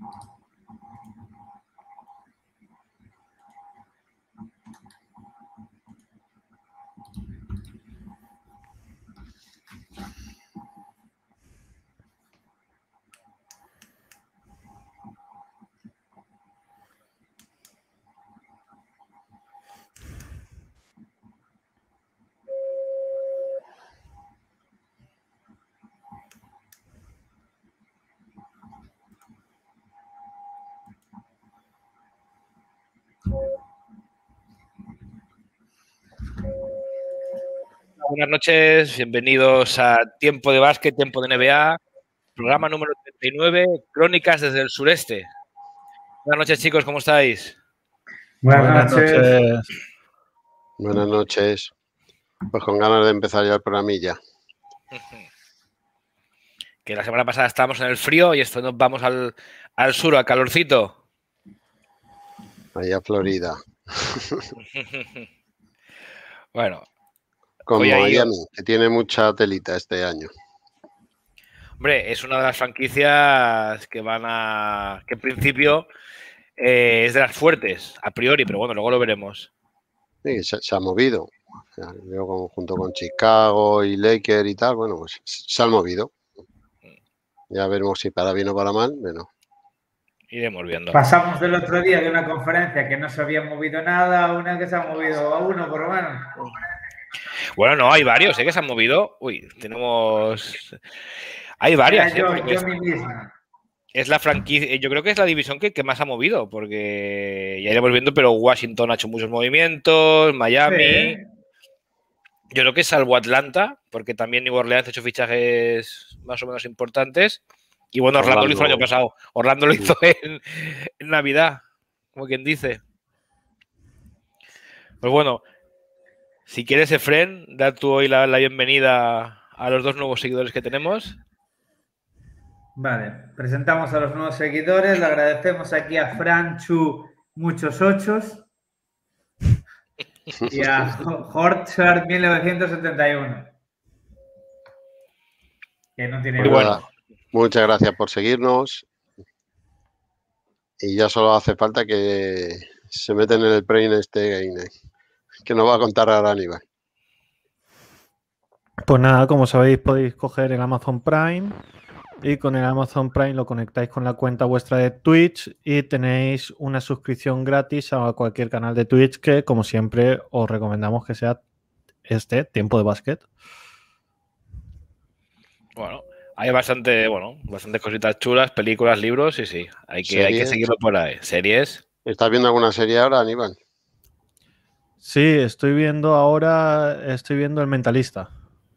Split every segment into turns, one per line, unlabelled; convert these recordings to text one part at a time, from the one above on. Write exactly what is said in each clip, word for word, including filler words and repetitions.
Buenas noches, bienvenidos a Tiempo de Básquet, Tiempo de N B A, programa número treinta y nueve, Crónicas desde el Sureste. Buenas noches, chicos, ¿cómo estáis?
Buenas, Buenas noches. noches.
Buenas noches. Pues con ganas de empezar ya el programilla.
Que la semana pasada estábamos en el frío y esto nos vamos al, al sur, al calorcito.
Allá Florida.
Bueno.
Como Miami, que tiene mucha telita este año.
Hombre, es una de las franquicias que van a... que en principio eh, es de las fuertes, a priori, pero bueno, luego lo veremos.
Sí, se, se ha movido. O sea, luego, junto con Chicago y Lakers y tal, bueno, pues se han movido. Ya veremos si para bien o para mal, bueno.
Iremos viendo.
Pasamos del otro día de una conferencia que no se había movido nada a una que se ha movido a uno, por lo menos.
Bueno, no, hay varios, ¿eh? Que se han movido. Uy, tenemos... Hay varias, ¿eh?
Yo, yo mí misma.
Es la franquicia, yo creo que es la división que, que más ha movido, porque ya iremos viendo, pero Washington ha hecho muchos movimientos, Miami... Sí. Yo creo que salvo Atlanta, porque también New Orleans ha hecho fichajes más o menos importantes. Y bueno, Orlando, Orlando lo hizo el año pasado. Orlando lo hizo en, en Navidad, como quien dice. Pues bueno, si quieres, Efren, da tú hoy la, la bienvenida a los dos nuevos seguidores que tenemos.
Vale, presentamos a los nuevos seguidores. Le agradecemos aquí a Franchu Muchos Ochos y a Horchard mil novecientos setenta y uno. Que no tiene
Muy bueno. Muchas gracias por seguirnos. Y ya solo hace falta que se meten en el play este que nos va a contar ahora Aníbal.
Pues nada, como sabéis, podéis coger el Amazon Prime y con el Amazon Prime lo conectáis con la cuenta vuestra de Twitch y tenéis una suscripción gratis a cualquier canal de Twitch que, como siempre, os recomendamos que sea este, Tiempo de Básquet.
Bueno, hay bastante, bueno, bastantes cositas chulas, películas, libros, y sí, hay que, hay que seguirlo por ahí. ¿Series?
¿Estás viendo alguna serie ahora, Aníbal?
Sí, estoy viendo ahora, estoy viendo El Mentalista.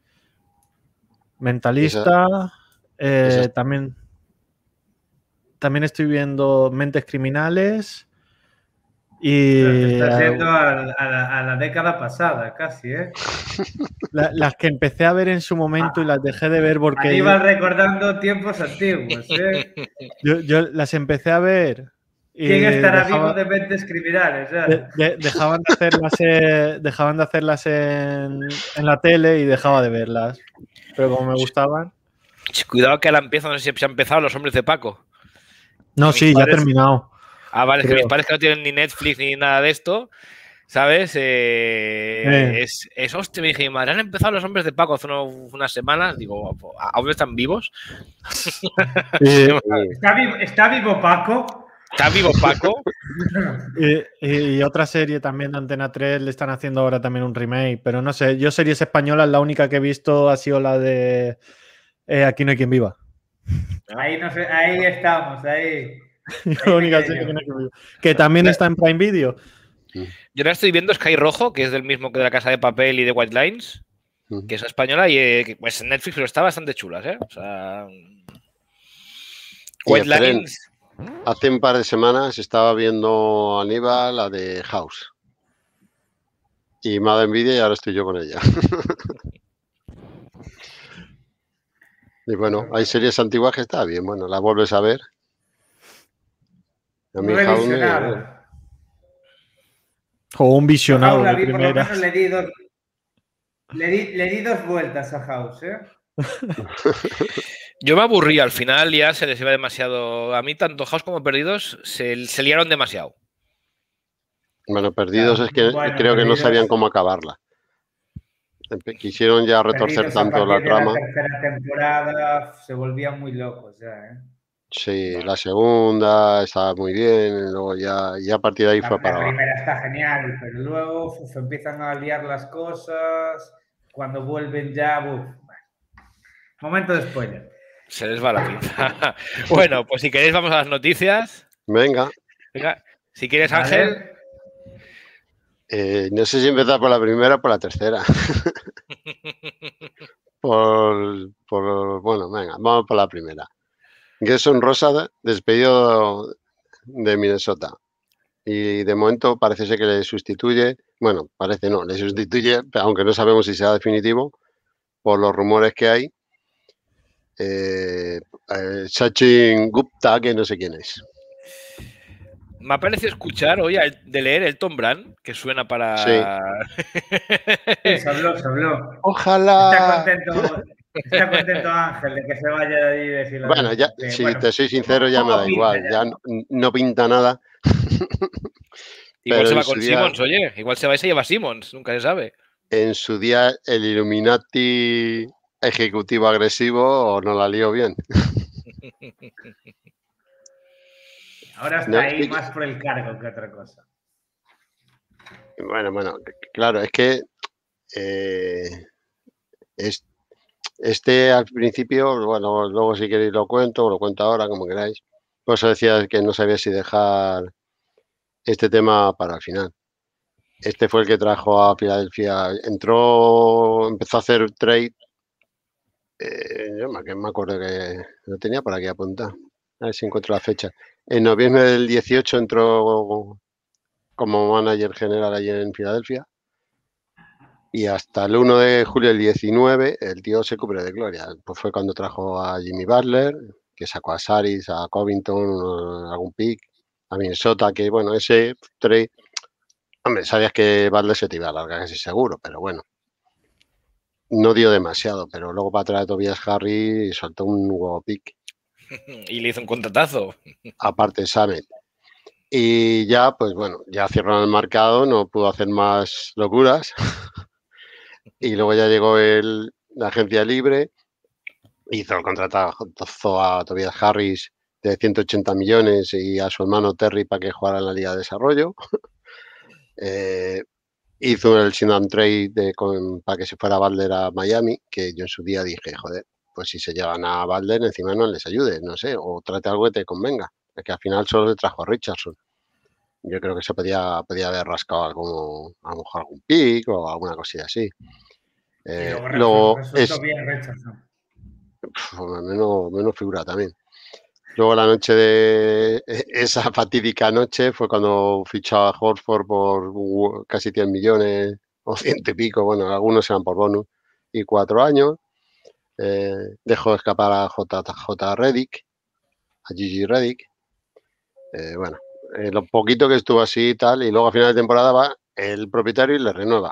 Mentalista, esa, eh, esa... también, también estoy viendo Mentes Criminales y...
Estás yendo a, a, la, a la década pasada, casi, ¿eh?
La, las que empecé a ver en su momento ah, y las dejé de ver porque...
Aníbal yo, recordando tiempos antiguos, ¿eh?
Yo, yo las empecé a ver... Y
¿Quién estará dejaba, vivo de Mentes Criminales?
De, de, dejaban de hacerlas, eh, dejaban de hacerlas en, en la tele y dejaba de verlas. Pero como me gustaban...
Cuidado que ahora empieza, no sé si se han empezado Los Hombres de Paco.
No, sí, padres... ya ha terminado.
Ah, vale, creo. Es que mis padres que no tienen ni Netflix ni nada de esto, ¿sabes? Eh, eh. Es, es, hostia, me dije, mi madre, han empezado Los Hombres de Paco hace unas, unas semanas. Digo, ¿aún están vivos?
Eh,
¿Está, vivo, ¿Está vivo Paco?
¿Está vivo Paco?
y, y otra serie también de Antena tres le están haciendo ahora también un remake, pero no sé, yo series españolas la única que he visto ha sido la de eh, Aquí no hay quien viva.
Ahí, no sé, ahí estamos, ahí.
La única serie que no hay quien viva. Que también está en Prime Video.
Yo ahora estoy viendo Sky Rojo, que es del mismo que de La Casa de Papel y de White Lines, que es española y eh, pues en Netflix, pero está bastante chulas, ¿eh? O sea...
White Lines... Hace un par de semanas estaba viendo Aníbal, la de House. Y me ha dado envidia y ahora estoy yo con ella. Y bueno, hay series antiguas que está bien. Bueno, las vuelves a ver. A mí House me...
O un visionado
de
vi, primera.
Le di, dos, le, di, le di dos vueltas a House, ¿eh?
Yo me aburrí, al final ya se les iba demasiado. A mí, tanto House como Perdidos, se, se liaron demasiado.
Bueno, Perdidos
Claro,
es que
bueno,
creo que no
Perdidos-
sabían cómo acabarla. Empe- Quisieron ya retorcer
Perdidos a
tanto la
partir de la
trama.
tercera temporada se volvían muy locos ya, ¿eh?
Sí,
Vale.
la segunda estaba muy bien, luego ya, ya a partir de ahí
La,
fue para
la
abajo.
primera está genial, pero luego uf, empiezan a liar las cosas. Cuando vuelven ya, uf, bueno. Momento de spoiler.
Se les va la pinza. Bueno, pues si queréis vamos a las noticias.
Venga,
Venga, si quieres,
Vale.
Ángel.
eh, no sé si empezar por la primera o por la tercera. por, por, bueno, venga, vamos por la primera. Gerson Rosas despedido de Minnesota. Y de momento parece ser que le sustituye, bueno, parece no, le sustituye, aunque no sabemos si será definitivo, por los rumores que hay, eh, eh, Sachin Gupta, que no sé quién es.
Me ha parecido escuchar hoy de leer el Tom Brand, que suena para.
Sí.
Sí, se habló, se habló.
Ojalá.
Está contento, está contento Ángel de que se vaya de ahí de Filadelfia.
Bueno, ya,
De,
si
bueno,
te soy sincero, ya me da
pinta,
igual, ya no, no pinta nada.
Igual
Pero
se va
en su
con
día,
Simmons, oye. Igual se va y se lleva Simmons, nunca se sabe.
en su día, el Illuminati ejecutivo agresivo no la lío bien.
Ahora está
No,
ahí
sí que-
más por el cargo que otra cosa.
Bueno, bueno, claro, es que eh, es, este al principio, bueno, luego si queréis lo cuento, o lo cuento ahora, como queráis. Pues decía que no sabía si dejar este tema para el final. Este fue el que trajo a Filadelfia. Entró, empezó a hacer trade. Eh, yo me, me acuerdo que lo tenía por aquí apuntado. A ver si encuentro la fecha. En noviembre del dieciocho entró como manager general allí en Filadelfia. Y hasta el uno de julio del diecinueve el tío se cubre de gloria. Pues fue cuando trajo a Jimmy Butler, que sacó a Saris, a Covington, algún pick, a Minnesota, que bueno, ese trade, hombre, sabías que Butler se te iba a largar casi seguro, pero bueno, no dio demasiado, pero luego para traer a Tobias Harris soltó un nuevo pick.
Y le hizo un contratazo.
Aparte Samet. Y ya, pues bueno, ya cerraron el mercado, no pudo hacer más locuras. Y luego ya llegó el, la agencia libre, hizo el contratazo a Tobias Harris de ciento ochenta millones y a su hermano Terry para que jugara en la Liga de Desarrollo. eh, hizo el sign and trade de, con, para que se fuera Butler a Miami, que yo en su día dije, joder, pues si se llevan a Butler, encima no les ayude, no sé, o trate algo que te convenga. Que al final solo le trajo a Richardson. Yo creo que se podía, podía haber rascado algún, a lo mejor algún pick o alguna cosilla así. Eh,
y luego,
luego
resultó
es
bien Richardson.
pf, menos, menos figura también. Luego la noche de esa fatídica noche fue cuando fichaba a Horford por casi cien millones o ciento y pico, bueno, algunos eran por bonus, y cuatro años. Eh, dejó escapar a J J Redick, a Gigi Redick. Eh, bueno, eh, lo poquito que estuvo así y tal, y luego a final de temporada va el propietario y le renueva.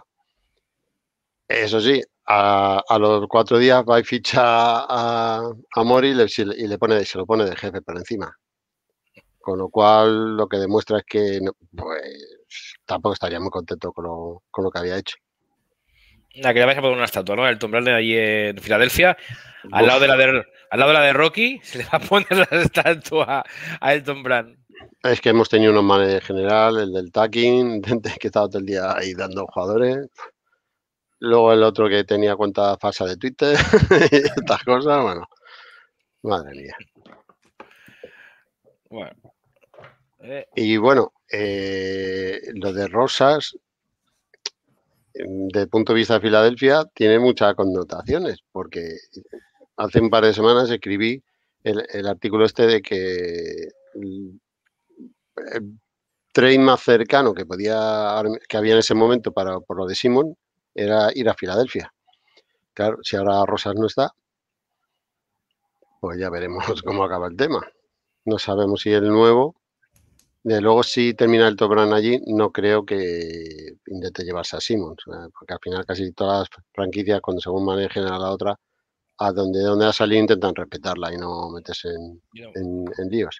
Eso sí, a, a los cuatro días va y ficha a, a Mori y le, y le pone, se lo pone de jefe por encima. Con lo cual, lo que demuestra es que no, pues, tampoco estaría muy contento con lo, con lo que había hecho.
La que le vais a poner una estatua, ¿no? El Tom Brand de allí en Filadelfia. Al lado, de la de, al lado de la de Rocky, se le va a poner la estatua a Elton Brand.
Es que hemos tenido unos managers general, el del tacking, que estaba todo el día ahí dando jugadores. Luego el otro que tenía cuenta falsa de Twitter y estas cosas, bueno, madre mía.
Bueno. Eh.
Y bueno, eh, lo de Rosas, desde el punto de vista de Filadelfia, tiene muchas connotaciones, porque hace un par de semanas escribí el, el artículo este de que el, el trade más cercano que podía que había en ese momento para por lo de Simon era ir a Filadelfia. Claro, si ahora Rosas no está, pues ya veremos cómo acaba el tema. No sabemos si el nuevo, de luego si termina el Tom Brand allí, no creo que intente llevarse a Simmons, porque al final casi todas las franquicias, cuando según manejen a la otra, a donde, donde ha salido intentan respetarla y no meterse en, en, en líos.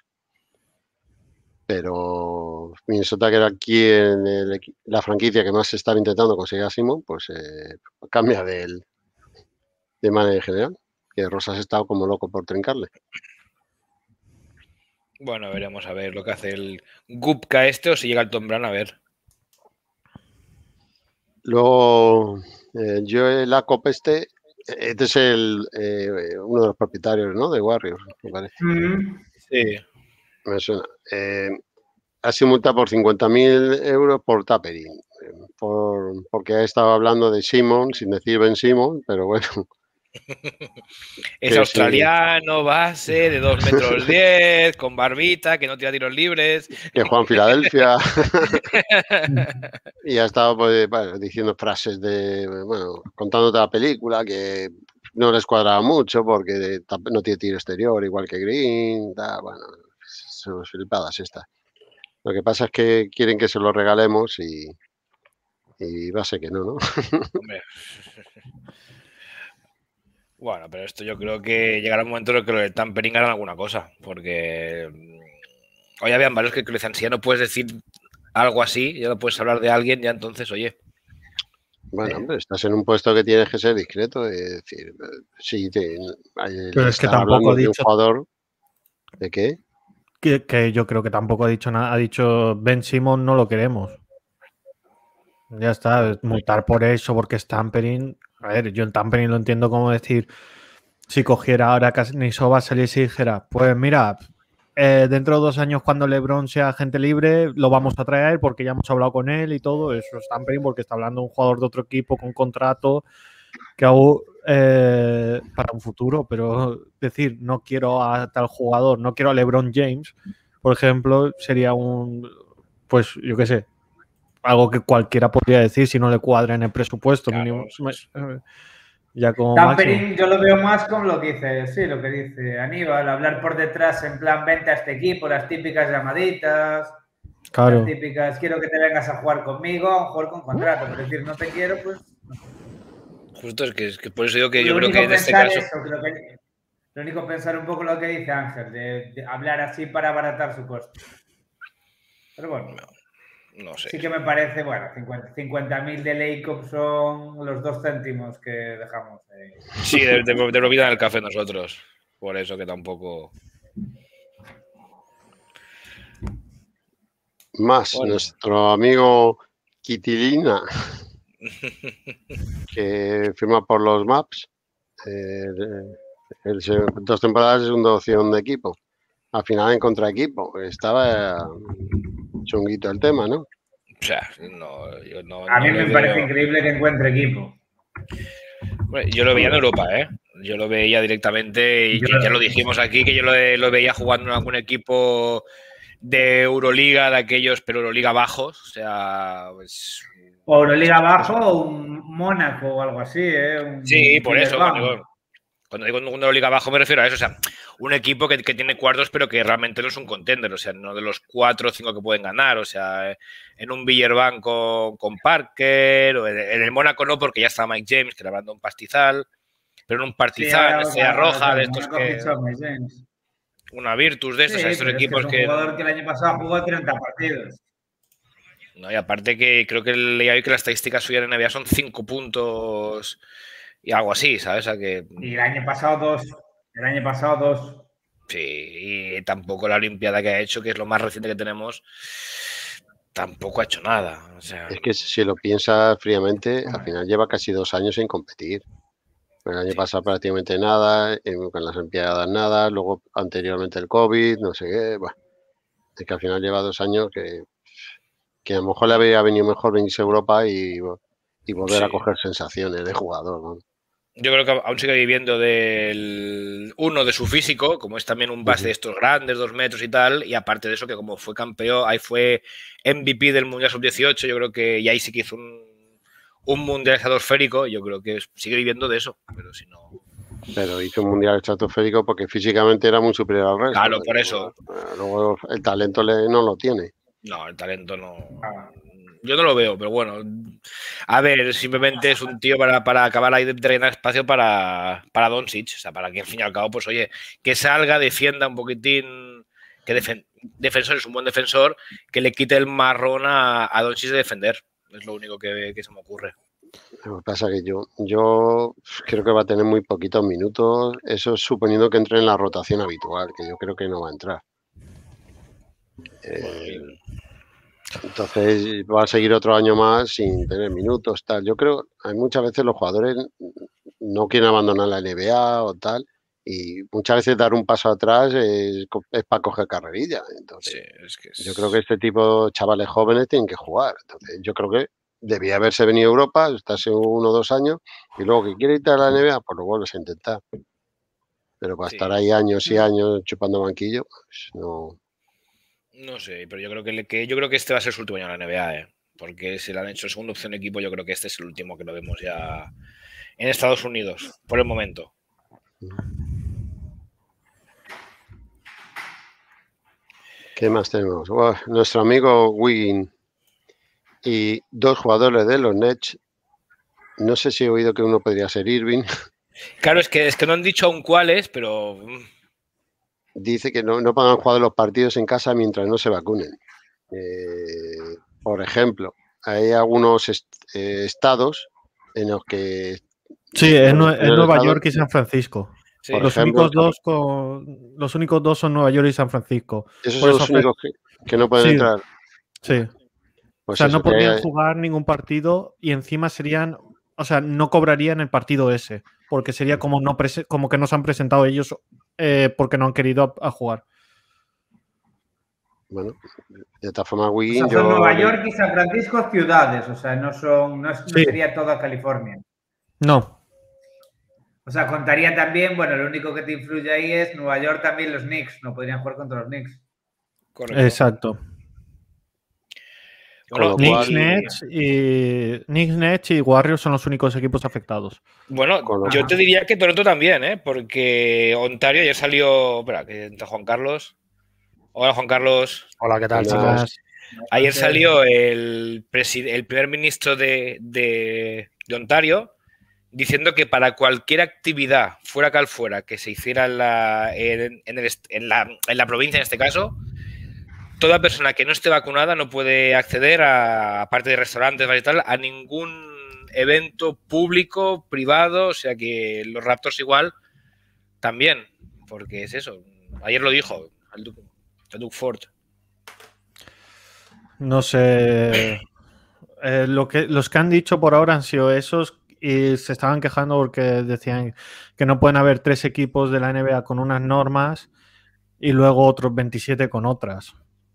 Pero Minnesota, que era aquí en el, la franquicia que más estaba intentando conseguir a Simon, pues eh, cambia de, de manera general. Que Rosas ha estado como loco por trincarle.
Bueno, veremos a ver lo que hace el Gupka este o si llega el Tom Brand, a ver.
Luego, eh, Joel Lacob este, este es el, eh, uno de los propietarios, ¿no? De Warriors, me parece.
Mm.
Sí.
Me suena. Eh, ha sido multa por cincuenta mil euros por tampering, por, porque ha estado hablando de Simon, sin decir Ben Simon, pero bueno.
Es australiano, sí. Base, de dos metros diez, con barbita, que no tira tiros libres.
Que juega en Filadelfia. Y ha estado pues, bueno, diciendo frases de, bueno, contándote la película que no les cuadraba mucho porque no tiene tiro exterior, igual que Green, da, bueno, son flipadas estas. Lo que pasa es que quieren que se lo regalemos y, y va a ser que no, ¿no?
Hombre. Bueno, pero esto yo creo que llegará un momento en el que lo de tampering harán alguna cosa, porque hoy habían varios que, que le decían, si ya no puedes decir algo así, ya no puedes hablar de alguien, ya entonces, oye.
Bueno, hombre, estás en un puesto que tienes que ser discreto, es decir, sí, te,
pero es que tampoco ha dicho...
de un jugador, ¿de qué?
Que, que yo creo que tampoco ha dicho nada, ha dicho Ben Simon no lo queremos. Ya está, multar por eso, porque es tampering. A ver, yo en tampering lo entiendo como decir, si cogiera ahora Kasnitsova, saliese y dijera, pues mira, eh, dentro de dos años cuando LeBron sea agente libre, lo vamos a traer porque ya hemos hablado con él y todo. Eso es tampering porque está hablando un jugador de otro equipo con contrato que hago eh, para un futuro. Pero decir, no quiero a tal jugador, no quiero a LeBron James, por ejemplo, sería un, pues yo qué sé, algo que cualquiera podría decir si no le cuadra en el presupuesto.
Claro,
mínimo,
pues,
ya como
tampering yo lo veo más como lo que dice, sí, lo que dice Aníbal, hablar por detrás en plan vente a este equipo, las típicas llamaditas,
claro.
las típicas quiero que te vengas a jugar conmigo, a jugar con contrato, pero decir no te quiero, pues
justo es que, es que por eso digo que
lo
yo creo que en este
pensar
caso
eso, creo que, lo único pensar un poco lo que dice Ángel, de, de hablar así para abaratar su coste. Pero bueno.
No sé.
Sí que me parece, bueno, cincuenta mil de Lacob son los dos céntimos que dejamos. Eh.
Sí, de, de, de lo vida en el café nosotros. Por eso que tampoco...
Más, bueno. Nuestro amigo Kitilina, que firma por los Maps. Eh, el, el, dos temporadas es una opción de equipo. Al final en contra equipo. Estaba... chunguito el tema, ¿no?
O sea, no, yo no,
a mí
no
me
veo...
parece increíble que encuentre equipo.
Bueno, yo lo veía en Europa, ¿eh? Yo lo veía directamente y yo, ya lo dijimos aquí, que yo lo, lo veía jugando en algún equipo de Euroliga, de aquellos, pero Euroliga bajos, o sea... Pues,
o Euroliga bajo o un Mónaco o algo así, ¿eh? Un
sí, por eso, cuando, cuando digo un Euroliga bajo me refiero a eso, o sea, un equipo que, que tiene cuartos pero que realmente no es un contender, o sea, no de los cuatro o cinco que pueden ganar, o sea, en un Villerban con, con Parker, o en, en el Mónaco no, porque ya está Mike James, que le hablando un pastizal, pero en un Partizan, sí, Estrella Roja, de estos que... Una Virtus de estos, sí, estos equipos
es
que...
un jugador que el año pasado jugó treinta partidos.
No, y aparte que creo que leía hoy que la estadística suya en N B A son cinco puntos y algo así, ¿sabes? O sea que...
Y el año pasado dos. El año pasado dos.
Sí, y tampoco la Olimpiada que ha hecho, que es lo más reciente que tenemos, tampoco ha hecho nada. O sea...
Es que si lo piensas fríamente, al final lleva casi dos años sin competir. El año sí. pasado prácticamente nada, con las Olimpiadas nada, luego anteriormente el COVID, no sé qué. Bueno, es que al final lleva dos años que, que a lo mejor le habría venido mejor venirse a Europa y, y volver sí. a coger sensaciones de jugador, ¿no?
Yo creo que aún sigue viviendo del uno de su físico, como es también un base uh-huh. de estos grandes, dos metros y tal, y aparte de eso que como fue campeón, ahí fue M V P del Mundial sub dieciocho, yo creo que y ahí sí que hizo un, un Mundial estratosférico, yo creo que sigue viviendo de eso, pero si no...
Pero hizo un Mundial estratosférico porque físicamente era muy superior al resto.
Claro, por eso.
Luego, luego el talento le, no lo tiene.
No, el talento no... Yo no lo veo, pero bueno. A ver, simplemente es un tío para, para acabar ahí de rellenar espacio para, para Doncic. O sea, para que al fin y al cabo, pues oye, que salga, defienda un poquitín, que defen defensor es un buen defensor, que le quite el marrón a, a Doncic de defender. Es lo único que, que se me ocurre.
Lo que pasa es que yo, yo creo que va a tener muy poquitos minutos. Eso es suponiendo que entre en la rotación habitual, que yo creo que no va a entrar. Eh, entonces va a seguir otro año más sin tener minutos, tal. Yo creo, hay muchas veces los jugadores no quieren abandonar la N B A o tal, y muchas veces dar un paso atrás es, es para coger carrerilla. Entonces,
sí, es que es...
yo creo que este tipo de chavales jóvenes tienen que jugar. Entonces, yo creo que debía haberse venido a Europa, estarse uno o dos años, y luego que quiere irte a la N B A, pues lo vuelves a intentar. Pero para sí. estar ahí años y años chupando banquillo, pues no.
No sé, pero yo creo que, le, que yo creo que este va a ser su último año en la N B A, ¿eh? Porque si le han hecho segunda opción de equipo, yo creo que este es el último que lo vemos ya en Estados Unidos, por el momento.
¿Qué más tenemos? Bueno, nuestro amigo Wiggins y dos jugadores de los Nets. No sé si he oído que uno podría ser Irving.
Claro, es que, es que no han dicho aún cuáles, pero...
Dice que no, no puedan jugar los partidos en casa mientras no se vacunen. Eh, por ejemplo, hay algunos est eh, estados en los que...
Sí, en, en, en Nueva estado, York y San Francisco.
Sí.
Los,
ejemplo,
únicos dos con, los únicos dos son Nueva York y San Francisco.
Esos por son los únicos que, que no pueden
sí,
entrar.
Sí. Pues o sea, eso, no podrían hay... jugar ningún partido y encima serían... O sea, no cobrarían el partido ese, porque sería como, no como que no se han presentado ellos eh, porque no han querido a, a jugar.
Bueno, de esta forma, Wiggins...
O sea, son yo... Nueva York y San Francisco ciudades, o sea, no son, no, es, no sí. sería toda California.
No.
O sea, contaría también, bueno, lo único que te influye ahí es Nueva York también los Knicks, no podrían jugar contra los Knicks.
Correcto. Exacto. Bueno, Knicks, Nets y, Knicks, Nets y Warriors son los únicos equipos afectados.
Bueno, yo te diría que Toronto también, ¿eh? Porque Ontario ayer salió... Espera, que entra Juan Carlos. Hola, Juan Carlos.
Hola, ¿qué tal, chicas?
Ayer salió el, el primer ministro de, de, de Ontario diciendo que para cualquier actividad, fuera cual fuera, que se hiciera en la, en, en, el, en, la, en la provincia, en este caso, toda persona que no esté vacunada no puede acceder a, aparte de restaurantes y tal, a ningún evento público, privado, o sea que los Raptors igual también, porque es eso. Ayer lo dijo el Duke, el Duke Ford.
No sé. Eh, lo que, los que han dicho por ahora han sido esos y se estaban quejando porque decían que no pueden haber tres equipos de la N B A con unas normas y luego otros veintisiete con otras.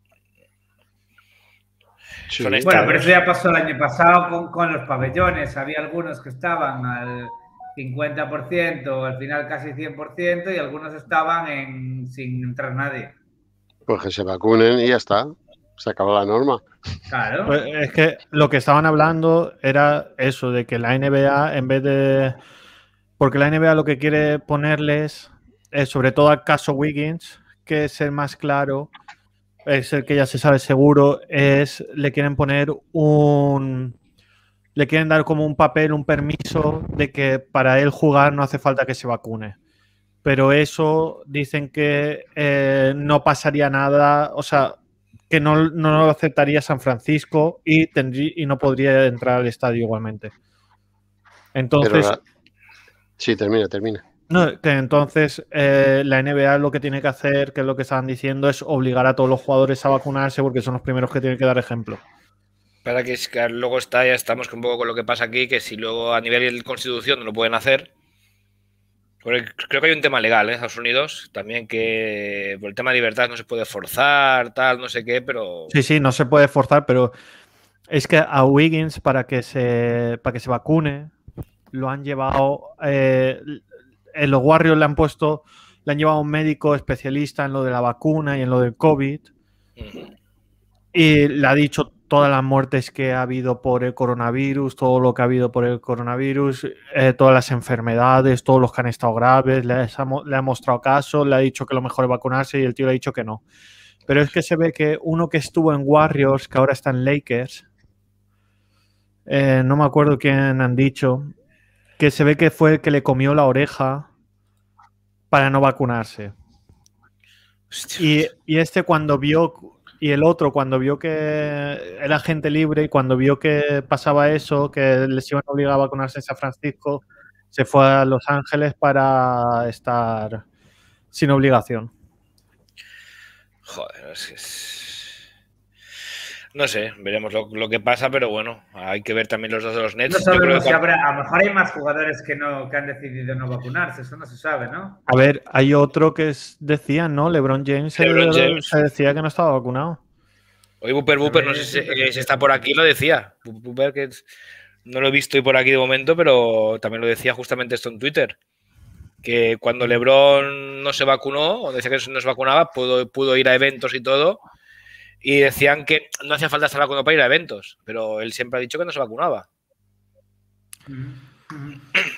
Sí. Bueno, pero eso ya pasó el año pasado con, con los pabellones. Había algunos que estaban al cincuenta por ciento, al final casi cien por ciento, y algunos estaban en, sin entrar nadie.
Pues que se vacunen y ya está. Se acabó la norma.
Claro.
Pues es que lo que estaban hablando era eso, de que la N B A, en vez de... Porque la N B A lo que quiere ponerles, es, sobre todo al caso Wiggins, que es el más claro... es el que ya se sabe seguro, es le quieren poner un... le quieren dar como un papel, un permiso de que para él jugar no hace falta que se vacune. Pero eso dicen que eh, no pasaría nada, o sea, que no, no lo aceptaría San Francisco y, tendría, y no podría entrar al estadio igualmente. Entonces...
La... Sí, termina, termina.
No, que entonces eh, la N B A lo que tiene que hacer, que es lo que estaban diciendo, es obligar a todos los jugadores a vacunarse porque son los primeros que tienen que dar ejemplo.
Para que, que luego está, ya estamos un poco con lo que pasa aquí, que si luego a nivel de constitución no lo pueden hacer, porque creo que hay un tema legal en Estados Unidos también, que por el tema de libertad no se puede forzar, tal, no sé qué, pero...
Sí, sí, no se puede forzar, pero es que a Wiggins para que se, para que se vacune lo han llevado... Eh, en los Warriors le han puesto, le han llevado a un médico especialista en lo de la vacuna y en lo del COVID. Uh-huh. Y le ha dicho todas las muertes que ha habido por el coronavirus, todo lo que ha habido por el coronavirus, eh, todas las enfermedades, todos los que han estado graves, le ha, le ha mostrado casos, le ha dicho que lo mejor es vacunarse y el tío le ha dicho que no. Pero es que se ve que uno que estuvo en Warriors, que ahora está en Lakers, eh, no me acuerdo quién han dicho, que se ve que fue el que le comió la oreja para no vacunarse. Y, y este cuando vio, y el otro cuando vio que era gente libre y cuando vio que pasaba eso, que les iban a obligar a vacunarse en San Francisco, se fue a Los Ángeles para estar sin obligación.
Joder, es que es... No sé, veremos lo, lo que pasa, pero bueno, hay que ver también los dos de los Nets.
No sabemos
Yo creo que...
si habrá, a lo mejor hay más jugadores que no que han decidido no vacunarse, eso no se sabe, ¿no?
A ver, hay otro que es, decía, ¿no? LeBron James,
LeBron
se,
James.
se decía que no estaba vacunado.
Hoy Booper Booper, no sé si, eh, si está por aquí, lo decía. Booper, que no lo he visto hoy por aquí de momento, pero también lo decía justamente esto en Twitter. Que cuando LeBron no se vacunó, o decía que no se vacunaba, pudo, pudo ir a eventos y todo. Y decían que no hacía falta estar vacunado para ir a eventos, pero él siempre ha dicho que no se vacunaba.
Bueno.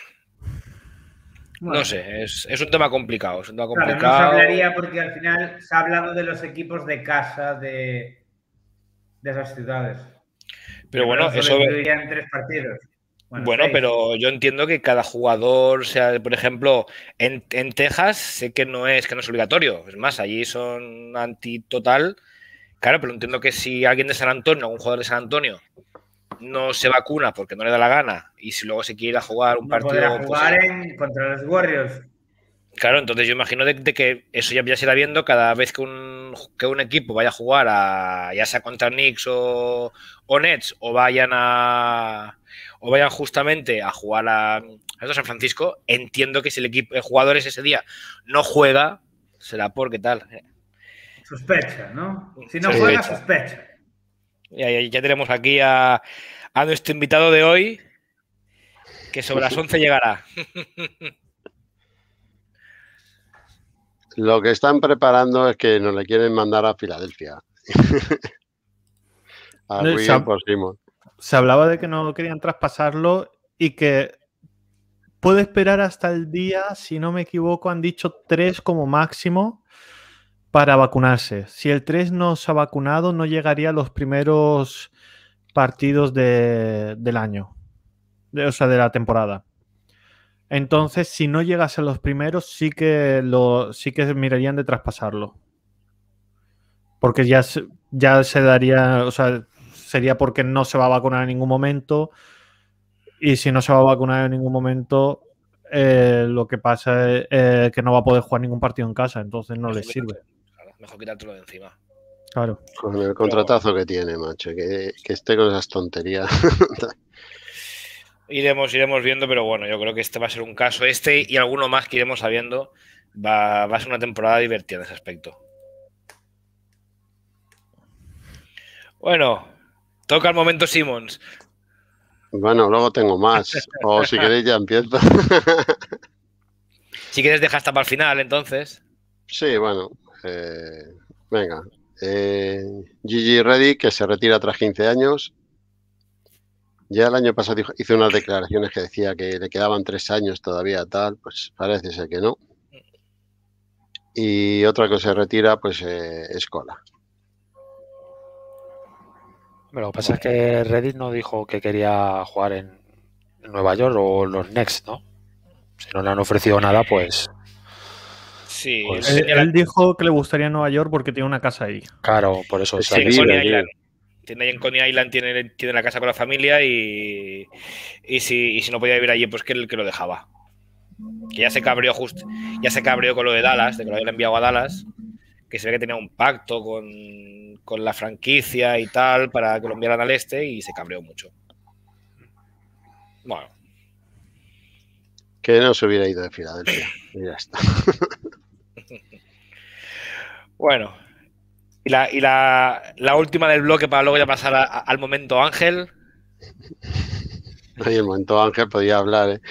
No sé, es, es un tema complicado. Es un tema complicado.
Claro, no se hablaría porque al final se ha hablado de los equipos de casa de, de esas ciudades.
Pero bueno, eso.
En tres partidos.
Bueno, bueno pero yo entiendo que cada jugador, o sea, por ejemplo, en, en Texas sé que no es que no es obligatorio. Es más, allí son anti-total. Claro, pero entiendo que si alguien de San Antonio, algún jugador de San Antonio, no se vacuna porque no le da la gana y si luego se quiere ir a jugar un
no
partido...
podrá jugar
pues,
en, contra los Warriors.
Claro, entonces yo imagino de, de que eso ya, ya se irá viendo cada vez que un, que un equipo vaya a jugar a, ya sea contra Knicks o, o Nets o vayan a o vayan justamente a jugar a, a San Francisco. Entiendo que si el equipo, el jugador ese día no juega, será porque tal...
Sospecha, ¿no? Si no
sospecha.
juega, sospecha.
Ya, ya, ya tenemos aquí a, a nuestro invitado de hoy, que sobre las once llegará.
Lo que están preparando es que nos le quieren mandar a Filadelfia. a
No,
William por Simon.
Se hablaba de que no querían traspasarlo y que puede esperar hasta el día, si no me equivoco, han dicho tres como máximo para vacunarse. Si el tres no se ha vacunado, no llegaría a los primeros partidos de, del año, de, o sea, de la temporada. Entonces, si no llegas a los primeros, sí que lo, sí que mirarían de traspasarlo. Porque ya se, ya se daría, o sea, sería porque no se va a vacunar en ningún momento. Y si no se va a vacunar en ningún momento, eh, lo que pasa es eh, que no va a poder jugar ningún partido en casa, entonces no le sirve.
Mejor quitártelo de encima.
Claro.
Con el contratazo Pero... que tiene, macho, que, que esté con esas tonterías.
Iremos, iremos viendo, pero bueno, yo creo que este va a ser un caso, este y alguno más que iremos sabiendo. Va, va a ser una temporada divertida en ese aspecto. Bueno, toca el momento Simmons.
Bueno, luego tengo más. O si queréis ya empiezo.
Si quieres dejar hasta para el final, entonces.
Sí, bueno. Eh, venga. Eh, Gigi Redick, que se retira tras quince años. Ya el año pasado hizo unas declaraciones que decía que le quedaban tres años todavía tal. Pues parece ser que no. Y otra que se retira, pues eh, es Cola.
Lo que pasa es que Redick no dijo que quería jugar en Nueva York o los Knicks, ¿no? Si no le han ofrecido nada, pues...
Sí.
Pues, él, él dijo que le gustaría Nueva York porque tiene una casa ahí.
Claro, por eso.
Sí, en Coney Island. Tiene ahí en Coney Island, tiene, tiene la casa con la familia y, y, si, y si no podía vivir allí, pues que él que lo dejaba. Que ya se cabreó justo, ya se cabreó con lo de Dallas, de que lo habían enviado a Dallas, que se ve que tenía un pacto con, con la franquicia y tal para que lo enviaran al este y se cabreó mucho. Bueno.
Que no se hubiera ido de Filadelfia. Y ya está.
Bueno. Y, la, y la, la última del bloque para luego ya pasar a, a, al momento Ángel.
Ahí el momento Ángel podía hablar, ¿eh?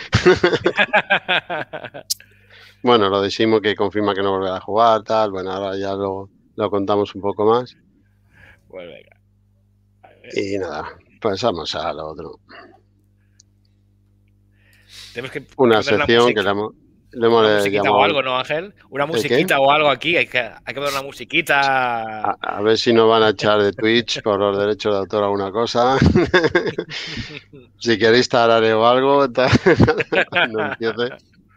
Bueno, lo decimos que confirma que no volverá a jugar, tal. Bueno, ahora ya lo, lo contamos un poco más.
Pues venga.
Y nada, pasamos a lo otro.
Tenemos que
una sección que la hemos... le hemos
una musiquita
llamado...
o algo, ¿no, Ángel? Una musiquita o algo aquí. Hay que, hay que ver una musiquita.
A, a ver si nos van a echar de Twitch por los derechos de autor alguna cosa. Si queréis tarareo o algo, tal, cuando empiece.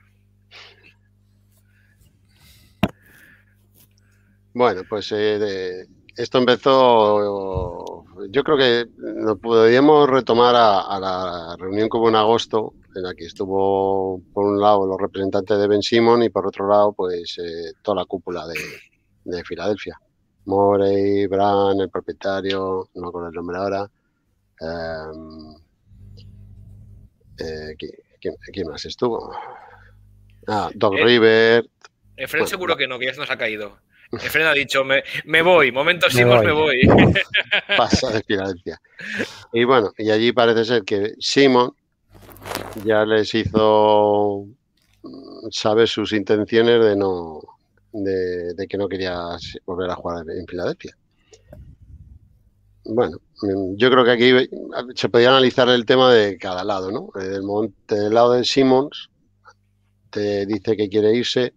Bueno, pues eh, de, esto empezó, yo creo que nos podríamos retomar a, a la reunión que hubo en agosto, en la que estuvo por un lado los representantes de Ben Simon y por otro lado pues eh, toda la cúpula de, de Filadelfia. Morey, Bran, el propietario, no me acuerdo el nombre ahora. Um, eh, ¿quién, quién, ¿Quién más estuvo? Ah, Doc
Eh,
River.
Efren
Bueno,
seguro que no, que ya se nos ha caído. Efren ha dicho, me, me voy, momentos
Me
Simons,
voy.
me voy.
pasa de Filadelfia. Y bueno, y allí parece ser que Simon ya les hizo saber sus intenciones de no de, de que no quería volver a jugar en Filadelfia. Bueno, yo creo que aquí se podía analizar el tema de cada lado, ¿no? Del, del lado de Simmons te dice que quiere irse.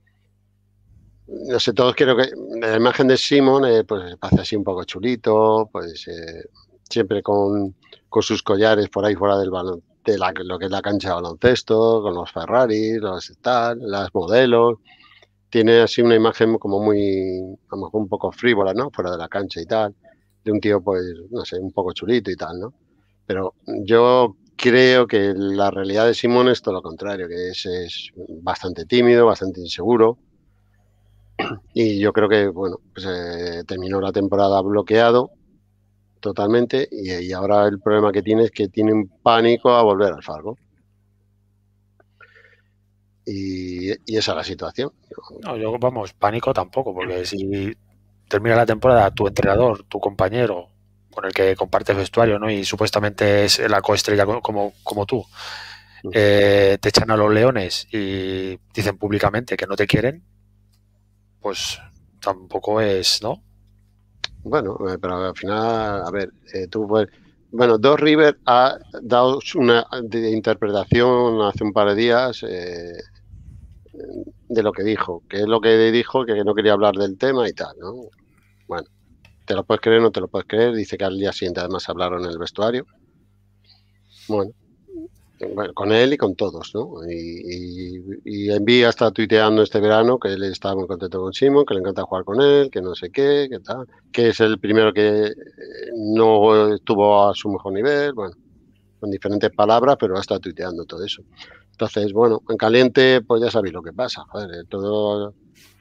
No sé, todos creo que la imagen de Simon eh, pues parece así un poco chulito, pues eh, siempre con, con sus collares por ahí fuera del balón, de la, lo que es la cancha de baloncesto, con los Ferrari, los tal, las modelos. Tiene así una imagen como muy, a lo mejor un poco frívola, ¿no? Fuera de la cancha y tal, de un tío, pues, no sé, un poco chulito y tal, ¿no? Pero yo creo que la realidad de Simon es todo lo contrario, que es, es bastante tímido, bastante inseguro. Y yo creo que, bueno, pues eh, terminó la temporada bloqueado totalmente y, y ahora el problema que tiene es que tiene un pánico a volver al Fargo. Y, y esa es la situación.
No, yo, vamos, pánico tampoco, porque si termina la temporada tu entrenador, tu compañero, con el que compartes vestuario, ¿no? Y supuestamente es la coestrella como, como tú, eh, te echan a los Leones y dicen públicamente que no te quieren, pues tampoco es, ¿no?
Bueno, eh, pero al final, a ver, eh, tú pues, bueno, Doc River ha dado una de interpretación hace un par de días eh, de lo que dijo, que es lo que dijo, que no quería hablar del tema y tal, ¿no? Bueno, te lo puedes creer o no te lo puedes creer, dice que al día siguiente además hablaron en el vestuario. Bueno, bueno, con él y con todos, ¿no? Y, y, y Embiid está tuiteando este verano que él está muy contento con Simon, que le encanta jugar con él, que no sé qué, que tal, que es el primero que no estuvo a su mejor nivel, bueno, con diferentes palabras, pero ha estado tuiteando todo eso. Entonces, bueno, en caliente, pues ya sabéis lo que pasa, joder, todo...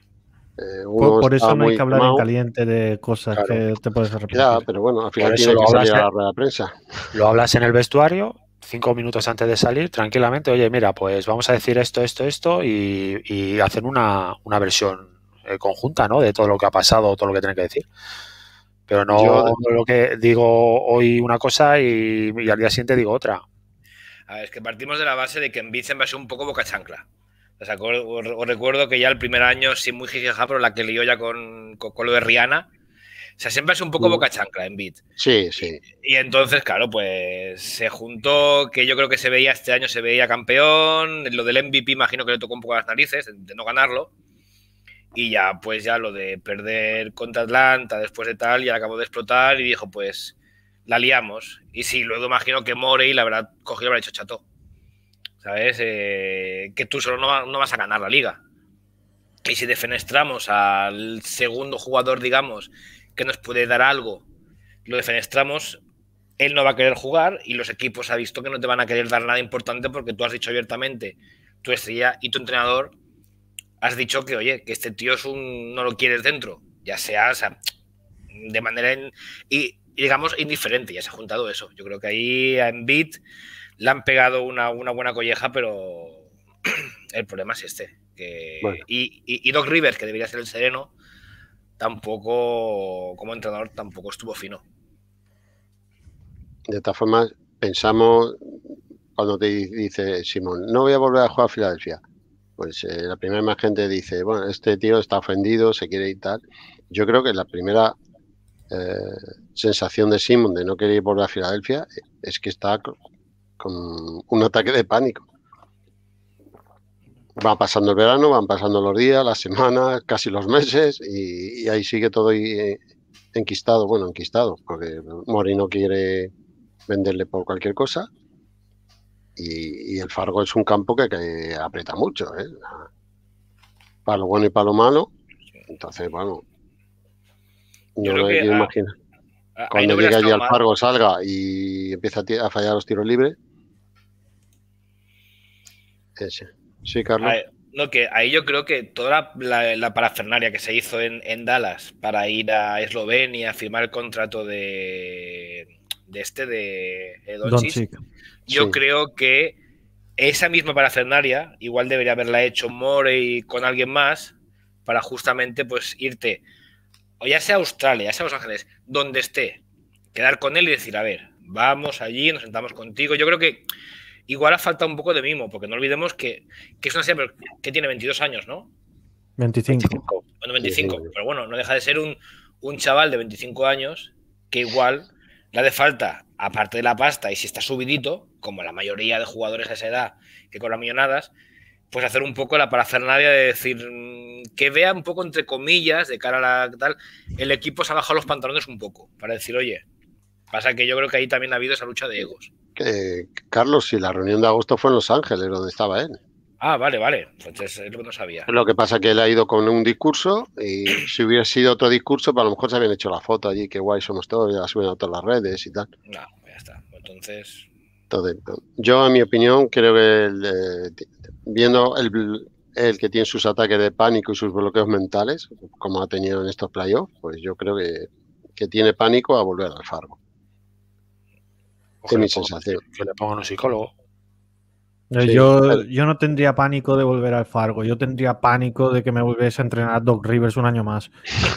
Eh, uno
por, por
está
eso no hay
muy
que hablar
quemado.
en caliente de cosas
Claro.
que te puedes arrepentir.
Ya, pero bueno, al final
Por eso
tiene
lo
que salir
hablas,
a la
eh,
rueda de prensa.
Lo hablas en el vestuario, cinco minutos antes de salir, tranquilamente, oye, mira, pues vamos a decir esto, esto, esto, y, y hacen una, una versión eh, conjunta, ¿no? De todo lo que ha pasado, todo lo que tienen que decir. Pero no
Yo-
lo que digo hoy una cosa y, y al día siguiente digo otra.
A ver, es que partimos de la base de que Embiid siempre ha sido un poco boca chancla. O sea, os, os recuerdo que ya el primer año, sí, muy jijaja, pero la que lió ya con, con, con lo de Rihanna. O sea, siempre ha sido un poco boca chancla Embiid.
Sí, sí.
Y, y entonces, claro, pues se juntó que yo creo que se veía este año, se veía campeón. Lo del M V P, imagino que le tocó un poco las narices de, de no ganarlo. Y ya, pues ya lo de perder contra Atlanta después de tal, ya acabó de explotar y dijo, pues la liamos. Y sí, luego imagino que Morey, la verdad, cogió y habrá hecho chato. ¿Sabes? Eh, que tú solo no, no vas a ganar la liga. Y si defenestramos al segundo jugador, digamos, que nos puede dar algo, lo defenestramos, él no va a querer jugar y los equipos han visto que no te van a querer dar nada importante porque tú has dicho abiertamente, tu estrella y tu entrenador, has dicho que, oye, que este tío es un, no lo quieres dentro, ya sea, o sea de manera, in, y, y digamos, indiferente, ya se ha juntado eso. Yo creo que ahí a Embiid le han pegado una, una buena colleja, pero el problema es este. Que, bueno. y, y, y Doc Rivers, que debería ser el sereno, tampoco, como entrenador, tampoco estuvo fino.
De todas formas, pensamos, cuando te dice Simón, no voy a volver a jugar a Filadelfia, pues eh, la primera imagen te dice, bueno, este tío está ofendido, se quiere ir y tal. Yo creo que la primera eh, sensación de Simón de no querer volver a Filadelfia es que está con, con un ataque de pánico. va pasando el verano, van pasando los días, las semanas, casi los meses, y, y ahí sigue todo ahí enquistado, bueno, enquistado, porque Mori no quiere venderle por cualquier cosa, y, y el Fargo es un campo que, que aprieta mucho, ¿eh? Para lo bueno y para lo malo, entonces, bueno,
Yo
no
creo
me
que
quiero
a-
imaginar.
a- ahí
Cuando
no hubiera
llegue allí
estado
al
mal.
Fargo, salga y empieza a, ti- a fallar los tiros libres. Ese. Sí, Carlos.
Ahí- no, que ahí yo creo que toda la, la- la parafernalia que se hizo en, en Dallas para ir a Eslovenia a firmar el contrato de, de este de, de Doncic,
Doncic.
yo
Sí.
creo que esa misma parafernalia igual debería haberla hecho Morey con alguien más para justamente pues irte, o ya sea a Australia, ya sea a Los Ángeles, donde esté, quedar con él y decir, a ver, vamos allí, nos sentamos contigo. Yo creo que igual ha faltado un poco de mimo, porque no olvidemos que, que es una serie que tiene veintidós años, ¿no?
veinticinco.
Bueno, veinticinco,
Sí, sí.
pero bueno, no deja de ser un, un chaval de veinticinco años que igual le hace falta, aparte de la pasta, y si está subidito, como la mayoría de jugadores a esa edad que cobran millonadas, pues hacer un poco la parafernalia de decir mm, que vea un poco entre comillas, de cara a la tal, el equipo se ha bajado los pantalones un poco, para decir, oye, pasa que yo creo que ahí también ha habido esa lucha de egos.
Que, Carlos, si la reunión de agosto fue en Los Ángeles, donde estaba él.
Ah, vale, vale, pues es lo que no sabía.
Lo que pasa es que él ha ido con un discurso y si hubiera sido otro discurso, pues a lo mejor se habían hecho la foto allí, que guay somos todos, ya la suben a todas las redes y tal.
No, ya está. Entonces,
Entonces, yo, en mi opinión, creo que el, eh, viendo el, el que tiene sus ataques de pánico y sus bloqueos mentales, como ha tenido en estos playoffs, pues yo creo que, que tiene pánico a volver al Fargo.
O
Es
que,
mi
le pongan,
sensación.
que le pongan un psicólogo.
Eh,
Sí,
yo,
pero-
yo no tendría pánico de volver al Fargo. Yo tendría pánico de que me volviese a entrenar Doc Rivers un año más.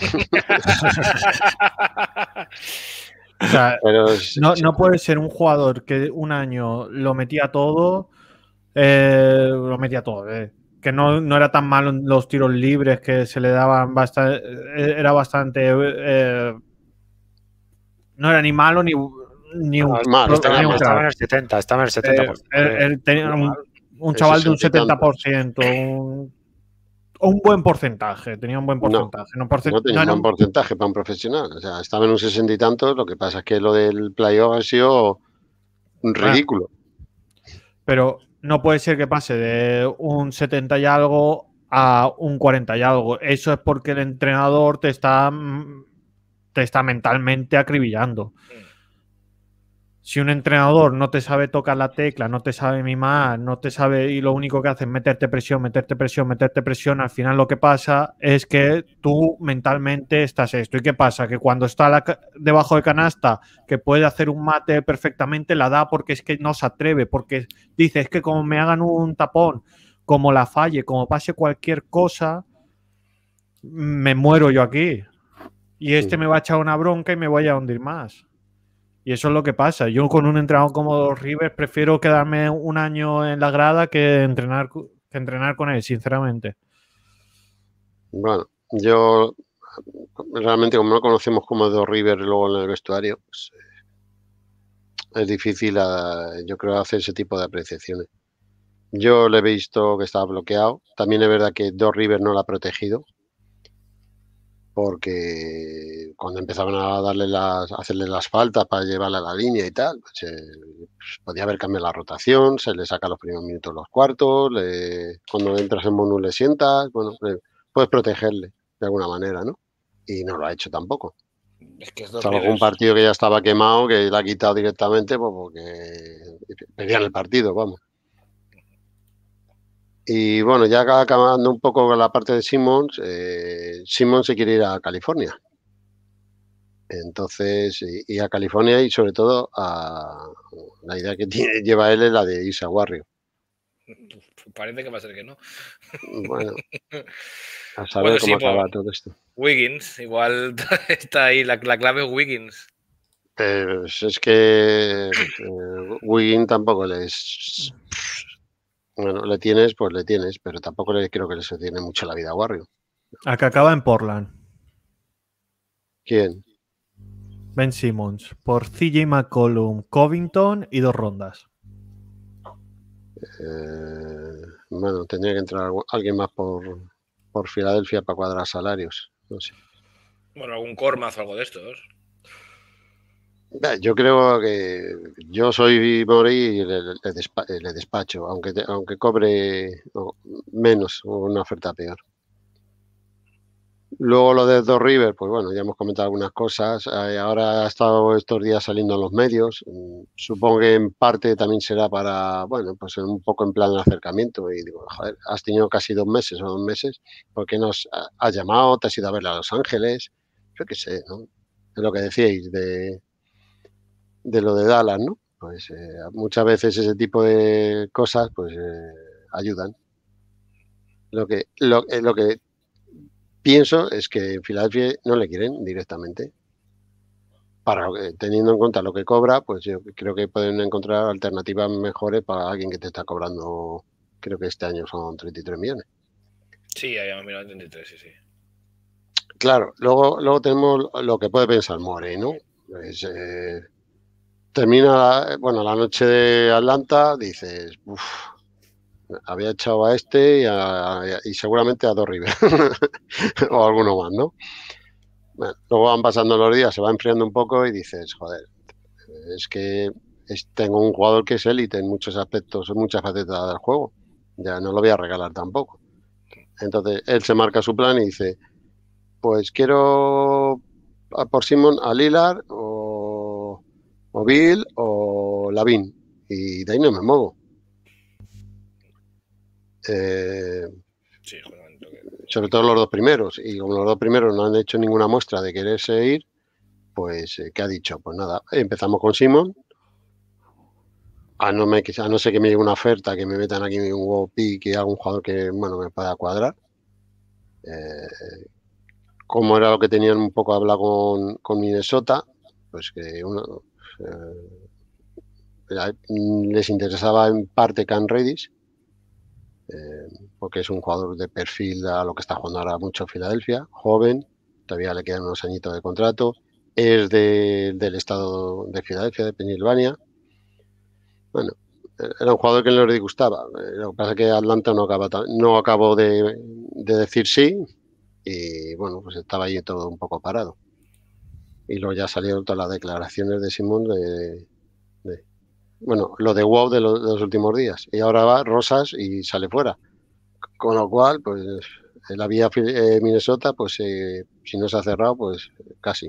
O sea,
pero es-
no,
sí,
no puede ser un jugador que un año lo metía todo, eh, lo metía todo, eh, que no, no era tan malo en los tiros libres, que se le daban bastante, era bastante, eh, no era ni malo ni, ni
No,
un,
malo,
estaba,
ni un
estaba en
crack.
el setenta, estaba en el setenta
Eh,
por ciento.
él-
eh.
él tenía un, un
El
chaval de un
sesenta y
setenta
tantos.
por ciento, un, un buen porcentaje, tenía un buen
No,
porcentaje. No, porcent-
No tenía
no
un
era
buen
un-
porcentaje para un profesional. O sea, estaba en un sesenta y tantos. Lo que pasa es que lo del playoff ha sido ridículo.
pero no puede ser que pase de un setenta y algo a un cuarenta y algo. Eso es porque el entrenador te está, mm, te está mentalmente acribillando. Si un entrenador no te sabe tocar la tecla, no te sabe mimar, no te sabe, y lo único que hace es meterte presión, meterte presión, meterte presión, al final lo que pasa es que tú mentalmente estás esto. ¿Y qué pasa? Que cuando está la, debajo de canasta, que puede hacer un mate perfectamente, la da porque es que no se atreve, porque dice, es que como me hagan un tapón, como la falle, como pase cualquier cosa, me muero yo aquí. Y este
Sí.
me va a echar una bronca y me voy a hundir más. Y eso es lo que pasa. Yo con un entrenador como Rivers prefiero quedarme un año en la grada que entrenar, que entrenar con él, sinceramente.
Bueno, yo realmente como no conocemos como de River luego en el vestuario, pues, eh, es difícil, uh, yo creo, hacer ese tipo de apreciaciones. Yo le he visto que estaba bloqueado. También es verdad que Doc Rivers no lo ha protegido. Porque cuando empezaban a darle las, a hacerle las faltas para llevarla a la línea y tal, pues, eh, pues podía haber cambiado la rotación, se le saca los primeros minutos los cuartos, le, cuando entras en bonus le sientas, bueno, le, puedes protegerle de alguna manera, ¿no? Y no lo ha hecho tampoco.
es que es
Salvo algún partido que ya estaba quemado, que le ha quitado directamente, pues porque perdían el partido, vamos. Y bueno, ya acabando un poco con la parte de Simmons, eh, Simmons se quiere ir a California. Entonces, y, y a California y sobre todo a la idea que tiene, lleva él es la de irse a Warriors.
Parece que va a ser que no.
Bueno, a saber
Bueno,
cómo
sí,
acaba
por
todo esto.
Wiggins, igual está ahí, la, la clave es Wiggins.
Pues es que eh, Wiggins tampoco les... Bueno, le tienes, pues le tienes, pero tampoco le creo que le sostiene mucho la vida a Warriors.
A que acaba en Portland.
¿Quién?
Ben Simmons. Por C J McCollum, Covington y dos rondas.
Eh, bueno, tendría que entrar alguien más por, por Filadelfia para cuadrar salarios. No sé.
Bueno, algún Cormaz o algo de estos.
Yo creo que yo soy Mori y le, le, despa le despacho, aunque, te, aunque cobre menos o una oferta peor. Luego lo de Dos River, pues bueno, ya hemos comentado algunas cosas. Eh, ahora ha estado estos días saliendo en los medios. Supongo que en parte también será para, bueno, pues un poco en plan de acercamiento. Y digo, joder, has tenido casi dos meses o dos meses, ¿por qué nos has llamado? ¿Te has ido a verla a Los Ángeles? Yo qué sé, ¿no? Es lo que decíais de, de lo de Dallas, ¿no? Pues eh, muchas veces ese tipo de cosas, pues eh, ayudan. Lo que, lo, eh, lo que pienso es que en Filadelfia no le quieren directamente. Para teniendo en cuenta lo que cobra, pues yo creo que pueden encontrar alternativas mejores para alguien que te está cobrando, creo que este año son treinta y tres millones.
Sí, habíamos mirado treinta y tres, sí, sí.
Claro, luego, luego tenemos lo que puede pensar Morey, ¿no? Pues, eh, termina, bueno, la noche de Atlanta, dices, uff, había echado a este y, a, y seguramente a Dos River o alguno más, ¿no? Bueno, luego van pasando los días, se va enfriando un poco y dices, joder, es que es, tengo un jugador que es élite en muchos aspectos, en muchas facetas del juego. Ya no lo voy a regalar tampoco. Entonces él se marca su plan y dice, pues quiero a por Simon a Lillard o, o Bill o Lavin. Y de ahí no me muevo. Eh,
sí,
sobre todo los dos primeros. Y como los dos primeros no han hecho ninguna muestra de quererse ir, pues, ¿qué ha dicho? Pues nada, empezamos con Simon. A no, me, a no ser que me llegue una oferta, que me metan aquí un wow pick y haga un jugador que, bueno, me pueda cuadrar. Eh, como era lo que tenían un poco hablado con, con Minnesota, pues que uno, eh, les interesaba en parte Cam Reddish, eh, porque es un jugador de perfil a lo que está jugando ahora mucho en Filadelfia, joven, todavía le quedan unos añitos de contrato, es de, del estado de Filadelfia, de Pensilvania. Bueno, era un jugador que no les disgustaba. Lo que pasa es que Atlanta no, acaba, no acabó de, de decir sí y bueno, pues estaba ahí todo un poco parado. Y luego ya salieron todas las declaraciones de Simón de, de bueno, lo de wow de, lo, de los últimos días. Y ahora va Rosas y sale fuera. Con lo cual, pues la vía eh, Minnesota, pues eh, si no se ha cerrado, pues casi.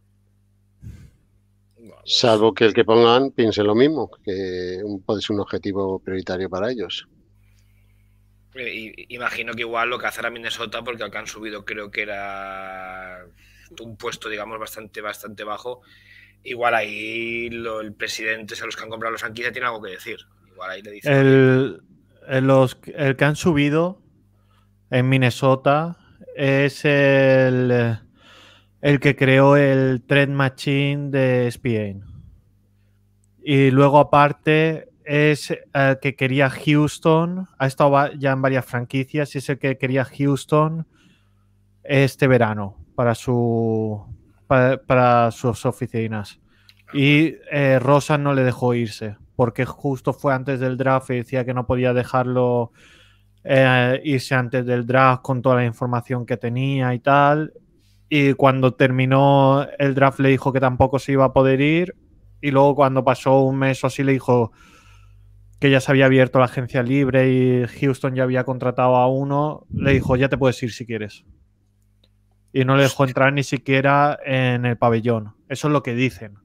Salvo que el que pongan piense lo mismo, que puede ser un objetivo prioritario para ellos.
Imagino que igual lo que hacerá Minnesota, porque al que han subido creo que era un puesto, digamos, bastante, bastante bajo. Igual ahí lo, el presidente, o sea, los que han comprado los franquicias, tiene algo que decir. Igual ahí le dicen.
El, el, los, el que han subido en Minnesota es el, el que creó el Trade Machine de E S P N. Y luego aparte es el que quería Houston, ha estado ya en varias franquicias y es el que quería Houston este verano para, su, para, para sus oficinas. Y eh, Rosa no le dejó irse porque justo fue antes del draft y decía que no podía dejarlo eh, irse antes del draft con toda la información que tenía y tal. Y cuando terminó el draft le dijo que tampoco se iba a poder ir. Y luego cuando pasó un mes o así le dijo que ya se había abierto la agencia libre y Houston ya había contratado a uno, le dijo ya te puedes ir si quieres. Y no le dejó entrar ni siquiera en el pabellón. Eso es lo que dicen.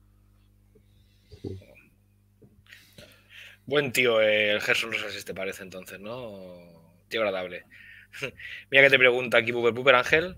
Buen tío el Gerson Rosas este parece entonces, ¿no? Tío agradable. Mira que te pregunta aquí Puper Puper Ángel.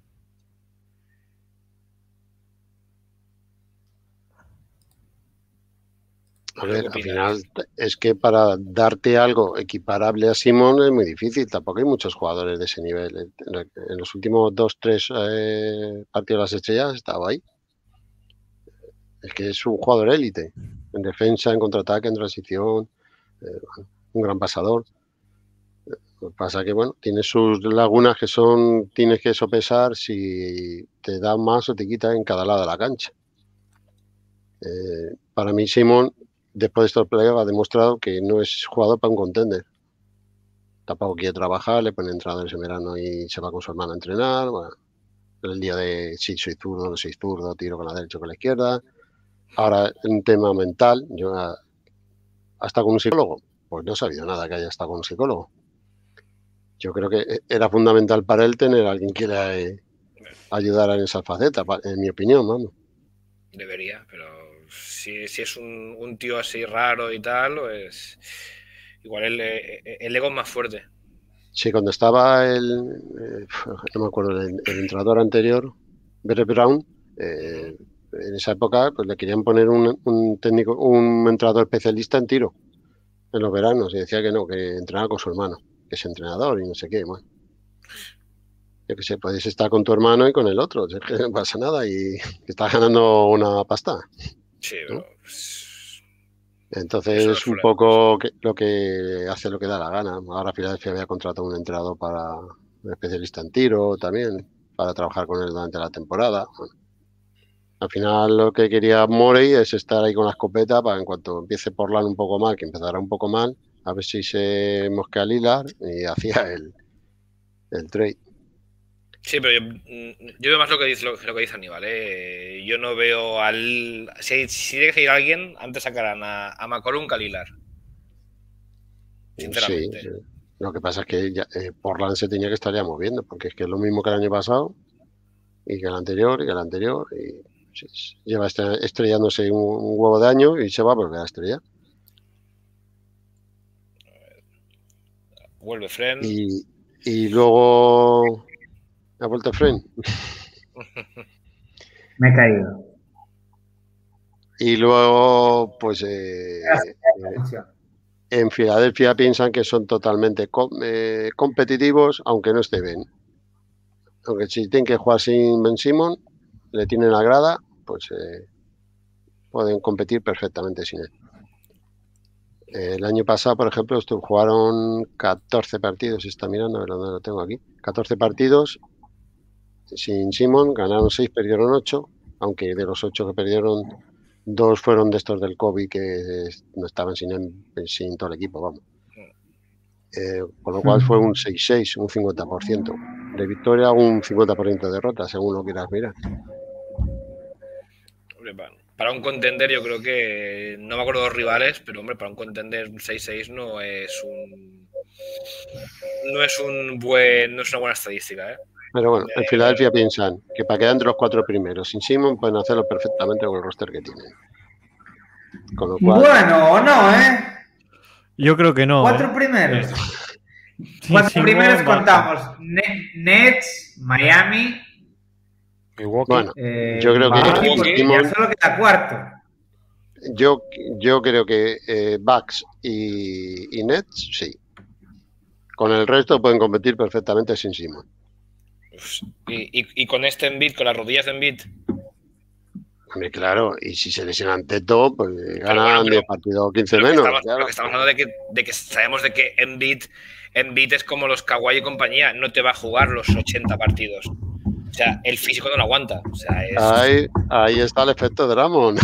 A ver, al final es que para darte algo equiparable a Simón es muy difícil. Tampoco hay muchos jugadores de ese nivel. En los últimos dos, tres eh, partidos de las estrellas estaba ahí. Es que es un jugador élite. En defensa, en contraataque, en transición. Eh, un gran pasador. Lo que pasa que, bueno, tiene sus lagunas que son, tienes que sopesar si te da más o te quita en cada lado de la cancha. Eh, para mí, Simón, después de estos playoffs, ha demostrado que no es jugador para un contender. tampoco quiere trabajar, le pone entrenadores en verano y se va con su hermano a entrenar. Bueno, el día de si soy zurdo, no soy zurdo, tiro con la derecha o con la izquierda. Ahora, un tema mental, yo ¿ha estado con un psicólogo? Pues no he sabido nada que haya estado con un psicólogo. Yo creo que era fundamental para él tener a alguien que le ayudara en esa faceta, en mi opinión, vamos.
Debería, pero si, si es un, un tío así raro y tal, pues igual el, el ego es más fuerte.
Sí, cuando estaba el, eh, no me acuerdo, el, el entrenador anterior, Brett Brown, eh, en esa época pues le querían poner un, un técnico, un entrenador especialista en tiro en los veranos y decía que no, que entrenaba con su hermano, que es entrenador y no sé qué, bueno. Yo qué sé, puedes estar con tu hermano y con el otro, es que no pasa nada y estás ganando una pasta.
Sí,
¿no?
pero... Pues,
entonces es un poco que, lo que hace lo que da la gana. Ahora Filadelfia había contratado un entrenador para un especialista en tiro también, para trabajar con él durante la temporada. Bueno, al final lo que quería Morey es estar ahí con la escopeta para en cuanto empiece Portland un poco mal, que empezará un poco mal, a ver si se mosquea Lillard y hacía el, el trade.
Sí, pero yo, yo veo más lo que dice, lo, lo que dice Aníbal. ¿eh? Yo no veo al... Si, si tiene que seguir a alguien, antes sacarán a, a McCollum que a Lillard. Sinceramente.
Sí, lo que pasa es que ya, eh, Portland se tenía que estar ya moviendo, porque es que es lo mismo que el año pasado y que el anterior y que el anterior. Y sí, lleva estrellándose un, un huevo de año y se va a volver a estrellar.
Vuelve Friend.
Y, y luego... ¿Ha vuelto Friend?
Me he caído.
Y luego, pues... Eh, eh, en Filadelfia piensan que son totalmente com eh, competitivos, aunque no esté bien. Aunque si tienen que jugar sin Ben Simmons, le tienen la grada, pues eh, pueden competir perfectamente sin él. Eh, el año pasado, por ejemplo, jugaron catorce partidos, está mirando, a ver dónde lo tengo aquí. catorce partidos sin Simmons, ganaron seis, perdieron ocho, aunque de los ocho que perdieron, dos fueron de estos del COVID que no estaban sin, sin todo el equipo, vamos. Eh, con lo cual fue un seis seis, un cincuenta por ciento de victoria, un cincuenta por ciento de derrota, según lo quieras mirar.
Para un contender yo creo que, no me acuerdo de los rivales, pero hombre, para un contender un seis seis no es un no es un buen, no es una buena estadística, ¿eh?
Pero bueno, en Filadelfia piensan que para quedar entre los cuatro primeros sin Simmons pueden hacerlo perfectamente con el roster que tienen. Con lo cual,
bueno, o no, ¿eh?
Yo creo que no.
Cuatro
¿eh?
primeros.
Sí,
Cuatro
Simmons,
primeros
baja.
contamos Nets, Miami.
Milwaukee.
Bueno,
eh,
yo creo que
Milwaukee, porque
Simmons,
ya solo queda cuarto.
yo, yo creo que eh, Bucks y, y Nets, sí. Con el resto pueden competir perfectamente sin Simmons.
Y, y, y con este Embiid, con las rodillas de Embiid.
Hombre, claro, y si se lesionan Teto, pues ganan
bueno, pero-
diez partidos, quince
Pero que
menos.
estamos,
claro.
pero que estamos hablando de que, de que sabemos de que Embiid, Embiid es como los Kawhi y compañía, no te va a jugar los ochenta partidos. O sea, el físico no lo aguanta. O sea, es...
Ahí, ahí está el efecto Drummond.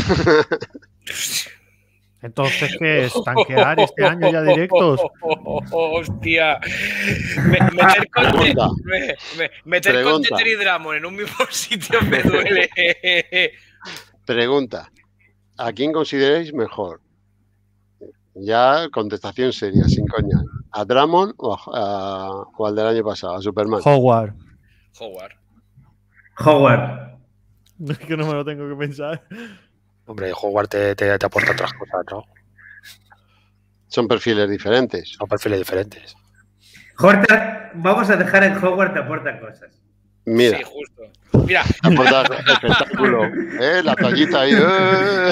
Entonces, ¿qué es? ¿Tanquear este año ya directos?
Hostia. Me- meter con,
Pregunta.
me- me- meter con
Pregunta.
Teter y Drummond en un mismo sitio me duele.
Pregunta, ¿a quién consideráis mejor? Ya contestación seria, sin coña. ¿A Drummond o, a, a- o al del año pasado, a Superman?
Howard.
Howard.
Howard.
Es que no me lo tengo que pensar.
Hombre, Howard te, te, te aporta otras cosas, ¿no?
Son perfiles diferentes.
Son perfiles diferentes.
Howard, vamos a dejar en Howard te aporta cosas.
Mira,
Sí, justo. Mira,
aporta espectáculo. ¿Eh? La toallita ahí. ¡eh!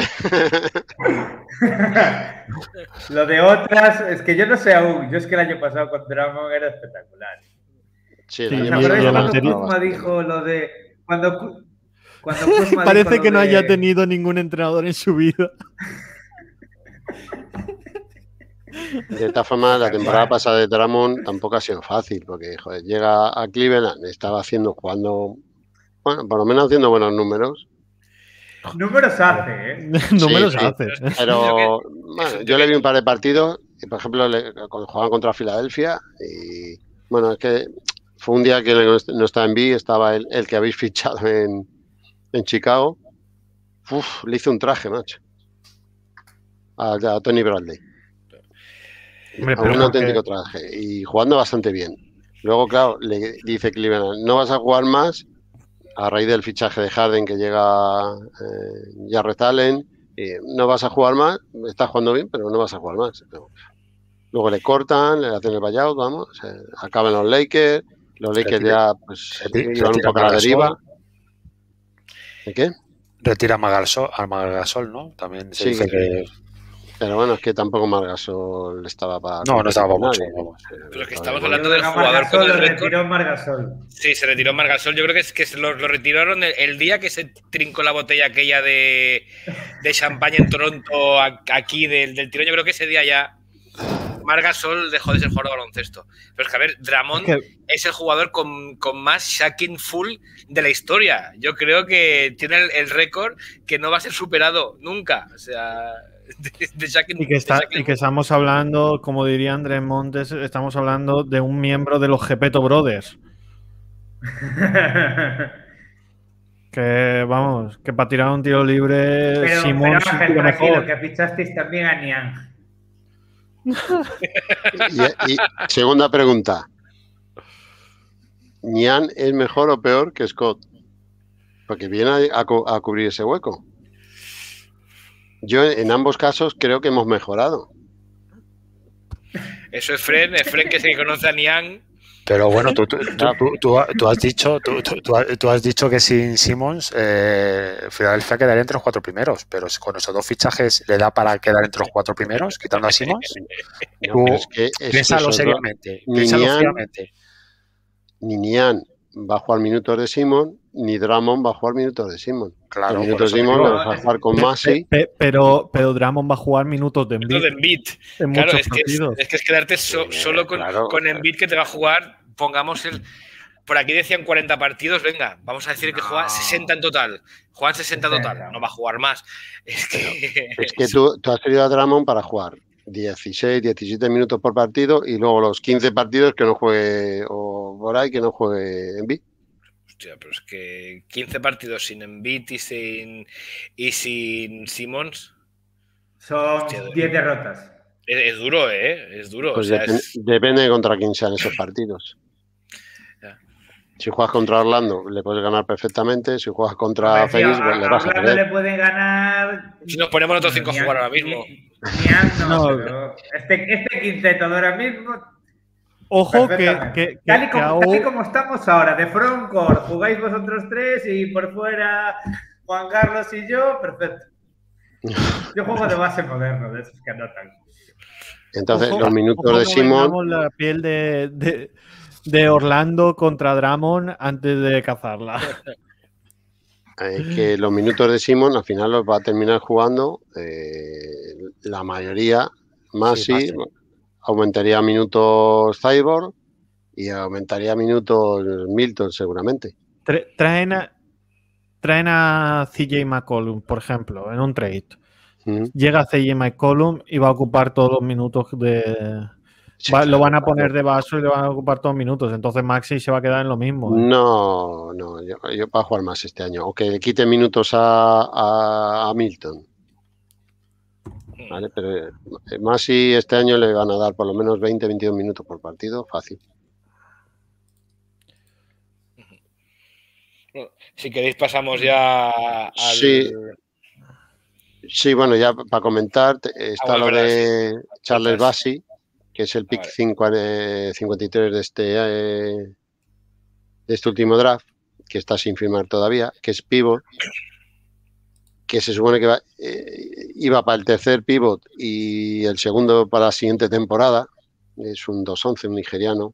Lo de otras, es que yo no sé aún. Yo es que el año pasado con Drummond era espectacular.
Sí, el
Sí,
año
¿Os
y-
pasado
acordáis
y el
cuando
anterior-
Kuzma dijo lo de. Cuando, Ku- cuando Kuzma
Parece
dijo
que
lo
no
de-
haya tenido ningún entrenador en su vida.
De esta forma, la temporada pasada de Drummond tampoco ha sido fácil, porque joder, llega a Cleveland, estaba haciendo, jugando, bueno, por lo menos haciendo buenos números,
Números hace, ¿eh?
No
Sí,
me los
sí.
hace.
pero bueno, yo le vi un par de partidos por ejemplo, le, cuando jugaban contra Filadelfia, y bueno, es que fue un día que no estaba en B, estaba el, el que habéis fichado en, en Chicago. Uf, le hice un traje, macho. A, a Tony Bradley. Hombre, a un auténtico que... traje. Y jugando bastante bien. Luego, claro, le dice Cleveland, no vas a jugar más a raíz del fichaje de Harden que llega eh, Jarrett Allen. Y no vas a jugar más, estás jugando bien, pero no vas a jugar más. Luego le cortan, le hacen el buyout, vamos, eh, acaban los Lakers, los Lakers retira, ya pues iban un poco a la deriva. ¿De qué?
Retira a Margasol, a Margasol, ¿no? También se sí, dice que...
Pero bueno, es que tampoco Margasol estaba para...
No, no estaba para mucho. Vamos.
Pero es que estamos hablando del jugador con el
récord. Retiró Margasol.
Sí, se retiró Margasol. Yo creo que es que lo, lo retiraron el, el día que se trincó la botella aquella de, de champaña en Toronto, aquí del, del tirón. Yo creo que ese día ya Margasol dejó de ser jugador de baloncesto. Pero es que, a ver, Drummond es, que... es el jugador con, con más shacking full de la historia. Yo creo que tiene el, el récord que no va a ser superado nunca. O sea... De, de Shacking,
y, que está,
de
y que estamos hablando, como diría Andrés Montes, estamos hablando de un miembro de los Gepetto Brothers. Que vamos, que para tirar un tiro libre,
pero,
Simón
pero Ángel, tranquilo, que fichasteis también a Niang.
y, y segunda pregunta, ¿Niang es mejor o peor que Scott? Porque viene a, a, a cubrir ese hueco. Yo en ambos casos creo que hemos mejorado.
Eso es Fred, es Fred que se conoce a Niang.
Pero bueno, tú, tú, tú, tú, tú has dicho tú, tú, tú has dicho que sin Simmons eh, Filadelfia quedaría entre los cuatro primeros, pero con esos dos fichajes le da para quedar entre los cuatro primeros, quitando a Simmons.
No, es que, es
piénsalo
que
seriamente,
ni
piénsalo
Niang,
fríamente.
Ni Niang va a jugar minutos de Simmons, ni Drummond va a jugar minutos de Simmons.
Claro,
los minutos de Simmons los va a jugar con Maxey.
Pe, pero, pero Drummond va a jugar minutos de Embiid.
De Embiid.
En
claro,
muchos
es que es, es que es quedarte so, solo con,
claro,
con Embiid que te va a jugar, pongamos el... Por aquí decían cuarenta partidos, venga, vamos a decir que no. juega sesenta en total. Juegan sesenta en total, no va a jugar más. Es que,
es que tú, tú has querido a Drummond para jugar dieciséis, diecisiete minutos por partido y luego los quince partidos que no juegue, o por ahí que no juegue Embiid.
Hostia, pero es que quince partidos sin Embiid y sin, y sin Simmons.
Son diez derrotas.
Es, es duro, ¿eh? Es duro.
Pues
o sea,
depende,
es...
depende contra quién sean esos partidos. Ya. Si juegas contra Orlando, le puedes ganar perfectamente. Si juegas contra ver, Phoenix,
tío,
le vas a
Orlando le puede ganar.
Si nos ponemos nosotros cinco a jugar ahora mismo.
Ni, ni no, no. Pero este, este quinteto ahora mismo.
Ojo que, que,
tal, y
que
como,
hago...
tal y como estamos ahora, de frontcourt, jugáis vosotros tres y por fuera Juan Carlos y yo, perfecto. Yo juego de base moderno, de esos que anotan.
Entonces,
ojo,
los minutos
ojo
de Simón.
La piel de, de, de Orlando contra Drummond antes de cazarla.
Eh, que los minutos de Simón al final los va a terminar jugando eh, la mayoría, más sí, aumentaría minutos Cyborg y aumentaría minutos Milton seguramente.
Traen a, traen a C J McCollum, por ejemplo, en un trade. Uh-huh. Llega C J McCollum y va a ocupar todos los minutos de... Sí, va, claro, lo van a poner claro. de vaso y le van a ocupar todos los minutos. Entonces Maxi se va a quedar en lo mismo. ¿eh?
No, no, yo, yo para jugar más este año. O que le quite minutos a, a, a Milton. Vale, pero más si este año le van a dar por lo menos veinte, veintidós minutos por partido, fácil.
Si queréis pasamos ya al...
Sí, sí bueno, ya para comentar, está ah, bueno, lo verdad, de sí. Charles Bassey, que es el pick vale. cincuenta y tres de este, eh, de este último draft, que está sin firmar todavía, que es pivot, que se supone que va, eh, iba para el tercer pivot y el segundo para la siguiente temporada. Es un dos once, un nigeriano,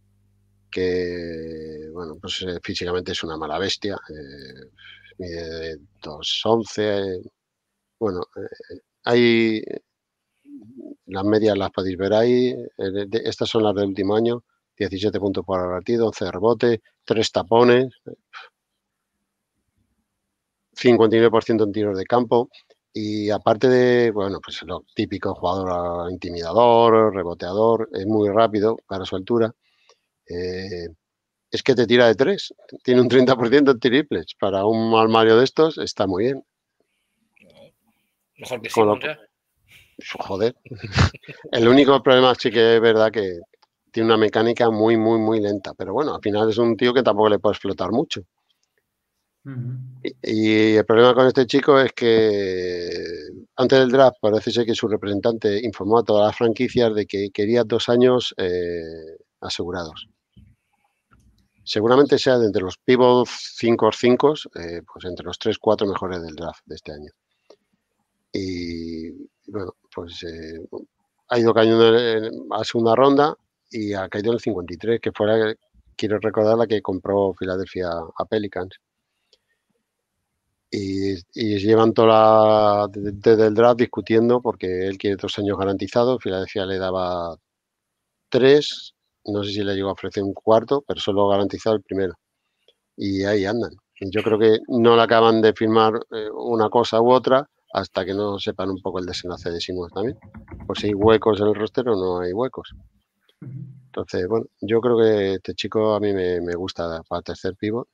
que, bueno, pues eh, físicamente es una mala bestia. Eh, mide dos once. Eh, bueno, eh, hay... Las medias las podéis ver ahí. Eh, de, estas son las del último año. diecisiete puntos por partido, once rebotes, tres tapones. cincuenta y nueve por ciento en tiros de campo. Y aparte de, bueno, pues lo típico jugador intimidador, reboteador, es muy rápido para su altura. Eh, es que te tira de tres. Tiene un treinta por ciento en triples. Para un armario de estos está muy bien.
Mejor que Simon, ya.
Joder. El único problema sí que es verdad que tiene una mecánica muy, muy, muy lenta. Pero bueno, al final es un tío que tampoco le puedes flotar mucho. Uh-huh. y, y el problema con este chico es que antes del draft parece ser que su representante informó a todas las franquicias de que quería dos años eh, asegurados. Seguramente sea de entre los pivot cinco cinco, eh, pues entre los tres cuatro mejores del draft de este año. Y bueno, pues eh, ha ido cayendo a segunda ronda y ha caído en el cincuenta y tres, que fue la, quiero recordar, la que compró Filadelfia a Pelicans. Y, y llevan toda la, desde el draft discutiendo porque él quiere dos años garantizados. Filadelfia le daba tres, no sé si le llegó a ofrecer un cuarto, pero solo garantizado el primero. Y ahí andan. Y yo creo que no le acaban de firmar eh, una cosa u otra hasta que no sepan un poco el desenlace de Simons también. Pues si hay huecos en el roster o no hay huecos. Entonces, bueno, yo creo que este chico a mí me, me gusta para tercer pivot.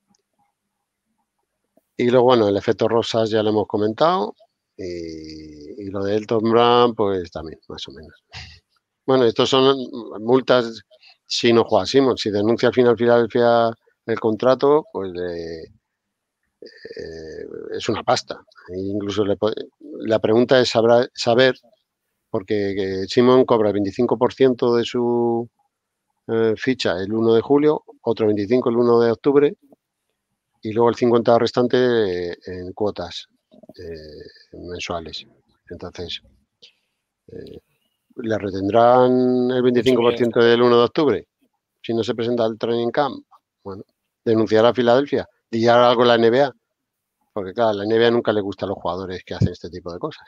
Y luego, bueno, el efecto Rosas ya lo hemos comentado. Y, y lo de Elton Brand, pues también, más o menos. Bueno, estos son multas si no juega Simons. Si denuncia al final Filadelfia el contrato, pues eh, eh, es una pasta. E incluso le, la pregunta es sabrá, saber, porque Simons cobra el veinticinco por ciento de su eh, ficha el uno de julio, otro veinticinco por ciento el uno de octubre, y luego el cincuenta por ciento restante en cuotas eh, mensuales. Entonces, eh, ¿le retendrán el veinticinco por ciento del uno de octubre si no se presenta al training camp? Bueno, denunciará a Filadelfia, dirá algo en la N B A, porque claro, a la N B A nunca le gusta a los jugadores que hacen este tipo de cosas.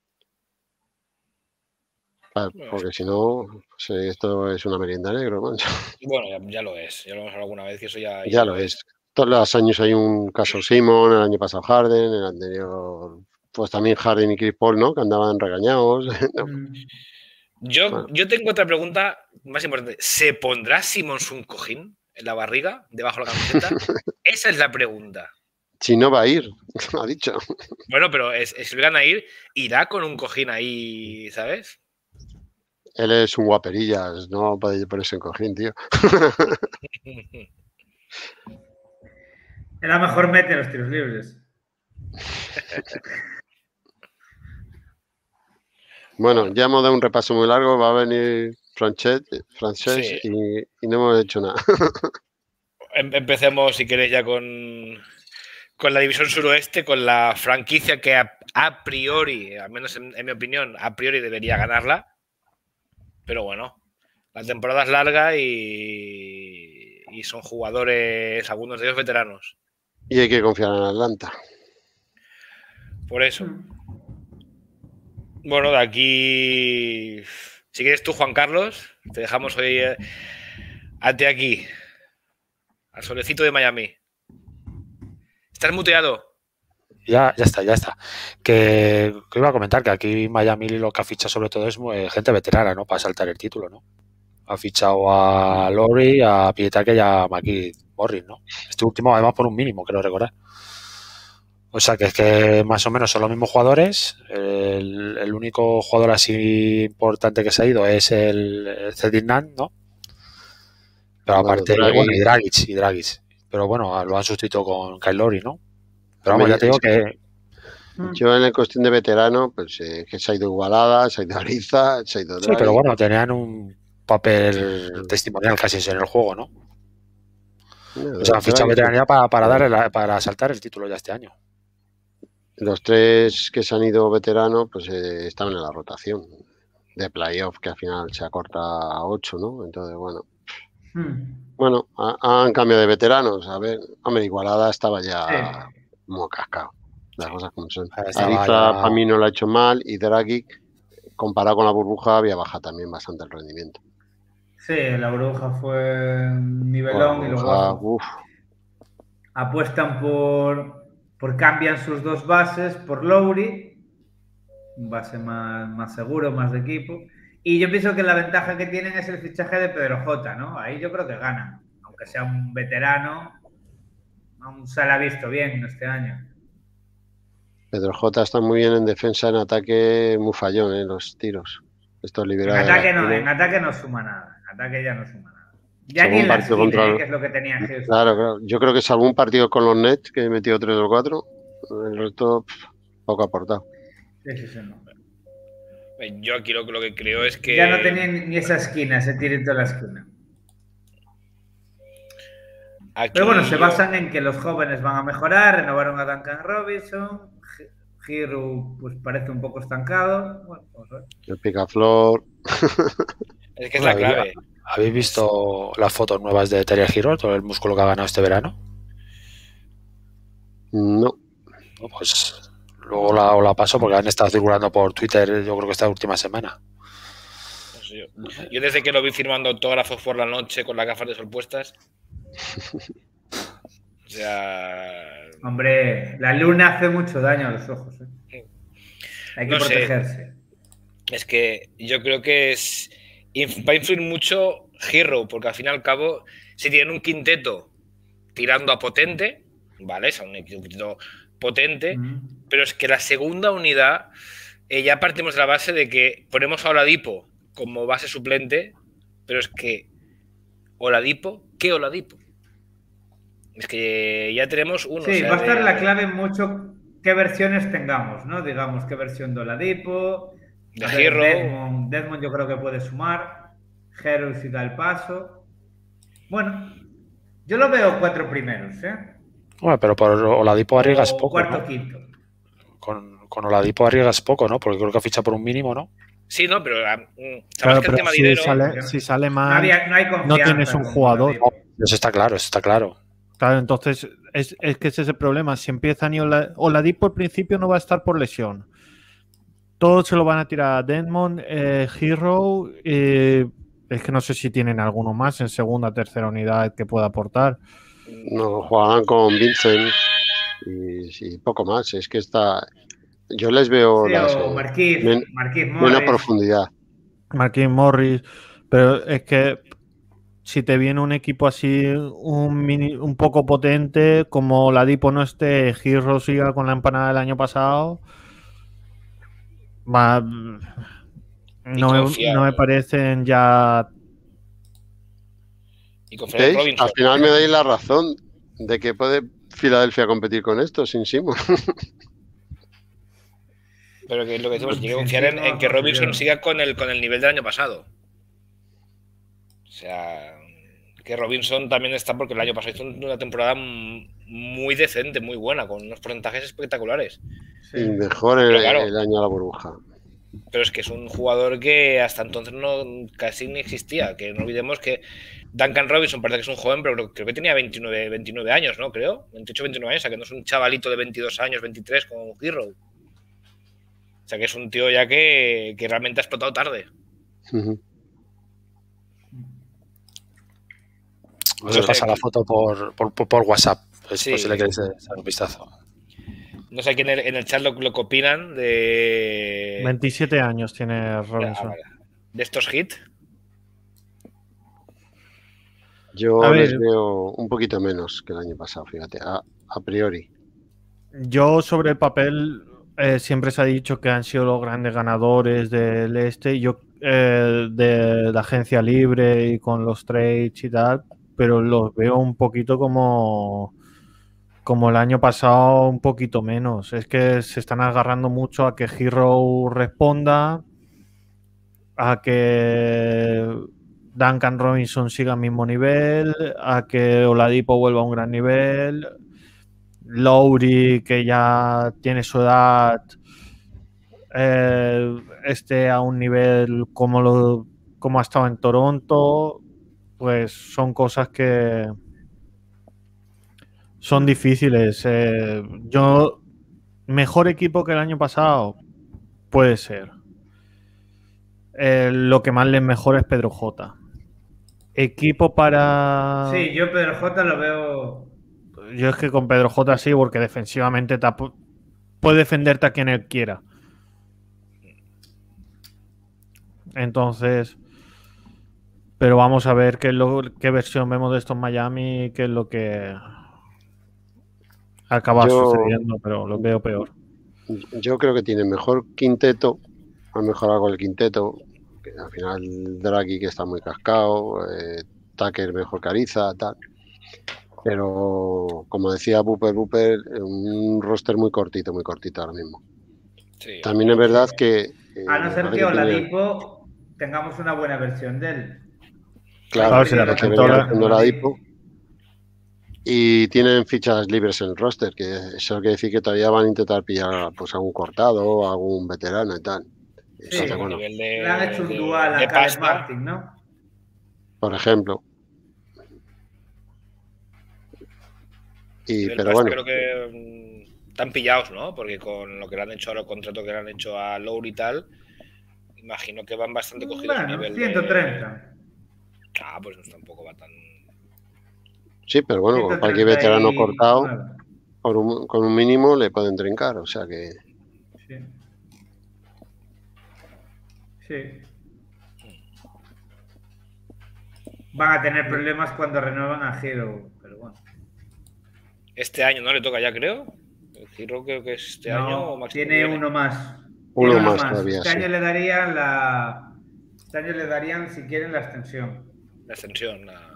Claro, porque si no, pues esto es una merienda negra, mancho.
Bueno, ya, ya lo es, ya lo hemos hablado alguna vez que eso ya...
Ya, ya lo es. es. Todos los años hay un caso Simon, el año pasado Harden, el anterior, pues también Harden y Chris Paul, ¿no? Que andaban regañados. ¿no?
Yo, bueno. yo tengo otra pregunta más importante. ¿Se pondrá Simons un cojín en la barriga, debajo de la camiseta? Esa es la pregunta.
Si no va a ir, ha dicho.
Bueno, pero es, es el van a ir, irá con un cojín ahí, ¿sabes?
Él es un guaperillas, no puede ponerse un cojín, tío.
Era mejor meter los tiros libres.
Bueno, ya hemos dado un repaso muy largo, va a venir Franchet, Francés sí. y, y no hemos hecho nada.
Empecemos, si queréis, ya con, con la división suroeste, con la franquicia que a, a priori, al menos en, en mi opinión, a priori debería ganarla. Pero bueno, la temporada es larga y, y son jugadores, algunos de ellos veteranos.
Y hay que confiar en Atlanta.
Por eso. Bueno, de aquí, si quieres tú, Juan Carlos, te dejamos hoy eh, ante aquí, al solecito de Miami. ¿Estás muteado?
Ya, ya está, ya está. Que, que iba a comentar que aquí Miami lo que ha fichado sobre todo es eh, gente veterana, ¿no? Para saltar el título, ¿no? Ha fichado a Lowry, a Pietrake y a McKee Morris, ¿no? Este último además por un mínimo, creo recordar. O sea que es que más o menos son los mismos jugadores. El, el único jugador así importante que se ha ido es el Cedric, ¿no? Pero aparte, bueno, bueno, y Dragic, y Dragic. Pero bueno, lo han sustituido con Kyle Lowry, ¿no? Pero vamos, ya te digo que...
Yo en la cuestión de veterano, pues eh, que se ha ido Igualada, se ha ido Ariza, se ha ido Draghi.
Sí, pero bueno, tenían un papel testimonial casi en el juego, ¿no? No, o sea, han fichado veteranía para, para, dar el, para saltar el título ya este año.
Los tres que se han ido veteranos, pues eh, estaban en la rotación de playoff, que al final se acorta a ocho, ¿no? Entonces, bueno... Hmm. Bueno, ha, han cambiado de veteranos. A ver, hombre, Igualada estaba ya... Sí. Como cascado, las sí. cosas como son. Ariza ya... para mí no lo ha hecho mal y Draghi, comparado con la burbuja, había bajado también bastante el rendimiento.
Sí, la burbuja fue un nivelón bueno, y luego uf. apuestan por, por cambian sus dos bases por Lowry un base más, más seguro, más de equipo. Y yo pienso que la ventaja que tienen es el fichaje de Pedro Jota, ¿no? Ahí yo creo que ganan, aunque sea un veterano, aún se la ha visto bien este año.
Pedro J está muy bien en defensa, en ataque muy fallón en los tiros. Esto
En
liberado.
ataque, no, en ataque no suma nada, en ataque ya no suma nada. Ya
Según
ni en la
partido
esquina,
contra
¿eh?
el-
Que es lo que tenía Houston.
Claro, claro. Yo creo que es algún partido con los Nets que he metido tres o cuatro. El resto, pff, poco aportado.
Sí, sí, sí, no.
Yo aquí lo, lo que creo es que.
Ya no tenía ni esa esquina, ese tirito de la esquina.
Aquí
Pero bueno, se
yo-
basan en que los jóvenes van a mejorar, renovaron a Duncan Robinson, Hero pues parece un poco estancado. Bueno, vamos a ver.
El picaflor.
Es que es
Bueno,
la clave.
¿Habéis visto las fotos nuevas de Tyler Hero, todo el músculo que ha ganado este verano?
No.
No, pues luego la, os la paso porque han estado circulando por Twitter, yo creo que esta última semana.
No sé yo. Yo desde que lo vi firmando autógrafos por la noche con las gafas de sol puestas. O sea.
Hombre, la luna hace mucho daño a los ojos. ¿eh? Hay que
No sé.
protegerse.
Es que yo creo que es, va a influir mucho Hero, porque al fin y al cabo, si tienen un quinteto tirando a potente, ¿vale? Es un quinteto potente,
Mm.
pero es que la segunda unidad, eh, ya partimos de la base de que ponemos a Oladipo como base suplente, pero es que Oladipo, ¿qué Oladipo? Es que ya tenemos uno.
Sí,
o sea,
va a estar
de-
la clave mucho qué versiones tengamos, ¿no? Digamos, qué versión de Oladipo,
De
a ver,
Hero.
Desmond, Desmond yo creo que puede sumar, Hero si da el paso. Bueno, yo lo veo cuatro primeros, ¿eh?
Bueno, pero por Oladipo arriesgas
O
poco,
cuarto,
¿no?
quinto.
Con, con Oladipo arriesgas poco, ¿no? Porque creo que ficha por un mínimo, ¿no?
Sí, no, pero ah, mm, sabes
Claro,
que el
pero
tema
si
dinero.
sale, si sale
No,
mal,
había- no hay
no
confianza
tienes un
con
jugador.
Oladipo.
Eso está claro, eso está claro.
Claro, entonces es, es que ese es el problema. Si empiezan y Ola- Oladipo al principio no va a estar por lesión. Todos se lo van a tirar a Desmond, eh, Hero. eh, es que no sé si tienen alguno más en segunda, tercera unidad que pueda aportar.
No, jugaban con Vincent y, y poco más. Es que está. Yo les veo
Sí,
las,
o
eh,
Marquise,
men-
Marquise
menos
Morris.
profundidad.
Marquín Morris. Pero es que si te viene un equipo así, un, mini- un poco potente, como Oladipo no esté, Hero siga con la empanada del año pasado, va-
Y
no, me,
confiar.
no me parecen ya.
Y con Fred
¿Veis?
Robinson.
Al final me dais la razón de que puede Filadelfia competir con esto sin Simon.
Pero que es lo que decimos,
Sí,
tiene que confiar en,
sí,
en que
no,
Robinson
no.
siga con el, con el nivel del año pasado. O sea, que Robinson también está porque el año pasado hizo una temporada m- muy decente, muy buena, con unos porcentajes espectaculares.
Sí.
Y mejor el,
Pero claro.
el año a la burbuja.
Pero es que es un jugador que hasta entonces no casi ni existía. Que no olvidemos que Duncan Robinson parece que es un joven, pero creo, creo que tenía veintinueve, veintinueve años, ¿no? Creo. veintiocho, veintinueve años, o sea que no es un chavalito de veintidós años, veintitrés como Hero. O sea que es un tío ya que, que realmente ha explotado tarde.
Ujú.
Os
No
he
sé,
pasado la foto por, por, por- por WhatsApp. Pues,
Sí.
pues si le queréis echar un vistazo.
No sé aquí en el, en el chat lo, lo que opinan de.
veintisiete años tiene
Ah,
Robinson.
vale. De estos hits.
Yo
A
les
ver.
veo un poquito menos que el año pasado, fíjate, a, a priori.
Yo sobre el papel eh, siempre se ha dicho que han sido los grandes ganadores del este, yo eh, de la agencia libre y con los trades y tal, pero los veo un poquito como, como el año pasado, un poquito menos. Es que se están agarrando mucho a que Hero responda, a que Duncan Robinson siga al mismo nivel, a que Oladipo vuelva a un gran nivel. Lowry, que ya tiene su edad, eh, esté a un nivel como, lo, como ha estado en Toronto, pues son cosas que son difíciles. Eh, yo, mejor equipo que el año pasado, puede ser. Eh, lo que más les mejora es Pedro J. Equipo para...
Sí, yo Pedro J lo veo.
Yo es que con Pedro J sí, porque defensivamente te ap- puede defenderte a quien él quiera. Entonces, pero vamos a ver qué, es lo, qué versión vemos de estos Miami, qué es lo que acaba
Yo-
sucediendo, pero lo veo peor.
Yo creo que tiene mejor quinteto, han mejorado con el quinteto, que al final Draghi que está muy cascado, eh, Tucker mejor que Ariza, tal. Pero como decía Buper Buper, un roster muy cortito, muy cortito ahora mismo.
Sí,
También es verdad que eh,
A no
me
ser
parece
que
que tenía-
Oladipo tengamos una buena versión de él.
claro,
Claro, si de
Tiene
hay que
repente
ver
Ola-
haciendo la Oladipo. Y tienen fichas libres en el roster, que eso quiere decir que todavía van a intentar pillar pues algún cortado, algún veterano y tal.
Sí,
Entonces,
a
bueno,
nivel
le han hecho
de,
un
de-
dual
de
a Caleb
pasta,
Martin, ¿no?
por ejemplo. Y,
del
pero
pasta
bueno,
creo que mm, están pillados, ¿no? Porque con lo que le han hecho ahora, el contrato que le han hecho a Lowry y tal, imagino que van bastante cogidos a
Bueno,
nivel
ciento treinta.
de... Ah, pues tampoco va tan...
sí, pero bueno, con cualquier veterano cortado, por un- con un mínimo le pueden trincar, o sea que
Sí. Sí. Van a tener problemas cuando renuevan a Hero, pero bueno.
Este año no le toca ya, creo. El Giro creo que es este año o
No,
máximo
tiene
que viene.
uno más.
Uno
Tiene
más todavía,
Este
sí.
año le darían la. Este año le darían, si quieren, la extensión.
La extensión. La...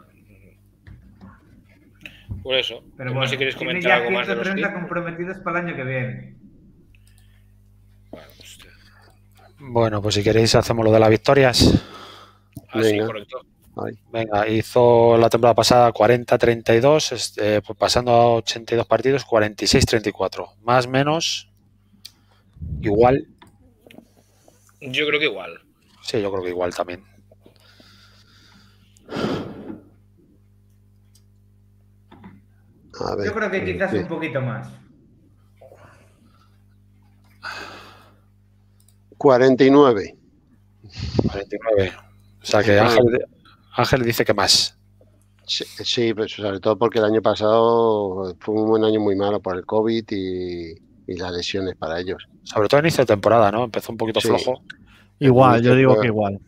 Por eso.
Pero
no
bueno,
sé si queréis
tiene
comentar
ya
algo más de
ciento
los
treinta
Heat.
comprometidos para el año que viene.
Bueno, pues,
Bueno, pues si queréis hacemos lo de las victorias.
ah, sí,
Venga.
correcto.
ay,
Venga, hizo la temporada pasada cuarenta treinta y dos, este, pues pasando a ochenta y dos partidos, cuarenta y seis treinta y cuatro. Más menos, igual.
Yo creo que igual.
Sí, yo creo que igual también.
a ver,
Yo creo que
pues,
quizás
sí.
un poquito más.
cuarenta y nueve.
cuarenta y nueve. O sea que Ángel, Ángel dice que más.
Sí, sí, pues sobre todo porque el año pasado fue un buen año muy malo por el COVID y, y las lesiones para ellos.
Sobre todo en inicio de temporada, ¿no? Empezó un poquito
Sí.
flojo.
Igual,
inicio
yo digo
fue-
que igual.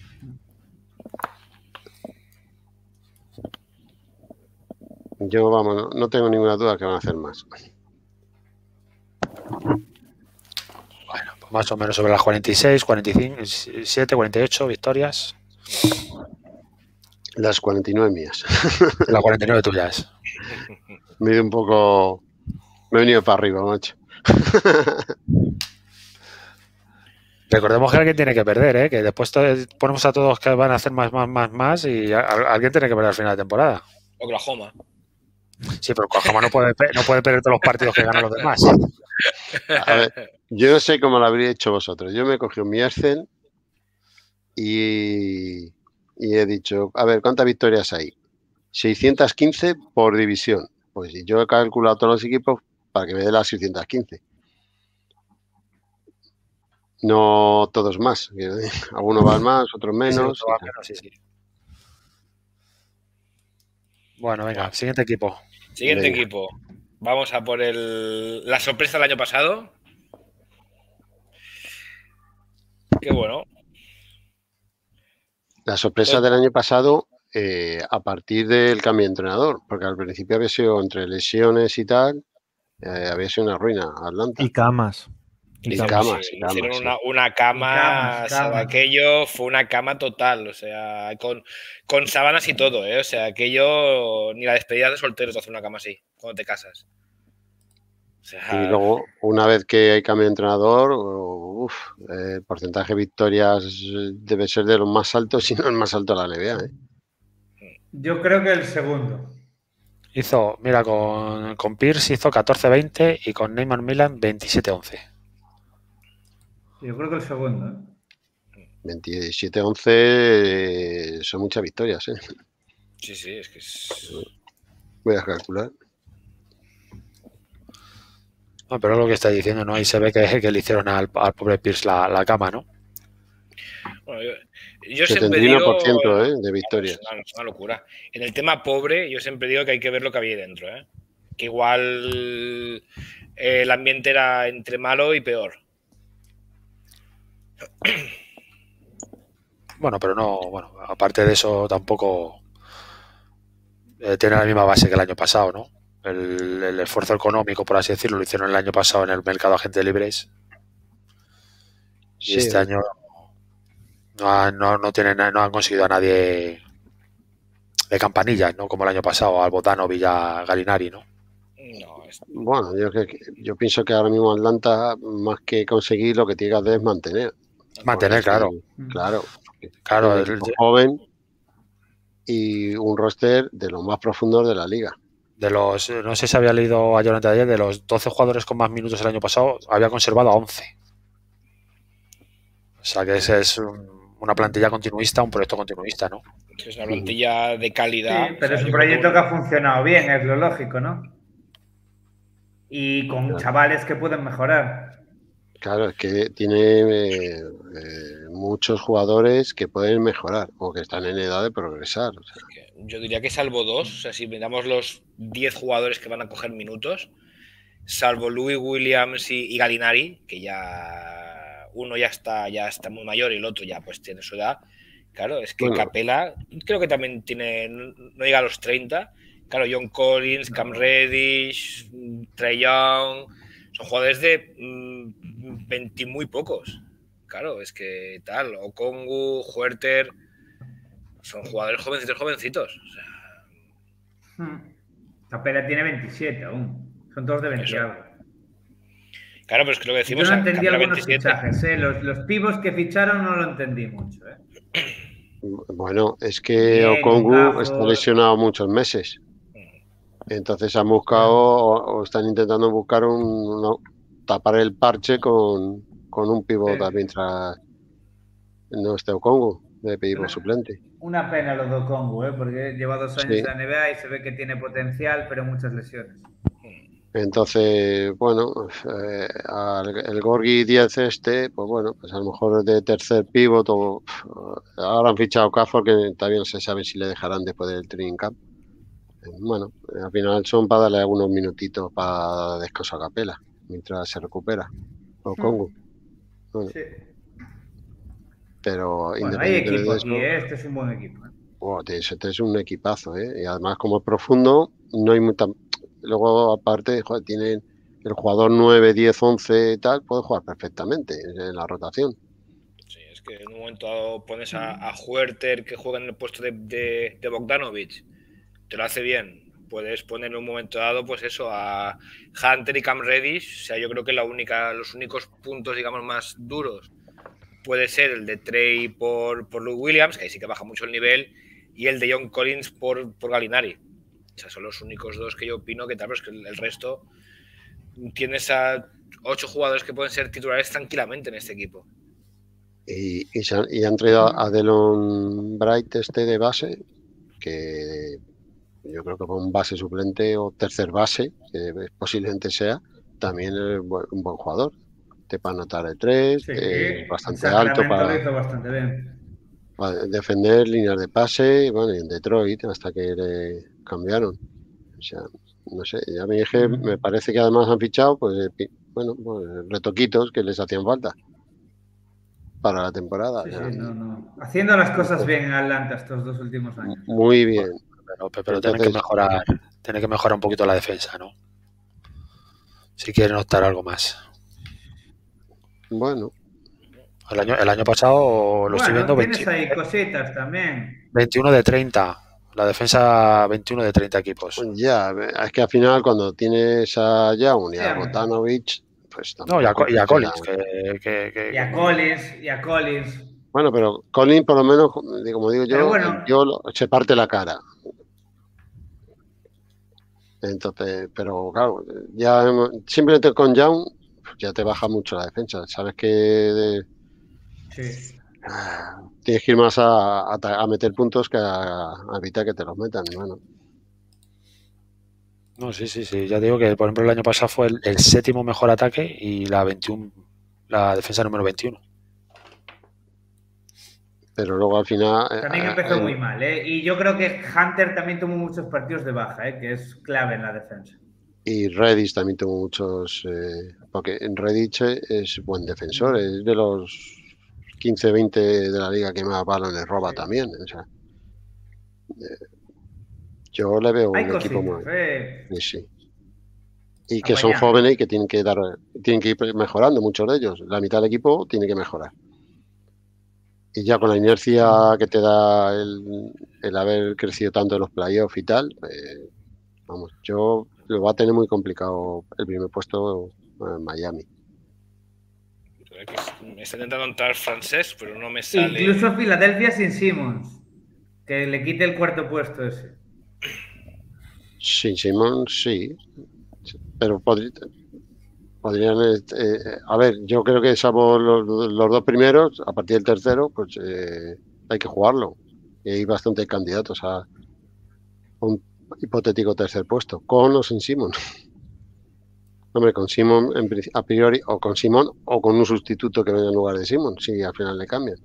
Yo, vamos, no, no tengo ninguna duda que van a hacer más.
Bueno, pues más o menos sobre las cuarenta y seis, cuarenta y cinco, siete, cuarenta y ocho victorias.
Las cuarenta y nueve mías.
Las cuarenta y nueve tuyas.
Me he ido un poco... Me he venido para arriba, macho.
Recordemos que alguien tiene que perder, ¿eh? Que después to- ponemos a todos que van a hacer más, más, más, más y a- a- alguien tiene que perder al final de temporada.
Oklahoma.
Sí, pero Oklahoma no puede, pe- no puede perder todos los partidos que ganan los demás.
A ver, yo no sé cómo lo habría hecho vosotros. Yo me he cogido mi Excel y, y he dicho, a ver, ¿cuántas victorias hay? seiscientas quince por división. Pues yo he calculado todos los equipos para que me dé las seiscientas quince. No todos más. Algunos van más, otros
Sí, sí,
menos.
otro va menos, sí, sí. Bueno, venga, siguiente equipo.
Siguiente
Venga.
equipo. Vamos a por el, la sorpresa del año pasado. Qué bueno.
La sorpresa del año pasado, eh, a partir del cambio de entrenador, porque al principio había sido entre lesiones y tal, eh, había sido una ruina Atlanta.
Y camas.
Y
Y camas.
camas,
Sí,
y camas,
hicieron
sí.
una, una cama,
Y camas,
o sea,
camas.
aquello fue una cama total, o sea, con, con sábanas y todo, ¿eh? O sea, aquello, ni la despedida de solteros te hace una cama así, cuando te casas. O sea,
Y luego, una vez que hay cambio de entrenador, uf, eh, el porcentaje de victorias debe ser de los más altos, si no el más alto de la N B A. ¿eh?
Yo creo que el segundo.
Hizo, mira, con, con Pierce hizo catorce veinte y con Neymar Milan veintisiete once.
Yo creo que el segundo. ¿eh?
veintisiete once eh, son muchas victorias. ¿eh?
sí, sí, es que es...
Voy a calcular.
No, pero es lo que está diciendo, ¿no? Ahí se ve que, que le hicieron al, al pobre Pierce la, la cama, ¿no?
Bueno, yo, yo siempre
setenta y uno por
digo...
ciento ¿eh? de victorias.
Es una, es una locura. En el tema pobre, yo siempre digo que hay que ver lo que había ahí dentro, ¿eh? Que igual eh, el ambiente era entre malo y peor.
Bueno, pero no, bueno, aparte de eso tampoco eh, tiene la misma base que el año pasado, ¿no? El, el esfuerzo económico, por así decirlo, lo hicieron el año pasado en el mercado de agentes libres y
Sí,
este año no, ha- no, no, tienen, no han conseguido a nadie de campanillas, ¿no? Como el año pasado, al Botano, Villa Galinari, ¿no?
No, es-
bueno, yo, que- yo pienso que ahora mismo Atlanta, más que conseguir, lo que tiene que hacer es mantener.
Mantener,
Porque
claro.
sí, claro. Es
Claro,
un
el-
equipo joven y un roster de los más profundos de la liga.
de los, no sé si había leído ayer o antes de ayer, de los doce jugadores con más minutos el año pasado, había conservado a once. O sea que ese es un- una plantilla continuista, un proyecto continuista, ¿no?
es una plantilla de
Sí,
calidad.
pero
o sea,
es un
yo creo
proyecto
un-
que ha funcionado bien, es lo lógico, ¿no? Y con
Claro.
chavales que pueden mejorar.
Claro, es que tiene eh, eh, muchos jugadores que pueden mejorar o que están en edad de progresar. O sea,
que yo diría que salvo dos, o sea, si miramos los diez jugadores que van a coger minutos, salvo Louis Williams y, y Galinari, que ya uno ya está, ya está muy mayor y el otro ya pues tiene su edad. Claro, es que
Bueno.
Capela creo que también tiene, no, no llega a los treinta. Claro, John Collins, Cam Reddish, Trae Young, son jugadores de mm, veinte muy pocos. Claro, es que tal, Okongu, Huerter, son jugadores jovencitos, jovencitos. O sea,
Hmm. Capela tiene veintisiete aún. Son todos de veinte
Eso.
algo.
claro, pero es que lo que decimos,
Yo no entendí
Capela
algunos
veintisiete.
fichajes, ¿eh? Los, los pibos que ficharon no lo entendí mucho, ¿eh?
bueno, es que
Bien,
Okongu
Okafor.
está lesionado muchos meses. Entonces han buscado o, o están intentando buscar un, uno- tapar el parche con, con un pivot
Sí.
mientras no esté Okongu de pivot
Una-
suplente.
Una pena lo de Okongu, ¿eh? Porque lleva dos años
Sí.
en la N B A y se ve que tiene potencial, pero muchas lesiones.
Entonces, bueno, eh, al- el Gorgi diez este, pues bueno, pues a lo mejor de tercer pivot o ahora han fichado Okafor que todavía no se sabe si le dejarán después del training camp. Eh, Bueno, eh, al final son para darle algunos minutitos para descanso a Capela mientras se recupera o Congo. Bueno,
Sí.
pero
Bueno, hay
independientemente
equipo
de
aquí,
eso,
¿eh? Este es un buen equipo. ¿eh?
wow, te- este es un equipazo, ¿eh? Y además como es profundo, no hay mucha... Luego aparte, joder, tienen el jugador nueve, diez, once y tal, puede jugar perfectamente en la rotación.
Sí, es que en un momento dado pones a, a Huerter que juega en el puesto de, de, de Bogdanovic, te lo hace bien. Puedes poner en un momento dado, pues eso, a Hunter y Cam Reddish. O sea, yo creo que la única, los únicos puntos, digamos, más duros puede ser el de Trey por, por Lou Williams, que ahí sí que baja mucho el nivel, y el de John Collins por, por Galinari. O sea, son los únicos dos que yo opino que tal, pero es que el, el resto tienes a ocho jugadores que pueden ser titulares tranquilamente en este equipo.
Y, y, se han, y han traído a Delon Bright este de base, que yo creo que con un base suplente o tercer base, que posiblemente sea, también es un buen jugador. Te para anotar de tres,
Sí,
es bastante
en
alto
Sacramento
para,
lo hizo bastante bien.
para defender líneas de pase, bueno, y en Detroit hasta que le cambiaron. O sea, no sé, ya me dije,
Mm.
me parece que además han fichado, pues, bueno, pues, retoquitos que les hacían falta para la temporada.
Sí,
O sea,
sí, no, no. Haciendo las cosas bien en Atlanta estos dos últimos años.
muy bien.
Pero, pero tienen
Entonces,
que mejorar, tienen que mejorar un poquito la defensa, ¿no? Si quieren optar a algo más.
bueno,
El año, el año pasado lo estoy
Bueno,
viendo
tienes
veinte
ahí cositas también.
veintiuno de treinta. La defensa veintiuno de treinta equipos.
ya, es que al final cuando tienes a Young y
Sí,
a
hombre.
Bogdanovic, pues
No, y a,
tampoco
Co- y a
te
Collins,
queda-
que, que- que-
Y a Collins, y a Collins.
Bueno, pero Colin por lo menos, como digo
Pero
yo,
bueno.
el tío lo- se parte la cara. Entonces, pero claro, ya hemos- simplemente con Young ya te baja mucho la defensa. Sabes que de-
Sí.
ah, tienes que ir más a, a, a meter puntos que a, a evitar que te los metan. Bueno,
No, sí, sí, sí. Ya digo que, por ejemplo, el año pasado fue el, el séptimo mejor ataque y la veintiuno, la defensa número veintiuno.
pero luego al final... eh,
También
eh,
empezó
en-
muy mal, ¿eh? Y yo creo que Hunter también tomó muchos partidos de baja, ¿eh? Que es clave en la defensa.
Y Reddish también tuvo muchos, eh, porque en Reddish es buen defensor, es de los quince veinte de la liga que más balones roba sí. también. O sea, eh, yo le veo
Hay
un
cositas,
equipo muy...
Eh.
Sí, sí. Y que son jóvenes y que tienen que dar, tienen que ir mejorando, muchos de ellos. La mitad del equipo tiene que mejorar. Y ya con la inercia que te da el, el haber crecido tanto en los playoffs y tal, eh, vamos, yo lo va a tener muy complicado el primer puesto en Miami.
Me está intentando entrar francés, pero no me sale.
Incluso Filadelfia sin Simmons, que le quite el cuarto puesto ese.
Sin Simmons, sí. Pero podría, podrían. Eh, a ver, yo creo que salvo los, los dos primeros, a partir del tercero, pues eh, hay que jugarlo. Y hay bastantes candidatos a un hipotético tercer puesto, con o sin Simmons. Hombre, con Simon a priori, o con Simon, o con un sustituto que venga en lugar de Simon, si al final le cambian.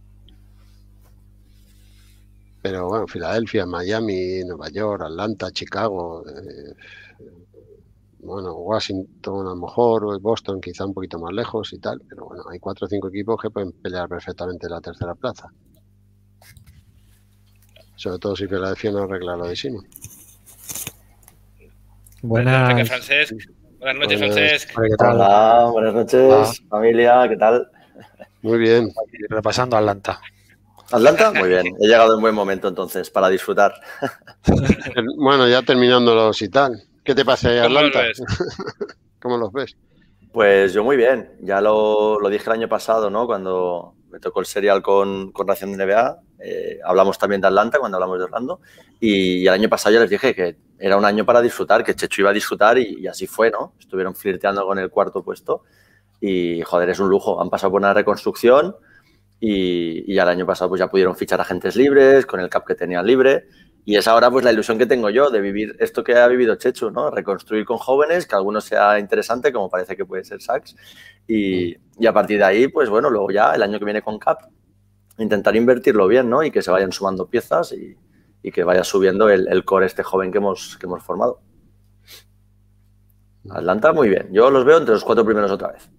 Pero bueno, Filadelfia, Miami, Nueva York, Atlanta, Chicago, eh, bueno, Washington a lo mejor, Boston quizá un poquito más lejos y tal, pero bueno, hay cuatro o cinco equipos que pueden pelear perfectamente la tercera plaza. Sobre todo si Filadelfia no arregla lo de Simon.
Buenas noches, Francesc. Buenas noches, Francesc.
¿Qué tal? Hola, buenas noches, ah. familia, ¿qué tal?
Muy bien.
Repasando Atlanta.
¿Atlanta? Muy bien. He llegado en buen momento entonces para disfrutar.
Bueno, ya terminándolos y tal. ¿Qué te pasa ahí, Atlanta? ¿Cómo los ves?
Pues yo muy bien. Ya lo, lo dije el año pasado, ¿no? Cuando me tocó el serial con, con Ración de N B A. Eh, hablamos también de Atlanta cuando hablamos de Orlando. Y el año pasado ya les dije que era un año para disfrutar, que Chechu iba a disfrutar y, y así fue, ¿no? Estuvieron flirteando con el cuarto puesto. Y, joder, es un lujo. Han pasado por una reconstrucción y, y el año pasado pues ya pudieron fichar agentes libres con el cap que tenían libre. Y es ahora pues la ilusión que tengo yo de vivir esto que ha vivido Chechu, ¿no? Reconstruir con jóvenes, que algunos sea interesante, como parece que puede ser Sachs. Y, y a partir de ahí, pues bueno, luego ya el año que viene con cap, intentar invertirlo bien, ¿no? Y que se vayan sumando piezas y, y que vaya subiendo el, el core este joven que hemos, que hemos formado. Atlanta, muy bien. Yo los veo entre los cuatro primeros otra vez.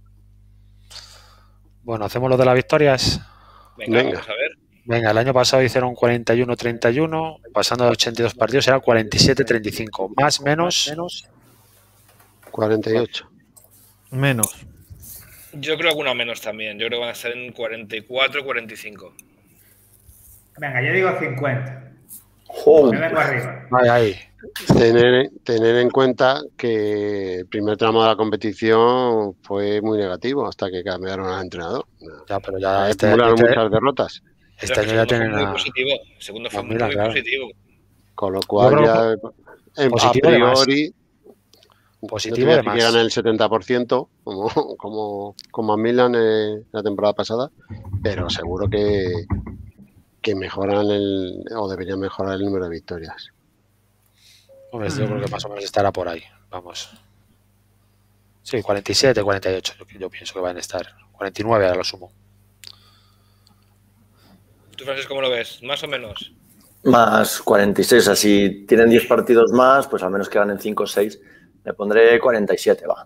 Bueno, hacemos lo de las victorias.
Venga, Venga. Vamos a ver.
Venga, el año pasado hicieron cuarenta y uno treinta y uno, pasando de ochenta y dos partidos era cuarenta y siete treinta y cinco. Más, menos. menos.
cuarenta y ocho.
Menos.
Yo creo que uno menos también. Yo creo que van a estar en cuarenta y cuatro cuarenta y cinco.
Venga, yo digo cincuenta.
Oh.
Me vengo arriba.
Ahí, ahí.
Tener, tener en cuenta que el primer tramo de la competición fue muy negativo hasta que cambiaron al entrenador.
Ya, pero ya
este, acumularon
este,
muchas derrotas.
Este año ya tienen
muy
a...
positivo. El segundo fue
pues mira,
muy
claro.
positivo.
Con lo cual ya en, a priori
positivo
no
de
te que ganan el setenta por ciento como, como, como a Milan eh, la temporada pasada, pero seguro que, que mejoran el o deberían mejorar el número de victorias.
Hombre, yo creo que más o menos estará por ahí. Vamos. Sí, cuarenta y siete, cuarenta y ocho. Yo, yo pienso que van a estar. cuarenta y nueve a lo sumo.
¿Tú, Francis, cómo lo ves? ¿Más o menos?
Más cuarenta y seis. O sea, si tienen diez partidos más, pues al menos que ganen cinco o seis. Le pondré cuarenta y siete, va.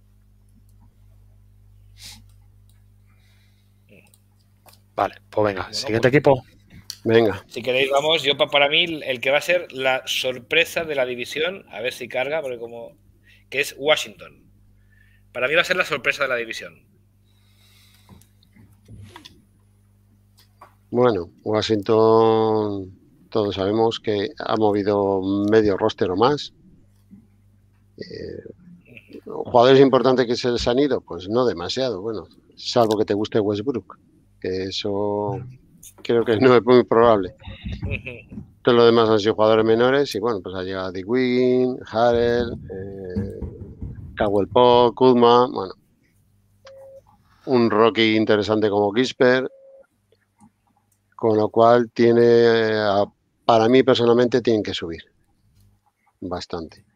Vale, pues venga. Bueno, siguiente pues... equipo.
Venga.
Si queréis, vamos, yo para mí el que va a ser la sorpresa de la división, a ver si carga, porque como que es Washington. Para mí va a ser la sorpresa de la división.
Bueno, Washington, todos sabemos que ha movido medio roster o más. Eh, ¿Jugadores importantes que se les han ido? Pues no demasiado, bueno, salvo que te guste Westbrook, que eso... creo que no es muy probable. Todo lo demás han sido jugadores menores y bueno, pues ha llegado Dick Wiggins, Harrell, eh, Caldwell Pope, Kuzma, bueno, un rookie interesante como Gisper, con lo cual tiene, para mí personalmente tienen que subir bastante.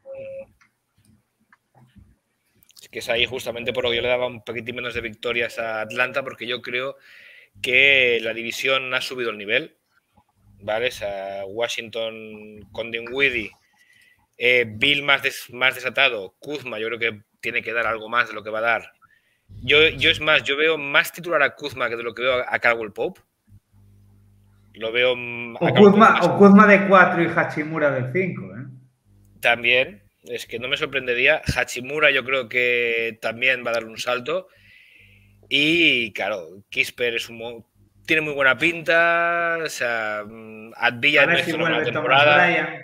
Es que es ahí justamente por lo que yo le daba un poquitín menos de victorias a Atlanta, porque yo creo que la división ha subido el nivel, ¿vale? O sea, Washington con Dinwiddie, eh, Bill más, des, más desatado, Kuzma yo creo que tiene que dar algo más de lo que va a dar, Yo, yo es más, yo veo más titular a Kuzma que de lo que veo a Caldwell Pope. Lo veo
o Kuzma, o Kuzma de cuatro y Hachimura de cinco, ¿eh?
También, es que no me sorprendería. Hachimura yo creo que también va a dar un salto. Y claro, Kispert es un, tiene muy buena pinta. O sea, Advilla no hizo una buena temporada.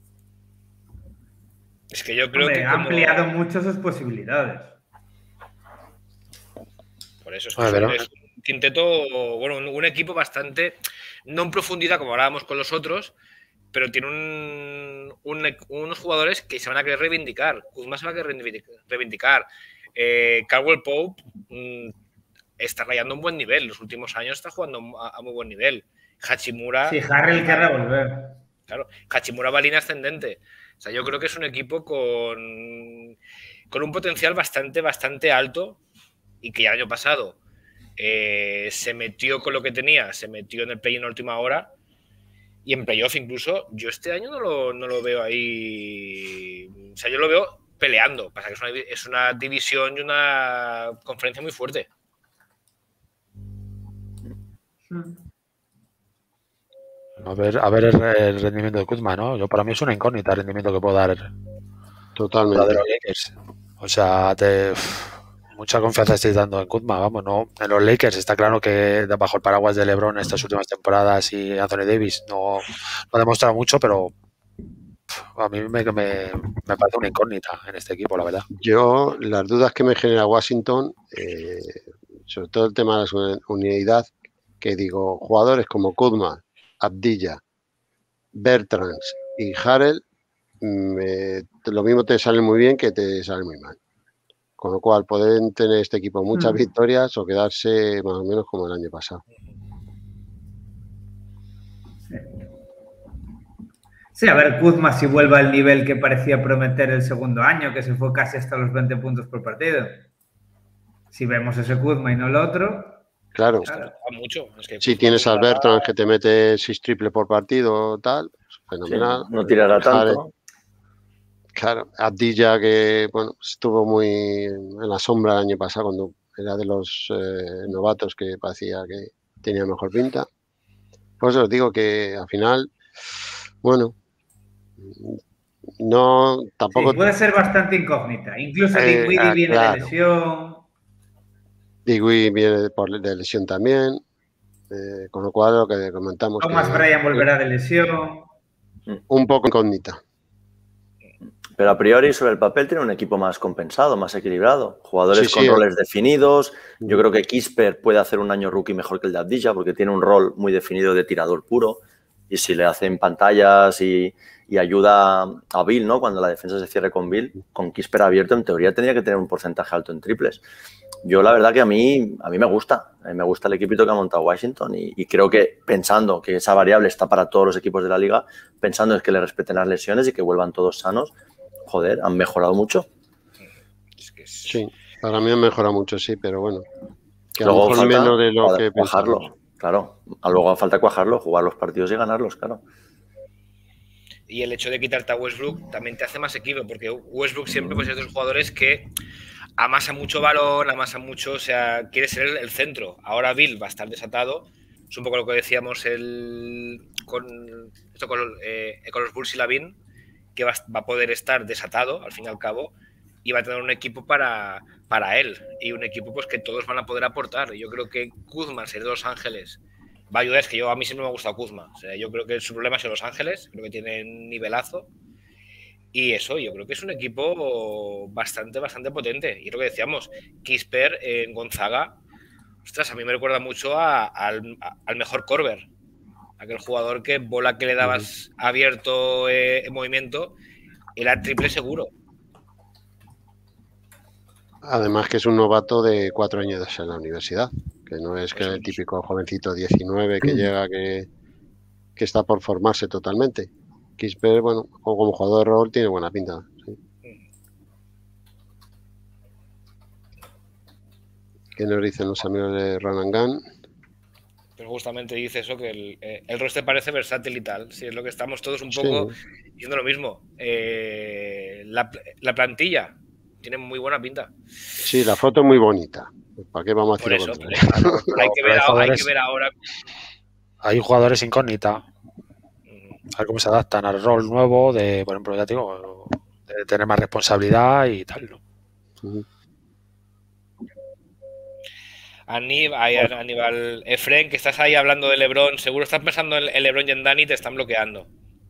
Es que yo creo
Hombre,
que
ha
como...
ampliado mucho sus posibilidades.
Por eso es que ah, es, un, es un quinteto, bueno, un, un equipo bastante, no en profundidad como hablábamos con los otros, pero tiene un, un, unos jugadores que se van a querer reivindicar. Kuzma se va a querer reivindicar. Eh, Caldwell Pope mmm, está rayando un buen nivel. Los últimos años está jugando a, a muy buen nivel. Hachimura...
Sí, Harrell querrá volver.
Claro, Hachimura va línea ascendente. O sea, yo creo que es un equipo con, con un potencial bastante, bastante alto y que ya el año pasado eh, se metió con lo que tenía, se metió en el play en última hora y en playoff incluso. Yo este año no lo, no lo veo ahí. O sea, yo lo veo peleando. Pasa que es una, es una división y una conferencia muy fuerte.
A ver, a ver el, el rendimiento de Kuzma, ¿no? Yo, para mí es una incógnita el rendimiento que puede dar.
Totalmente.
De los Lakers. O sea, te, mucha confianza estáis dando en Kuzma, vamos, ¿no? En los Lakers está claro que bajo el paraguas de LeBron estas últimas temporadas y Anthony Davis no, no ha demostrado mucho, pero a mí me, me, me parece una incógnita en este equipo, la verdad.
Yo, las dudas que me genera Washington, eh, sobre todo el tema de la unidad, que digo, jugadores como Kuzma, Abdilla, Bertrands y Harrell, me, lo mismo te sale muy bien que te sale muy mal. Con lo cual pueden tener este equipo muchas mm. victorias o quedarse más o menos como el año pasado.
Sí, sí, a ver, Kuzma si vuelve al nivel que parecía prometer el segundo año, que se fue casi hasta los veinte puntos por partido. Si vemos ese Kuzma y no el otro...
Claro.
claro. Mucho. Es que
si tienes a Alberto que te mete seis triples por partido, tal, fenomenal.
Sí, no tirará tanto.
Claro, Abdilla que bueno estuvo muy en la sombra el año pasado cuando era de los eh, novatos que parecía que tenía mejor pinta. Por eso os digo que al final, bueno, no tampoco...
Sí, puede ser bastante incógnita. Incluso eh, Dinwiddie ah, viene claro. de lesión.
Dinwiddie viene por, de lesión también. Eh, con lo cual lo que comentamos...
Thomas
que,
Bryant volverá de lesión.
Un poco incógnita.
Pero a priori sobre el papel tiene un equipo más compensado, más equilibrado. Jugadores sí, con sí, roles eh. definidos. Yo creo que Kispert puede hacer un año rookie mejor que el de Abdilla porque tiene un rol muy definido de tirador puro. Y si le hacen pantallas y, y ayuda a Bill, ¿no? Cuando la defensa se cierre con Bill, con Kispert abierto, en teoría tendría que tener un porcentaje alto en triples. Yo la verdad que a mí, a mí me gusta. Me gusta el equipito que ha montado Washington y, y creo que pensando que esa variable está para todos los equipos de la liga, pensando es que le respeten las lesiones y que vuelvan todos sanos, joder, han mejorado mucho.
Es que es... Sí, para mí han mejorado mucho, sí, pero bueno. Que
luego
a lo mejor
falta
menos de lo que
cuajarlo,
pensamos.
Claro. Luego falta cuajarlo, jugar los partidos y ganarlos, claro.
Y el hecho de quitarte a Westbrook también te hace más equipo, porque Westbrook siempre pues, es de los jugadores que amasa mucho balón, amasa mucho, o sea, quiere ser el, el centro. Ahora Bill va a estar desatado. Es un poco lo que decíamos el, con, esto con, eh, con los Bulls y Lavin, que va, va a poder estar desatado, al fin y al cabo, y va a tener un equipo para, para él. Y un equipo pues que todos van a poder aportar. Yo creo que Kuzma, ser de Los Ángeles, va a ayudar. Es que yo, a mí siempre me ha gustado Kuzma. O sea, yo creo que su problema es en Los Ángeles, creo que tiene nivelazo. Y eso, yo creo que es un equipo bastante, bastante potente. Y lo que decíamos, Kispert en Gonzaga, ostras, a mí me recuerda mucho a, a, al, a, al mejor Korver. Aquel jugador que bola que le dabas abierto eh, en movimiento, era triple seguro.
Además que es un novato de cuatro años en la universidad, que no es que el típico jovencito diecinueve que llega, que, que está por formarse totalmente. Kispert, bueno, como jugador de rol tiene buena pinta. ¿Sí? ¿Qué nos dicen los amigos de Run and Gun?
Pero justamente dice eso, que el, eh, el roster parece versátil y tal. Si es lo que estamos todos un poco sí. diciendo lo mismo. Eh, la, la plantilla tiene muy buena pinta.
Sí, la foto es muy bonita. ¿Para qué vamos a
Por
hacer
eso,
con
pero, claro, hay, que ver,
hay,
hay
jugadores,
que ver ahora.
hay jugadores incógnita. A ver cómo se adaptan al rol nuevo de, por ejemplo, ya te digo, de tener más responsabilidad y tal, ¿no?
Uh-huh.
Aníbal, Aníbal Efren, que estás ahí hablando de LeBron, seguro estás pensando en LeBron y en Dani, te están bloqueando.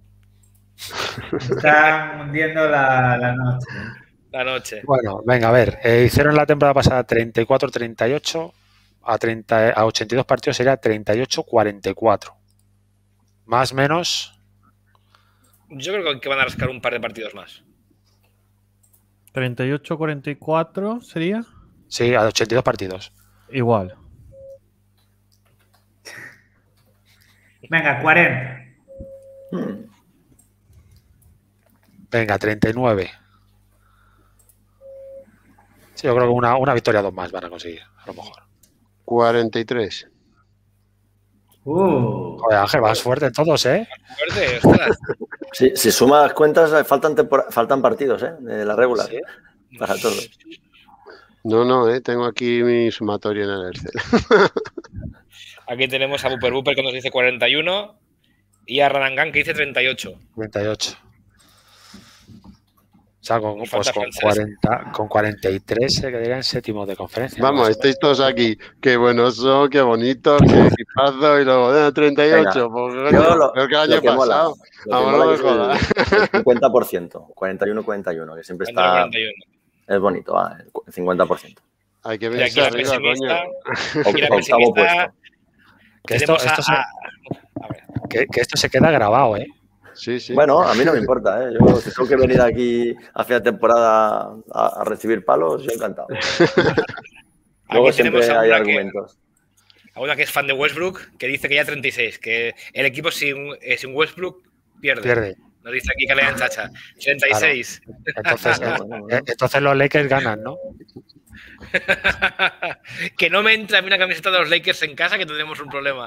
Están hundiendo la, la noche.
La noche.
Bueno, venga, a ver. Eh, hicieron la temporada pasada treinta y cuatro treinta y ocho. A, treinta, a ochenta y dos partidos sería treinta y ocho cuarenta y cuatro. Más o menos.
Yo creo que van a rascar un par de partidos más.
treinta y ocho cuarenta y cuatro sería.
Sí, a ochenta y dos partidos.
Igual.
Venga, cuarenta.
Hmm.
Venga, treinta y nueve. Sí, yo creo que una, una victoria dos más van a conseguir, a lo mejor.
cuarenta y tres.
Uh.
Joder, Ángel, vas fuerte todos, ¿eh?
Fuerte, ostras.
Si, si sumas cuentas, faltan, tempor- faltan partidos, ¿eh? De la regular.
¿Sí?
Para todos.
No, no, eh, tengo aquí mi sumatorio en el Excel.
Aquí tenemos a Buper Buper que nos dice cuarenta y uno y a Ranangan que dice treinta y ocho.
treinta y ocho. O sea, con,
Nos
pues
falta
con,
francés.
cuarenta, con cuarenta y tres se quedarían séptimo de conferencia.
Vamos, estáis todos aquí. Qué buenos son, qué bonitos, qué equipazo. Y luego, eh, treinta y ocho. Pues,
Yo
coño,
lo,
peor que el
lo
año
que mola,
pasado.
lo que
Vamos,
mola
no me
que es el,
jodas.
el cincuenta por ciento, cuarenta y uno cuarenta y uno, que siempre está...
cuarenta y uno.
Es bonito, ah, el cincuenta por ciento.
Hay que
Y
venirse
aquí la
arriba,
pesimista,
coño.
aquí la
Octavo
pesimista
puesto.
Que esto,
tenemos
esto
a,
se,
a- a ver,
que, que esto se queda grabado, ¿eh?
Sí, sí.
Bueno, a mí no me importa, ¿eh? Yo, si tengo que venir aquí a final de temporada a, a recibir palos, yo encantado. Luego
aquí tenemos
siempre
a
hay
una, que,
argumentos.
a una que es fan de Westbrook que dice que ya treinta y seis, que el equipo sin, eh, sin Westbrook pierde.
Pierde.
Nos dice aquí Kalean Chacha, treinta y seis.
Entonces,
Bueno,
eh,
bueno,
eh,
bueno.
entonces los Lakers ganan, ¿no?
Que no me entre a mí una camiseta de los Lakers en casa, que tendremos un problema.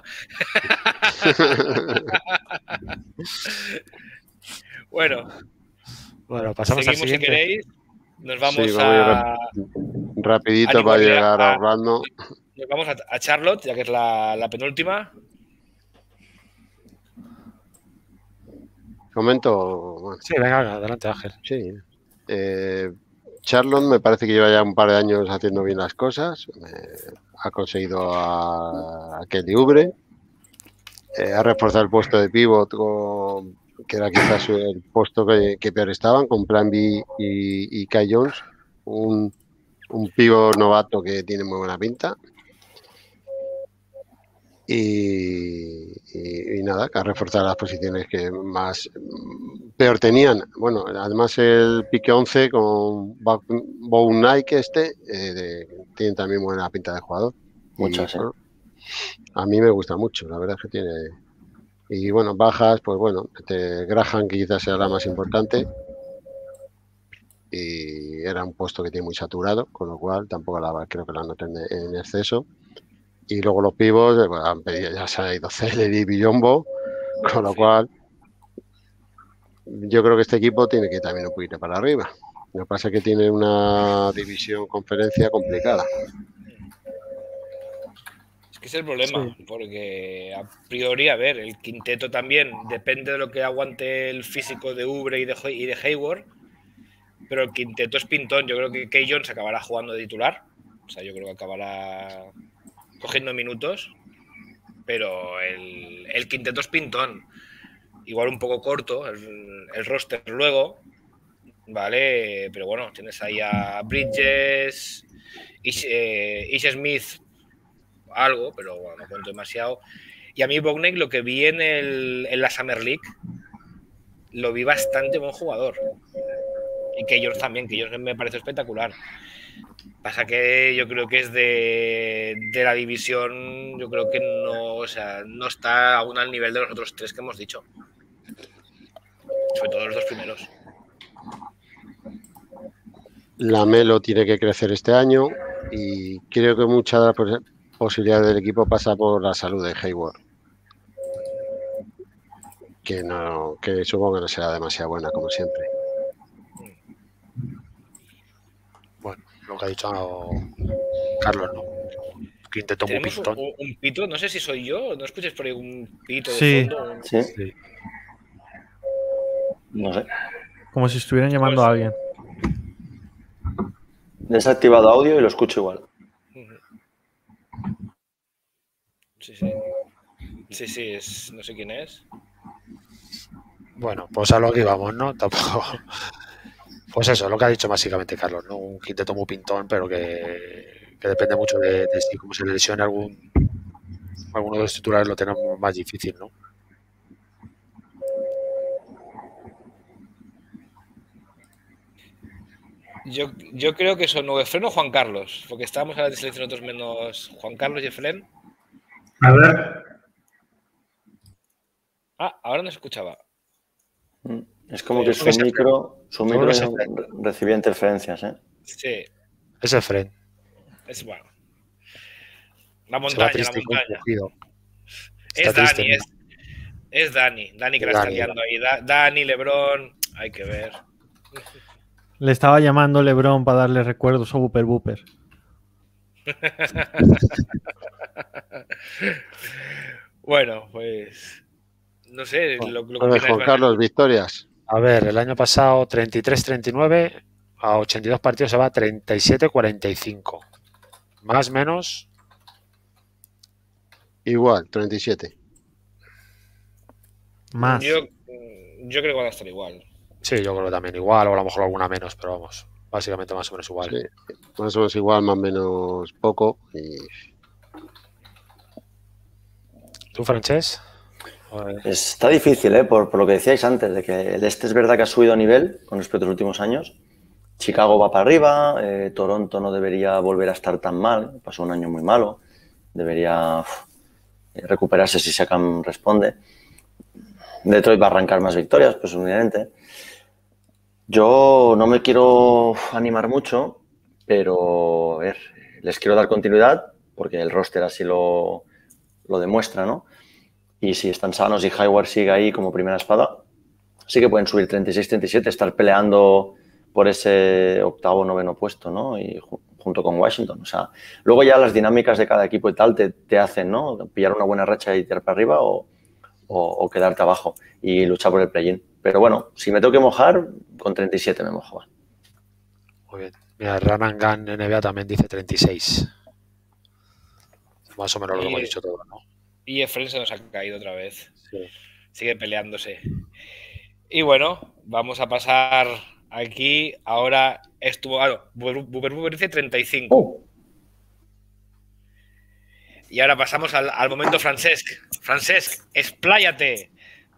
Bueno,
Bueno, pasamos al
seguimos si
siguiente.
queréis. Nos vamos
Sí, vamos
a,
a rapidito
a
para
nivel-
llegar
a-
ahorrando.
nos vamos a, a Charlotte, ya que es la, la penúltima.
Comento, bueno,
Sí, venga, adelante, Ángel.
sí. Eh, Charlotte me parece que lleva ya un par de años haciendo bien las cosas. Eh, ha conseguido a, a Kelly Oubre. Eh, ha reforzado el puesto de pivot, con- que era quizás el puesto que, que peor estaban, con Plan B y, y Kai Jones. Un, un pivot novato que tiene muy buena pinta. Y, y- y nada, que ha reforzado las posiciones que más mm, peor tenían. Bueno, además el pique once con Ba- Bow Nike este eh, de- tiene también buena pinta de jugador. Y,
Mucho, sí.
bueno, a mí me gusta mucho, la verdad es que tiene. Y bueno, bajas, pues bueno, este Graham que quizás sea la más importante. Y era un puesto que tiene muy saturado, con lo cual tampoco la creo que la noten en exceso. Y luego los pivos, eh, bueno, han pedido, ya se ha ido Celery y Billombo, con lo cual yo creo que este equipo tiene que ir también un poquito para arriba. Lo que pasa es que tiene una división conferencia complicada.
Es que es el problema, porque a priori, a ver, el quinteto también depende de lo que aguante el físico de Oubre y de, y de Hayward, pero el quinteto es pintón. Yo creo que Kai Jones acabará jugando de titular, o sea, yo creo que acabará cogiendo minutos, pero el, el quinteto es pintón. Igual un poco corto el, el roster luego, ¿vale? Pero bueno, tienes ahí a Bridges, Ish, eh, Ish Smith, algo, pero bueno, no cuento demasiado. Y a mí Bognek, lo que vi en, el, en la Summer League, lo vi bastante buen jugador. Y que ellos también, que ellos me parece espectacular. Pasa que yo creo que es de, de la división, yo creo que no, o sea, no está aún al nivel de los otros tres que hemos dicho. Sobre todo los dos primeros.
La Melo tiene que crecer este año y creo que mucha de la pos- posibilidad del equipo pasa por la salud de Hayward. Que no, que supongo que no será demasiado buena como siempre.
Bueno, lo que ha dicho Carlos, no. quinteto muy
Tenemos
pintón.
un, un pito, no sé si soy yo, ¿no escuches por ahí un pito de
Sí.
fondo? Un-
Sí,
Sí.
no sé.
Como si estuvieran llamando
Pues-
a alguien.
Desactivado audio y lo escucho igual.
Sí, sí. Sí, sí, es, no sé quién es.
Bueno, pues a lo que íbamos, ¿no? Tampoco. Pues eso, lo que ha dicho básicamente Carlos, ¿no? Un quinteto muy pintón, pero que, que depende mucho de, de si como se le lesione algún alguno de los titulares lo tenemos más difícil, ¿no?
Yo, yo creo que son o Efren o Juan Carlos, porque estábamos a la de selección otros menos Juan Carlos y Efren.
A ver.
Ah, ahora no se escuchaba.
Es como que
Pero-
su micro, su
Yo creo
micro
que es
re- recibía interferencias, ¿eh?
Sí,
Ese Fren.
es bueno. La
Se va
montaña, la
triste y
montaña.
confundido.
Es
Está
Dani,
triste,
es, es Dani. Dani que la
Dani,
está liando ahí. Da- Dani, Lebrón, hay que ver.
Le estaba llamando LeBron para darle recuerdos a Booper Booper.
Bueno, pues no sé, lo, lo que
A ver,
opináis
Juan
más.
Carlos, victorias.
A ver, el año pasado treinta y tres treinta y nueve, a ochenta y dos partidos se va treinta y siete cuarenta y cinco. Más menos,
Igual, treinta y siete.
Más.
Yo, yo creo que van a estar igual.
sí, yo creo que también igual, o a lo mejor alguna menos, pero vamos, básicamente más o menos igual.
Sí, más o menos igual, más o menos poco. Y
¿Tú, Francés? Joder.
Está difícil, ¿eh? Por, por lo que decíais antes, de que el este es verdad que ha subido a nivel con respecto a los últimos años. Chicago va para arriba, eh, Toronto no debería volver a estar tan mal, pasó un año muy malo, debería uf, recuperarse si Siakam responde. Detroit va a arrancar más victorias, pues evidentemente. Yo no me quiero animar mucho, pero a ver, les quiero dar continuidad porque el roster así lo, lo demuestra, ¿no? Y si están sanos y Hayward sigue ahí como primera espada, sí que pueden subir treinta y seis treinta y siete, estar peleando por ese octavo noveno puesto, ¿no? Y ju- junto con Washington. O sea, luego ya las dinámicas de cada equipo y tal te, te hacen, ¿no? Pillar una buena racha y tirar para arriba o, o, o quedarte abajo y luchar por el play-in. Pero bueno, si me tengo que mojar, con treinta y siete me mojo. va.
Muy bien. Mira, Run Gun N B A también dice treinta y seis. Más o menos lo que
Y-
hemos dicho todo, ¿no?
Y Efren se nos ha caído otra vez.
Sí.
Sigue peleándose. Y bueno, vamos a pasar aquí. Ahora estuvo. Ah, no, Booper Booper dice treinta y cinco.
Uh,
Y ahora pasamos al, al momento Francesc. Francesc, expláyate.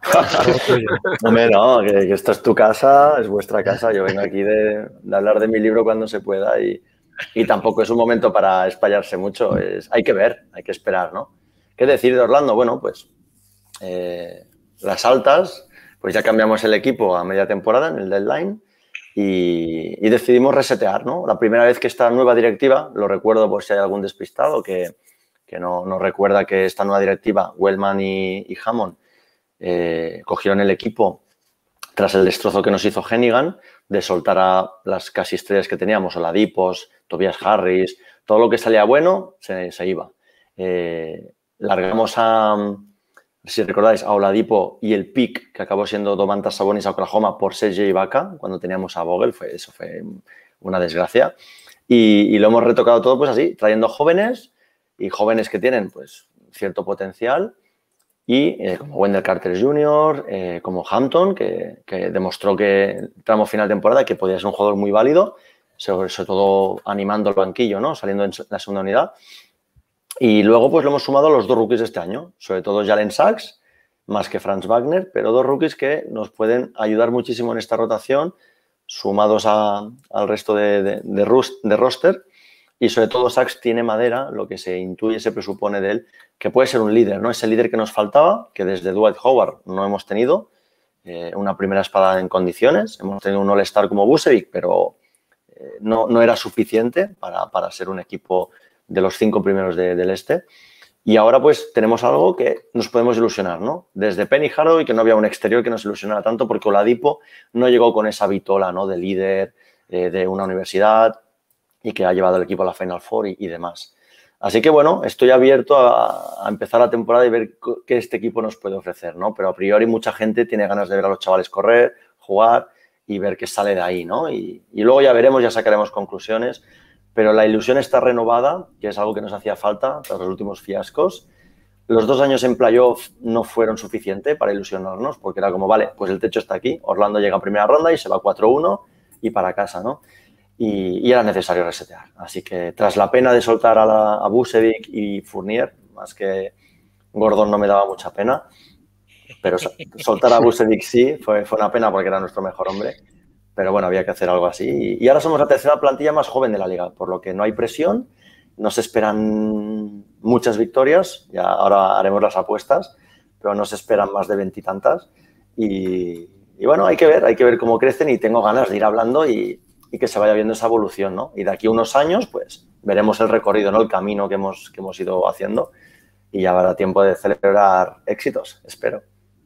hombre, no, que, que esta es tu casa, es vuestra casa. Yo vengo aquí de, de hablar de mi libro cuando se pueda y, y tampoco es un momento para espallarse mucho. Es, hay que ver, hay que esperar, ¿no? ¿Qué decir de Orlando? Bueno, pues eh, las altas, pues ya cambiamos el equipo a media temporada en el deadline y, y decidimos resetear, ¿no? La primera vez que esta nueva directiva, lo recuerdo por si hay algún despistado que, que no, no recuerda que esta nueva directiva, Wellman y, y Hammond, eh, cogieron el equipo tras el destrozo que nos hizo Hennigan de soltar a las casi estrellas que teníamos, Oladipos, Tobias Harris, todo lo que salía bueno se, se iba. Eh, largamos a, si recordáis, a Oladipo y el pick que acabó siendo Domantas Sabonis a Oklahoma por Serge Ibaka cuando teníamos a Vogel, fue, eso fue una desgracia. Y, y lo hemos retocado todo pues así, trayendo jóvenes y jóvenes que tienen pues cierto potencial y eh, como Wendell Carter junior, eh, como Hampton, que, que demostró que en el tramo final de temporada que podía ser un jugador muy válido, sobre, sobre todo animando el banquillo, ¿no? Saliendo en la segunda unidad. Y luego pues lo hemos sumado a los dos rookies de este año, sobre todo Jalen Sachs, más que Franz Wagner, pero dos rookies que nos pueden ayudar muchísimo en esta rotación, sumados a, al resto de, de, de, rust, de roster. Y sobre todo Sachs tiene madera, lo que se intuye, se presupone de él, que puede ser un líder, ¿no? Ese líder que nos faltaba, que desde Dwight Howard no hemos tenido, eh, una primera espada en condiciones. Hemos tenido un All-Star como Vucevic, pero eh, no, no era suficiente para, para ser un equipo de los cinco primeros de, del este. Y ahora pues tenemos algo que nos podemos ilusionar, ¿no? Desde Penny Hardaway, que no había un exterior que nos ilusionara tanto, porque Oladipo no llegó con esa vitola, ¿no? De líder, eh, de una universidad, y que ha llevado el equipo a la Final Four y, y demás. Así que, bueno, estoy abierto a, a empezar la temporada y ver qué este equipo nos puede ofrecer, ¿no? Pero a priori mucha gente tiene ganas de ver a los chavales correr, jugar y ver qué sale de ahí, ¿no? Y, y luego ya veremos, ya sacaremos conclusiones. Pero la ilusión está renovada, que es algo que nos hacía falta tras los últimos fiascos. Los dos años en playoff no fueron suficientes para ilusionarnos, porque era como, vale, pues el techo está aquí. Orlando llega a primera ronda y se va cuatro uno y para casa, ¿no? Y, y era necesario resetear. Así que tras la pena de soltar a, la, a Vucevic y Fournier, más que Gordon no me daba mucha pena, pero soltar a Vucevic sí, fue, fue una pena porque era nuestro mejor hombre. Pero bueno, había que hacer algo así. Y ahora somos la tercera plantilla más joven de la liga, por lo que no hay presión, no se esperan muchas victorias, ya ahora haremos las apuestas, pero no se esperan más de veintitantas. Y, y bueno, hay que ver, hay que ver cómo crecen y tengo ganas de ir hablando y, y que se vaya viendo esa evolución, ¿no? Y de aquí a unos años, pues, veremos el recorrido, ¿no? El camino que hemos, que hemos ido haciendo y ya habrá tiempo de celebrar éxitos, espero.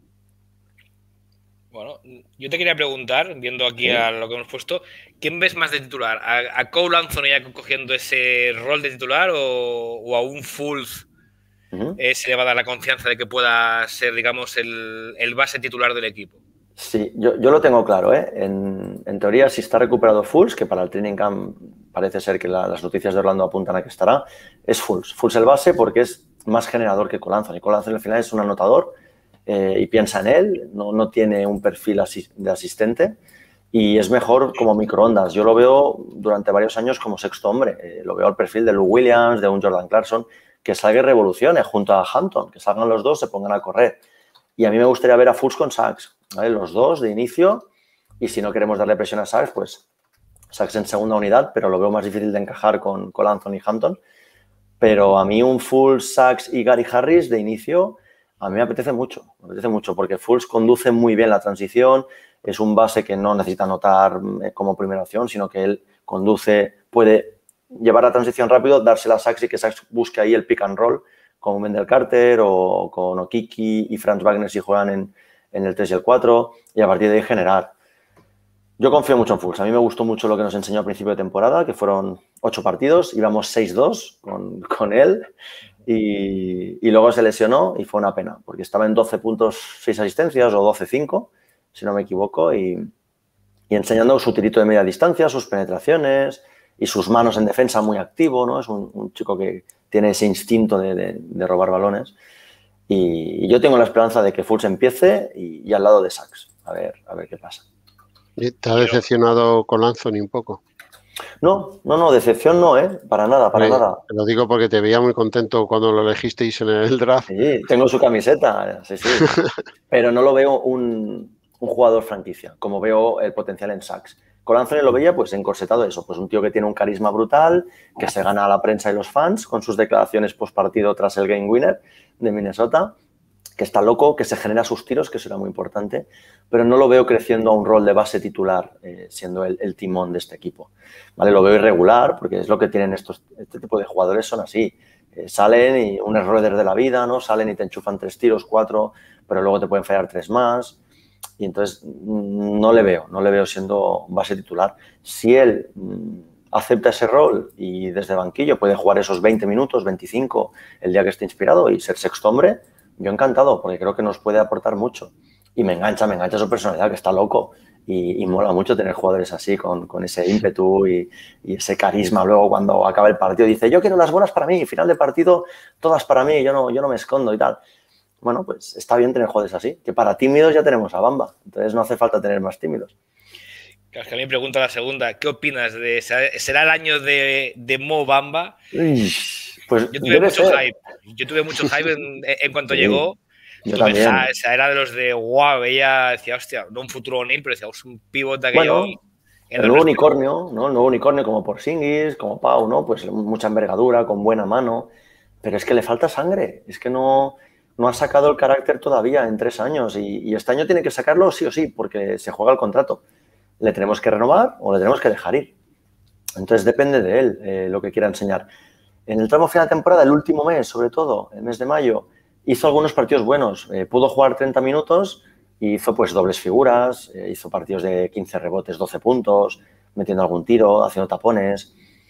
Bueno, yo te quería preguntar, viendo aquí a lo que hemos puesto, ¿quién ves más de titular? ¿A, a Cole Anthony ya cogiendo ese rol de titular o, o a un Fultz uh-huh. eh, se le va a dar la confianza de que pueda ser, digamos, el, el base titular del equipo?
Sí, yo, yo lo tengo claro, ¿eh? En, en teoría, si está recuperado Fultz, que para el training camp parece ser que la, las noticias de Orlando apuntan a que estará, es Fultz. Fultz el base porque es más generador que Cole Anthony. Cole Anthony al final es un anotador. Eh, y piensa en él, no, no tiene un perfil asi de asistente y es mejor como microondas. Yo lo veo durante varios años como sexto hombre. Eh, lo veo al perfil de Lou Williams, de un Jordan Clarkson, que salga y revolucione junto a Hampton, que salgan los dos, se pongan a correr. Y a mí me gustaría ver a Fultz con Sachs, ¿vale? Los dos de inicio, y si no queremos darle presión a Sachs, pues Sachs en segunda unidad, pero lo veo más difícil de encajar con, con Anthony y Hampton. Pero a mí un Fultz, Sachs y Gary Harris de inicio a mí me apetece mucho, me apetece mucho porque Fultz conduce muy bien la transición, es un base que no necesita anotar como primera opción, sino que él conduce, puede llevar la transición rápido, dársela a Sachs y que Sachs busque ahí el pick and roll con Wendell Carter o con Okiki y Franz Wagner si juegan en, en el tres y el cuatro y a partir de ahí generar. Yo confío mucho en Fultz, a mí me gustó mucho lo que nos enseñó a principio de temporada, que fueron ocho partidos, íbamos seis dos con, con él. Y, y luego se lesionó y fue una pena, porque estaba en doce puntos, seis asistencias o doce cinco, si no me equivoco, y, y enseñando su tirito de media distancia, sus penetraciones y sus manos en defensa muy activo, ¿no? Es un, un chico que tiene ese instinto de, de, de robar balones. Y, y yo tengo la esperanza de que Fultz empiece y, y al lado de Sachs, a ver, a ver qué pasa.
¿Te ha decepcionado con Anthony un poco?
No, no, no, decepción no, ¿eh? Para nada, para
eh,
nada.
Te lo digo porque te veía muy contento cuando lo elegisteis en el draft.
Sí, tengo su camiseta, sí, sí. Pero no lo veo un, un jugador franquicia, como veo el potencial en Sachs. Con Anthony lo veía pues encorsetado eso, pues un tío que tiene un carisma brutal, que se gana a la prensa y los fans con sus declaraciones post partido tras el game winner de Minnesota, que está loco, que se genera sus tiros, que eso era muy importante, pero no lo veo creciendo a un rol de base titular, eh, siendo el, el timón de este equipo. ¿Vale? Lo veo irregular, porque es lo que tienen estos, este tipo de jugadores, son así. Eh, salen y un error de la vida, ¿no? Salen y te enchufan tres tiros, cuatro, pero luego te pueden fallar tres más. Y entonces no le veo, no le veo siendo base titular. Si él mmm, acepta ese rol y desde banquillo puede jugar esos veinte minutos, veinticinco, el día que esté inspirado y ser sexto hombre, yo encantado, porque creo que nos puede aportar mucho. Y me engancha, me engancha su personalidad, que está loco. Y, y mola mucho tener jugadores así, con, con ese ímpetu y, y ese carisma. Luego, cuando acaba el partido, dice, yo quiero las bolas para mí, final de partido, todas para mí, yo no, yo no me escondo y tal. Bueno, pues está bien tener jugadores así, que para tímidos ya tenemos a Bamba. Entonces no hace falta tener más tímidos.
Claro, es que a mí me pregunta la segunda, ¿qué opinas de ¿será el año de, de Mo Bamba?
Uy, pues
yo tuve mucho ser. hype. Yo tuve mucho hype en, en cuanto sí, llegó.
Yo también.
Esa, esa era de los de wow, veía, decía, hostia, no un futuro O'Neal, pero decía, un pivot de aquello.
Bueno, el nuevo unicornio, ¿no? El nuevo unicornio como Porzingis, como Pau, ¿no? Pues mucha envergadura, con buena mano. Pero es que le falta sangre. Es que no, no ha sacado el carácter todavía en tres años. Y, y este año tiene que sacarlo sí o sí, porque se juega el contrato. ¿Le tenemos que renovar o le tenemos que dejar ir? Entonces depende de él eh, lo que quiera enseñar. En el tramo final de temporada, el último mes, sobre todo, el mes de mayo, hizo algunos partidos buenos. Eh, pudo jugar treinta minutos y hizo pues dobles figuras, eh, hizo partidos de quince rebotes, doce puntos, metiendo algún tiro, haciendo tapones.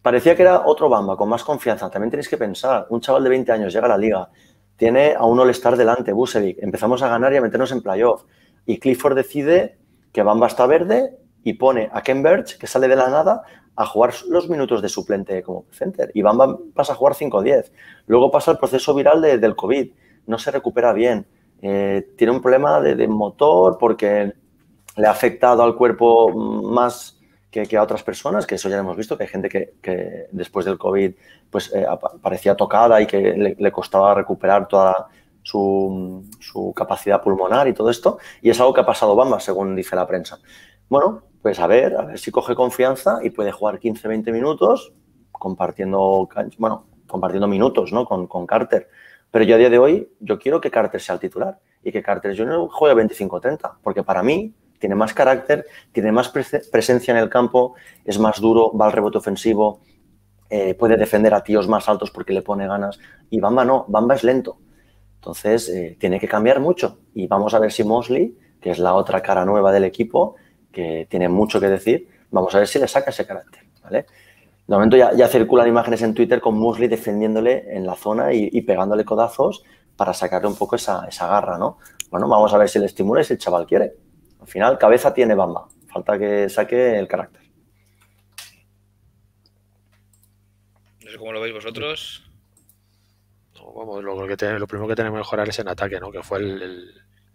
parecía que era otro Bamba, con más confianza. También tenéis que pensar, un chaval de veinte años llega a la liga, tiene a un All-Star delante, Vucevic, empezamos a ganar y a meternos en playoff. Y Clifford decide que Bamba está verde y pone a Ken Birch, que sale de la nada, a jugar los minutos de suplente como center. Y Bamba pasa a jugar cinco o diez. Luego pasa el proceso viral de, del COVID. No se recupera bien. Eh, tiene un problema de, de motor porque le ha afectado al cuerpo más que, que a otras personas, que eso ya lo hemos visto, que hay gente que, que después del COVID pues, eh, parecía tocada y que le, le costaba recuperar toda su, su capacidad pulmonar y todo esto. Y es algo que ha pasado Bamba, según dice la prensa. Bueno, pues a ver, a ver si coge confianza y puede jugar quince a veinte minutos compartiendo, bueno, compartiendo minutos, ¿no? con, con Carter. Pero yo a día de hoy, yo quiero que Carter sea el titular y que Carter junior juegue veinticinco a treinta, porque para mí tiene más carácter, tiene más pre- presencia en el campo, es más duro, va al rebote ofensivo, eh, puede defender a tíos más altos porque le pone ganas. Y Bamba no, Bamba es lento. Entonces, eh, tiene que cambiar mucho. Y vamos a ver si Mosley, que es la otra cara nueva del equipo, que tiene mucho que decir, vamos a ver si le saca ese carácter, ¿vale? De momento ya, ya circulan imágenes en Twitter con Mosley defendiéndole en la zona y, y pegándole codazos para sacarle un poco esa, esa garra, ¿no? Bueno, vamos a ver si le estimula y si el chaval quiere. Al final, cabeza tiene Bamba. Falta que saque el carácter.
No sé cómo lo veis vosotros.
No, vamos, lo, que tiene, lo primero que tenemos que mejorar es en ataque, ¿no? Que fue el, el,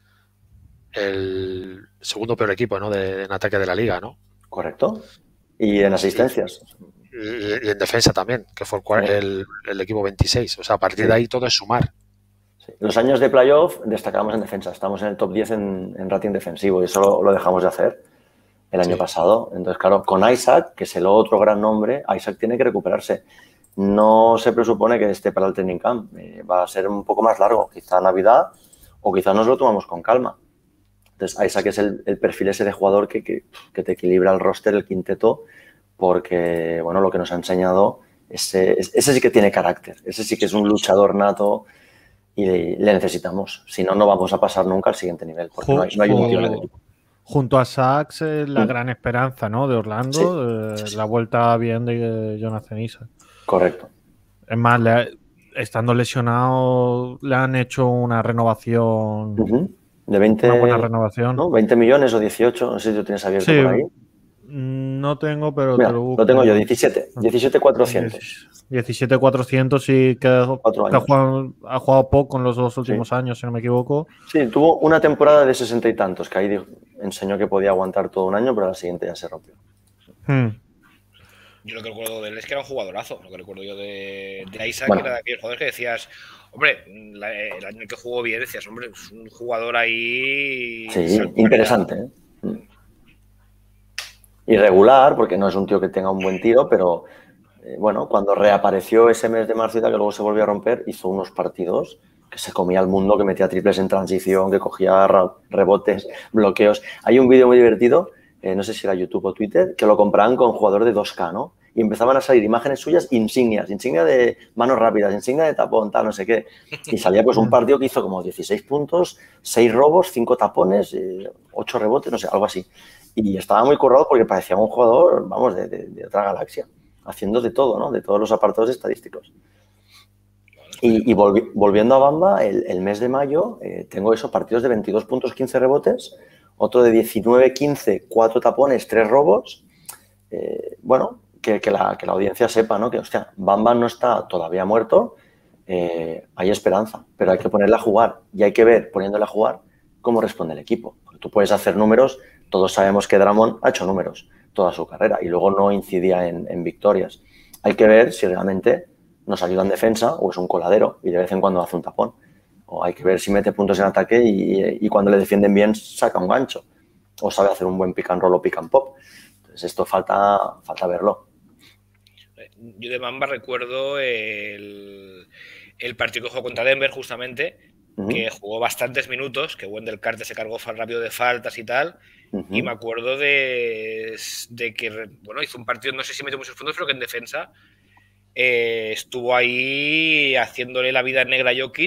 el segundo peor equipo, ¿no? De, en ataque de la liga, ¿no?
Correcto. Y en asistencias.
Y, y en defensa también, que fue el, el, el equipo veintiséis. O sea, a partir sí. de ahí todo es sumar.
Sí. Los años de playoff destacamos en defensa. Estamos en el top diez en, en rating defensivo y eso lo, lo dejamos de hacer el año sí. pasado. Entonces, claro, con Isaac, que es el otro gran nombre, Isaac tiene que recuperarse. No se presupone que esté para el training camp. Eh, va a ser un poco más largo, quizá Navidad o quizá nos lo tomamos con calma. Entonces, Isaac es el, el perfil ese de jugador que, que, que te equilibra el roster, el quinteto, porque, bueno, lo que nos ha enseñado, ese, ese sí que tiene carácter, ese sí que es un luchador nato y le, le necesitamos. Si no, no vamos a pasar nunca al siguiente nivel, porque no hay, no hay emoción en el equipo.
Junto a Sachs, eh, la mm. gran esperanza, ¿no? De Orlando, sí, eh, sí, sí. La vuelta bien de Jonathan Isaac.
Correcto.
Es más, le, estando lesionado, le han hecho una renovación...
Uh-huh. De veinte,
una buena renovación.
¿no? veinte millones o dieciocho, no sé si lo tienes abierto sí, por ahí.
No tengo, pero
Mira,
te lo busco.
Lo tengo yo, diecisiete, diecisiete cuatrocientos.
diecisiete cuatrocientos sí que, que ha, jugado, ha jugado poco en los dos últimos sí. años, si no me equivoco.
Sí, tuvo una temporada de sesenta y tantos, que ahí dijo, enseñó que podía aguantar todo un año, pero la siguiente ya se rompió.
Hmm.
Yo lo que recuerdo de él es que era un jugadorazo. Lo que recuerdo yo de, de Isaac bueno. era de aquellos jugadores que decías, hombre, la, el año que jugó bien decías, hombre, es un jugador ahí...
Sí, interesante, ¿eh? Irregular, porque no es un tío que tenga un buen tiro, pero eh, bueno, cuando reapareció ese mes de marzo, que luego se volvió a romper, hizo unos partidos que se comía al mundo, que metía triples en transición, que cogía rebotes, bloqueos. Hay un vídeo muy divertido, eh, no sé si era YouTube o Twitter, que lo compraban con jugador de dos K, ¿no? Y empezaban a salir imágenes suyas, insignias, insignia de manos rápidas, insignia de tapón, tal, no sé qué. Y salía pues un partido que hizo como dieciséis puntos, seis robos, cinco tapones, eh, ocho rebotes, no sé, algo así. Y estaba muy currado porque parecía un jugador, vamos, de, de, de otra galaxia, haciendo de todo, ¿no? De todos los apartados estadísticos. Y, y volvi, volviendo a Bamba, el, el mes de mayo eh, tengo esos partidos de veintidós puntos, quince rebotes, otro de diecinueve, quince, cuatro tapones, tres robos. Eh, bueno, que, que, la, que la audiencia sepa, ¿no? Que, hostia, Bamba no está todavía muerto, eh, hay esperanza, pero hay que ponerla a jugar y hay que ver, poniéndola a jugar, cómo responde el equipo. Porque tú puedes hacer números. Todos sabemos que Drummond ha hecho números toda su carrera y luego no incidía en, en victorias. Hay que ver si realmente nos ayuda en defensa o es un coladero y de vez en cuando hace un tapón. O hay que ver si mete puntos en ataque y, y cuando le defienden bien saca un gancho. O sabe hacer un buen pick and roll o pick and pop. Entonces esto falta, falta verlo.
Yo de Bamba recuerdo el, el partido que jugó contra Denver justamente, uh-huh. que jugó bastantes minutos, que Wendell Carter se cargó rápido de faltas y tal. Uh-huh. Y me acuerdo de, de que, bueno, hizo un partido, no sé si metió muchos puntos, pero que en defensa eh, estuvo ahí haciéndole la vida negra a Jokic,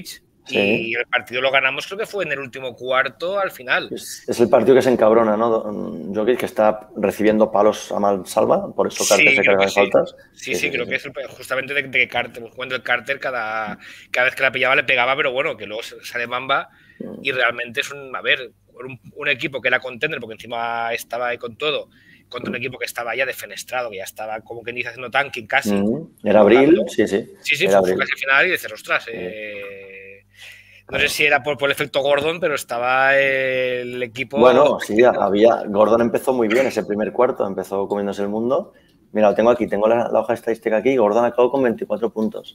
Sí.
Y el partido lo ganamos, creo que fue en el último cuarto al final.
Es, es el partido que se encabrona, ¿no? Jokic, que está recibiendo palos a mansalva, por eso Carter
Sí,
se
creo
carga
que
de
sí.
faltas.
Sí, sí, creo que es el- justamente de, de que Carter, jugando el Carter, cada, cada vez que la pillaba le pegaba, pero bueno, que luego sale Mamba y realmente es un, a ver, un, un equipo que era contender, porque encima estaba ahí con todo, contra un equipo que estaba ya defenestrado, que ya estaba como que ni haciendo tanking casi.
Mm, Era abril, sí, sí.
Sí, sí,
Era
fue, fue
abril.
casi al final y dices, ostras, eh, no sé si era por, por el efecto Gordon, pero estaba el equipo...
Bueno, sí, había. Gordon empezó muy bien ese primer cuarto, empezó comiéndose el mundo. Mira, lo tengo aquí, tengo la, la hoja estadística aquí. Gordon acabó con veinticuatro puntos.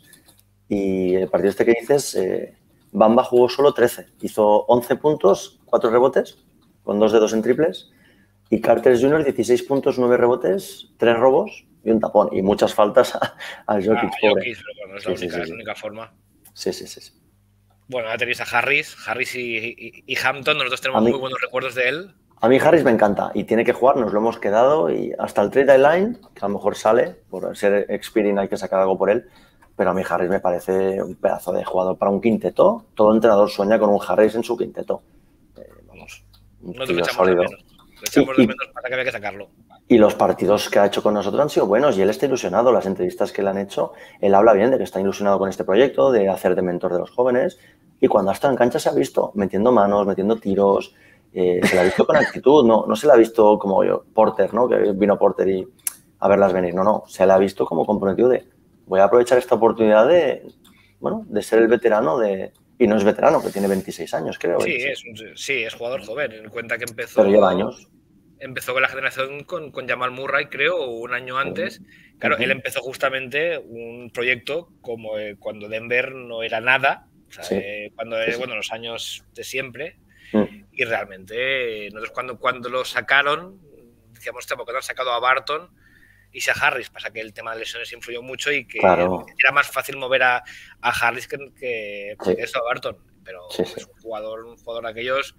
Y el partido este que dices, eh, Bamba jugó solo trece. Hizo once puntos, cuatro rebotes, con dos dedos en triples. Y Carter junior, dieciséis puntos, nueve rebotes, tres robos y un tapón. Y muchas faltas a, a Jokic,
Ah,
pobre.
Jokic, pero bueno, es la,
Sí,
única,
sí,
es
sí.
la única forma.
Sí, sí, sí. sí.
Bueno, ahora tenéis a Harris, Harris y, y, y Hampton, nosotros tenemos
mí,
muy buenos recuerdos de él.
A mí Harris me encanta y tiene que jugar, nos lo hemos quedado y hasta el trade deadline, que a lo mejor sale, por ser Expiring hay que sacar algo por él, pero a mí Harris me parece un pedazo de jugador para un quinteto. Todo entrenador sueña con un Harris en su quinteto. Eh, vamos, un
No te lo
tío
echamos de
sólido.
menos. Lo echamos
Y-
de
y-
menos para que había que sacarlo.
Y los partidos que ha hecho con nosotros han sido buenos y él está ilusionado. Las entrevistas que le han hecho, él habla bien de que está ilusionado con este proyecto, de hacer de mentor de los jóvenes. Y cuando ha estado en cancha se ha visto metiendo manos, metiendo tiros. Eh, se le ha visto con actitud, no, no se le ha visto como yo, Porter, ¿no? Que vino Porter y a verlas venir. No, no, se le ha visto como comprometido de voy a aprovechar esta oportunidad de, bueno, de ser el veterano de... Y no es veterano, que tiene veintiséis años, creo.
Sí,
veintiséis.
es, un- sí, es jugador joven. En cuenta que empezó,
Pero lleva años.
empezó con la generación con, con Jamal Murray, creo, o un año antes. Claro,
Uh-huh.
él empezó justamente un proyecto como eh, cuando Denver no era nada. O sea,
Sí.
eh, cuando,
Sí,
eh,
sí.
bueno, los años de siempre.
Mm.
Y realmente, eh, nosotros cuando, cuando lo sacaron, decíamos, hostia, ¿por qué no han sacado a Barton y si a Harris? Pasa que el tema de lesiones influyó mucho y que
Claro.
era más fácil mover a, a Harris que, que,
Sí.
que eso, a Barton. Pero
Sí, sí.
es un jugador, un jugador de aquellos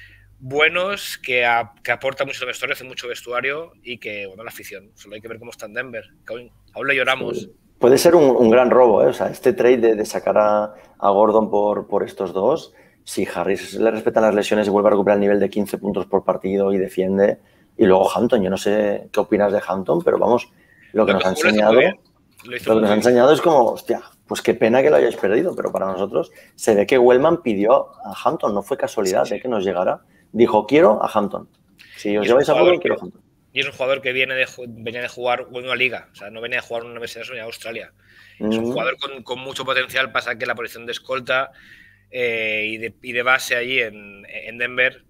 buenos que, a, que aporta mucho al vestuario, hace mucho vestuario y que, bueno, la afición. Solo hay que ver cómo está en Denver. Que aún, aún le lloramos.
Puede ser un, un gran robo, ¿eh? O sea, este trade de, de sacar a, a Gordon por, por estos dos, si Harris le respetan las lesiones y vuelve a recuperar el nivel de quince puntos por partido y defiende, y luego Hampton, yo no sé qué opinas de Hampton, pero vamos, lo que
Lo
nos
que
ha
jugó lo hizo
enseñado,
muy bien. Lo
lo
hizo
que
muy
nos ha
bien.
enseñado es como, hostia, pues qué pena que lo hayáis perdido, pero para nosotros se ve que Wellman pidió a Hampton, no fue casualidad
Sí, sí.
de que nos llegara, dijo, quiero a Hampton. Si os
Y es
lleváis
un
a
jugador
Gordon, quiero a
que-
Hampton.
Y es un jugador que viene de, ju- venía de jugar en una liga, o sea, no venía a jugar en una universidad, venía a Australia. Es un
Mm.
jugador con, con mucho potencial, pasa que la posición de escolta eh, y, de, y de base allí en, en Denver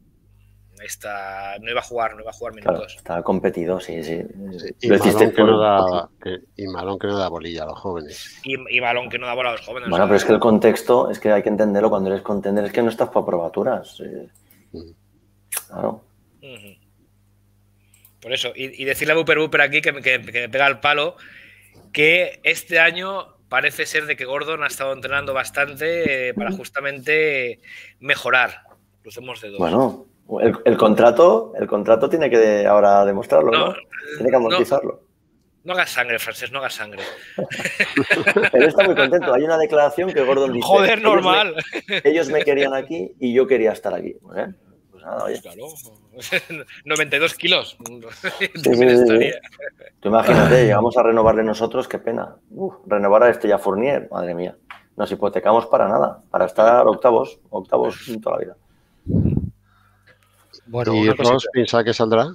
está, no iba a jugar, no iba a jugar
Claro,
minutos.
está competido, sí, sí.
Sí, y,
Lo hiciste
Malón que
por-
no da, que, y Malón que no da bolilla a los jóvenes.
Y, y balón que no da bola a los jóvenes.
Bueno,
o sea,
pero es que el contexto, es que hay que entenderlo, cuando eres contender es que no estás para probaturas. eh.
Mm.
Claro.
ujú. Por eso, y, y decirle a Buper Buper aquí que me, que, que me pega el palo, que este año parece ser de que Gordon ha estado entrenando bastante eh, para justamente mejorar. Crucemos dedos.
Bueno, el, el contrato, el contrato tiene que ahora demostrarlo, ¿no?
No,
Tiene que amortizarlo.
No hagas sangre, Francés, no hagas sangre.
Él está muy contento. Hay una declaración que Gordon dice.
Joder,
"Ellos
normal.
me- Ellos me querían aquí y yo quería estar aquí. Muy bien. Pues nada, oye.
Claro. noventa y dos kilos.
Sí, sí,
También
sí, sí.
estaría.
Tú imagínate, llegamos a renovarle nosotros, qué pena. Uf, renovar a este ya Fournier, madre mía. Nos hipotecamos para nada, para estar octavos, octavos toda la vida.
Bueno,
¿Y
una
Ross
cosita.
piensa que saldrá?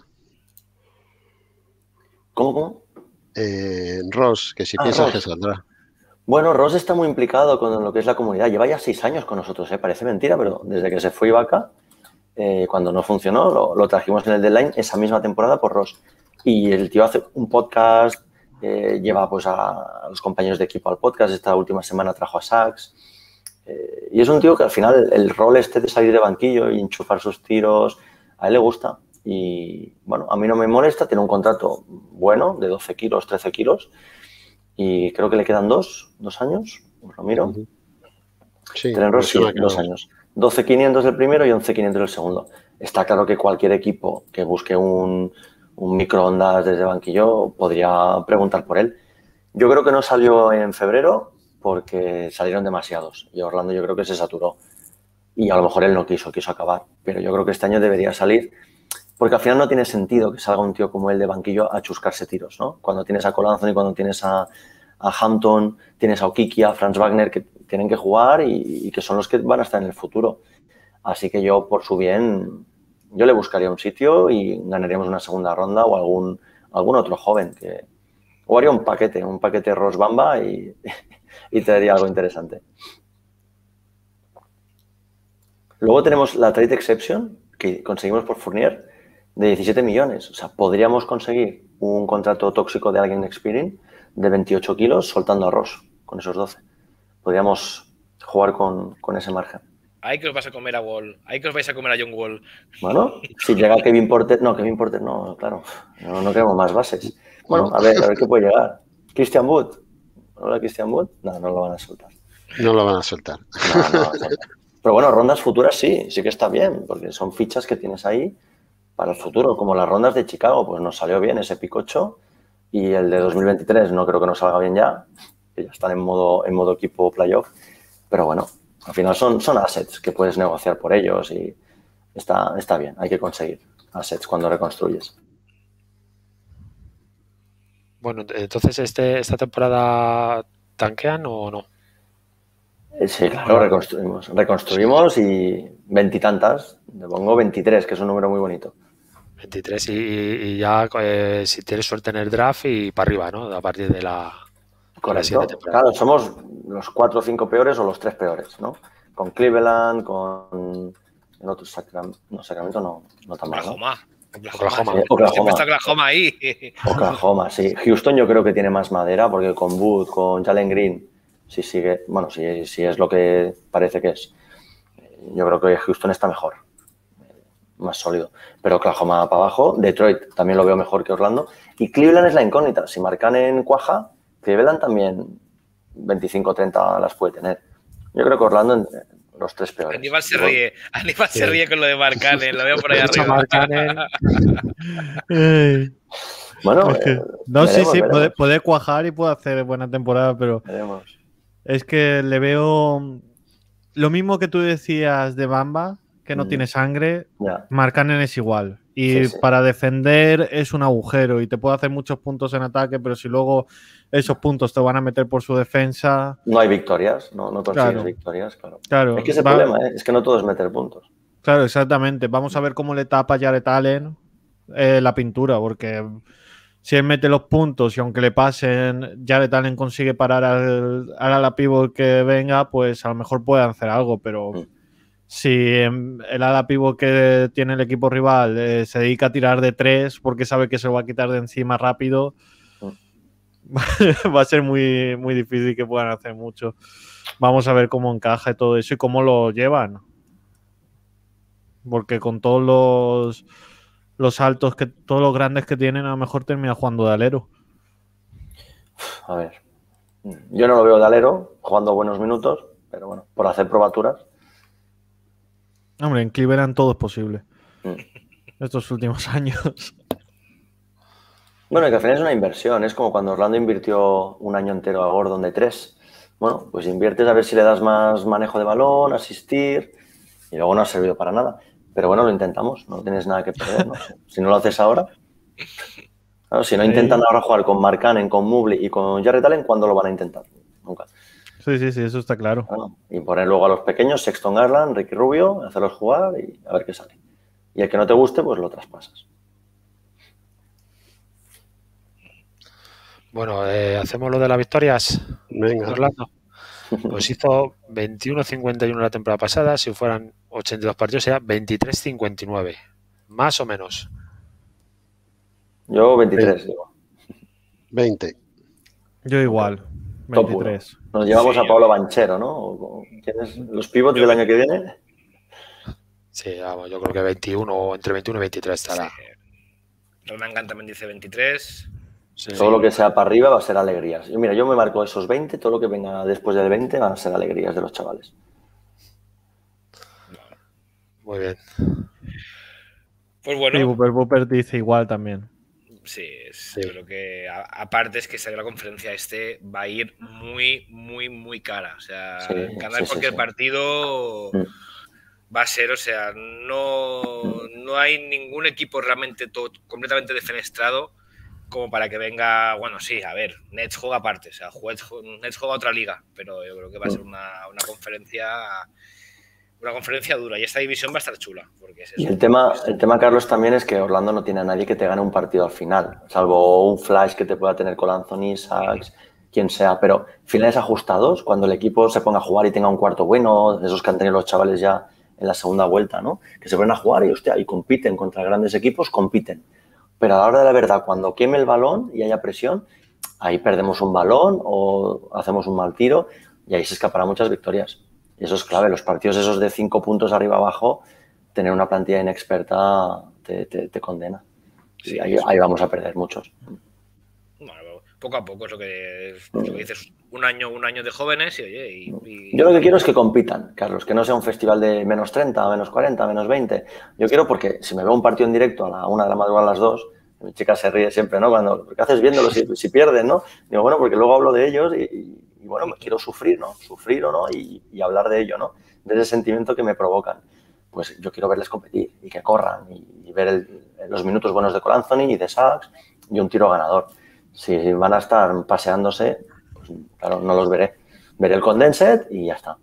¿Cómo, cómo?
Eh, Ross, que si
Ah,
piensa
Ross.
que saldrá.
Bueno, Ross está muy implicado con lo que es la comunidad. Lleva ya seis años con nosotros, ¿eh? Parece mentira, pero desde que se fue Ibaka, eh, cuando no funcionó, lo, lo trajimos en el deadline esa misma temporada por Ross. Y el tío hace un podcast, eh, lleva pues a, a los compañeros de equipo al podcast. Esta última semana trajo a Sachs. Eh, y es un tío que al final el rol este de salir de banquillo y enchufar sus tiros, a él le gusta. Y bueno, a mí no me molesta, tiene un contrato bueno de doce kilos, trece kilos. Y creo que le quedan dos, dos años, os lo miro.
Ujú. Sí,
Tren Ross, sí,
me suena que
dos
no.
años. doce quinientos del primero y once quinientos del segundo. Está claro que cualquier equipo que busque un, un microondas desde banquillo podría preguntar por él. Yo creo que no salió en febrero porque salieron demasiados y Orlando yo creo que se saturó. Y a lo mejor él no quiso, quiso acabar. Pero yo creo que este año debería salir, porque al final no tiene sentido que salga un tío como él de banquillo a chuscarse tiros, ¿no? Cuando tienes a Cole Anthony, cuando tienes a, a Hampton, tienes a Okiki, a Franz Wagner, que tienen que jugar y, y que son los que van a estar en el futuro. Así que yo, por su bien, yo le buscaría un sitio y ganaríamos una segunda ronda o algún, algún otro joven que... O haría un paquete, un paquete Ross Bamba y, y traería algo interesante. Luego tenemos la trade exception que conseguimos por Fournier de diecisiete millones. O sea, podríamos conseguir un contrato tóxico de alguien Experience de veintiocho kilos soltando a Ross con esos doce. Podríamos jugar con, con ese margen.
Ahí que os vais a comer a Wall. Ahí que os vais a comer a John Wall.
Bueno, si llega Kevin Porter... No, Kevin Porter no, claro. No, no queremos más bases. Bueno, a ver, a ver qué puede llegar. Christian Wood. ¿Hola, Christian Wood? No, no lo van a soltar.
No lo van a soltar.
No, no, no. Pero bueno, rondas futuras sí, sí que está bien, porque son fichas que tienes ahí para el futuro, como las rondas de Chicago, pues nos salió bien ese pick ocho y el de dos mil veintitrés no creo que nos salga bien ya, que ya están en modo, en modo equipo playoff, pero bueno, al final son, son assets que puedes negociar por ellos y está, está bien, hay que conseguir assets cuando reconstruyes.
Bueno, entonces este, esta temporada tanquean o no?
Sí, claro, reconstruimos. Reconstruimos y veintitantas, le pongo veintitrés, que es un número muy bonito.
veintitrés y, y ya eh, si tienes suerte en el draft y para arriba, ¿no? A partir de la, de la siguiente temporada.
Claro, somos los cuatro o cinco peores o los tres peores, ¿no? Con Cleveland, con el otro Sacramento, no, Sacramento no, no tan mal, ¿no?
Oklahoma.
Oklahoma.
Sí, Oklahoma.
Siempre está Oklahoma ahí.
Oklahoma, sí. Houston yo creo que tiene más madera porque con Wood, con Jalen Green, si sigue, bueno, si, si es lo que parece que es, yo creo que Houston está mejor, más sólido. Pero Oklahoma para abajo, Detroit también lo veo mejor que Orlando y Cleveland es la incógnita. Si Markkanen cuaja, Cleveland también veinticinco o treinta las puede tener. Yo creo que Orlando en los tres peores.
Aníbal se ríe, Aníbal sí. se ríe con lo de Markkanen, lo veo por ahí arriba.
Bueno,
es que,
eh,
no,
veremos,
sí, sí,
veremos.
puede, puede cuajar y puede hacer buena temporada, pero
Veremos.
es que le veo lo mismo que tú decías de Bamba, que no
Mm.
tiene sangre,
Ya.
Markkanen es igual. Y
Sí, sí.
para defender es un agujero y te puede hacer muchos puntos en ataque, pero si luego esos puntos te van a meter por su defensa...
No hay victorias, no, no consigues
Claro.
victorias, claro.
Claro,
Es que ese
va-
problema, ¿eh? Es que no todo es meter puntos.
Claro, exactamente. Vamos a ver cómo le tapa Jared Allen eh, la pintura, porque si él mete los puntos y aunque le pasen, Jared Allen consigue parar al, al ala pivot que venga, pues a lo mejor puede hacer algo, pero
Mm.
si em, el ala pivot que tiene el equipo rival eh, se dedica a tirar de tres porque sabe que se lo va a quitar de encima rápido, va a ser muy, muy difícil que puedan hacer mucho. Vamos a ver cómo encaja todo eso y cómo lo llevan. Porque con todos los, los altos, que todos los grandes que tienen, a lo mejor termina jugando de alero.
A ver. Yo no lo veo de alero, jugando buenos minutos, pero bueno, por hacer probaturas.
Hombre, en Cleveland todo es posible.
Mm.
Estos últimos años.
Bueno, y que al final es una inversión. Es como cuando Orlando invirtió un año entero a Gordon de tres. Bueno, pues inviertes a ver si le das más manejo de balón, asistir, y luego no ha servido para nada. Pero bueno, lo intentamos, no tienes nada que perder, ¿no? Si no lo haces ahora... Claro, si no intentan ahora jugar con Markkanen, con Mobley y con Jared Allen, ¿cuándo lo van a intentar? Nunca.
Sí, sí, sí, eso está claro.
Claro. Y poner luego a los pequeños, Sexton Garland, Ricky Rubio, hacerlos jugar y a ver qué sale. Y el que no te guste, pues lo traspasas.
Bueno, eh, hacemos lo de las victorias.
Venga.
Orlando. Pues hizo veintiuno cincuenta y uno la temporada pasada. Si fueran ochenta y dos partidos, sería veintitrés cincuenta y nueve. Más o menos.
Yo veintitrés, digo.
veinte.
Yo igual.
Top
veintitrés.
uno. Nos llevamos
Sí,
a
yo-
Pablo Banchero, ¿no? O- ¿Quién es? ¿Los pivots
Yo-
del año que viene?
Sí, vamos, yo creo que veintiuno o entre veintiuno y veintitrés estará.
Ronan también dice veintitrés.
Sí.
Todo lo que sea para arriba va a ser alegrías. Yo, mira, yo me marco esos veinte, todo lo que venga después del veinte van a ser alegrías de los chavales.
Muy bien.
Pues
Y
bueno,
Booper Booper dice igual también.
Sí, es, sí, yo creo que a, aparte es que salió la conferencia este va a ir muy, muy, muy cara. O sea, sí, ganar sí, cualquier sí, sí. partido mm. va a ser, o sea, no, no hay ningún equipo realmente todo, completamente defenestrado como para que venga, bueno, sí, a ver, Nets juega aparte, o sea, Nets juega otra liga, pero yo creo que va a ser una, una conferencia... Una conferencia dura y esta división va a estar chula. Porque es eso.
Y el tema, el tema, Carlos, también es que Orlando no tiene a nadie que te gane un partido al final, salvo un flash que te pueda tener con Anthony, Sachs, quien sea, pero finales ajustados, cuando el equipo se ponga a jugar y tenga un cuarto bueno, de esos que han tenido los chavales ya en la segunda vuelta, ¿no? Que se ponen a jugar y, hostia, y compiten contra grandes equipos, compiten. Pero a la hora de la verdad, cuando queme el balón y haya presión, ahí perdemos un balón o hacemos un mal tiro y ahí se escaparán muchas victorias. Y eso es clave, los partidos esos de cinco puntos arriba abajo, tener una plantilla inexperta te, te, te condena. Sí, y ahí, ahí vamos a perder muchos.
Bueno, poco a poco es lo que, es lo que dices, un año, un año de jóvenes y oye... Y, y...
Yo lo que quiero es que compitan, Carlos, que no sea un festival de menos treinta, menos cuarenta, menos veinte. Yo quiero porque si me veo un partido en directo a la una de la madrugada a las dos, mi chica se ríe siempre, ¿no? Cuando, ¿qué haces viéndolo si, si pierden, no? Digo, bueno, porque luego hablo de ellos y... y Y bueno, me quiero sufrir, ¿no? Sufrir o no y, y hablar de ello, ¿no? De ese sentimiento que me provocan. Pues yo quiero verles competir y que corran y, y ver el, los minutos buenos de Cole Anthony y de Sachs y un tiro ganador. Si van a estar paseándose, pues claro, no los veré. Veré el condensed y ya está.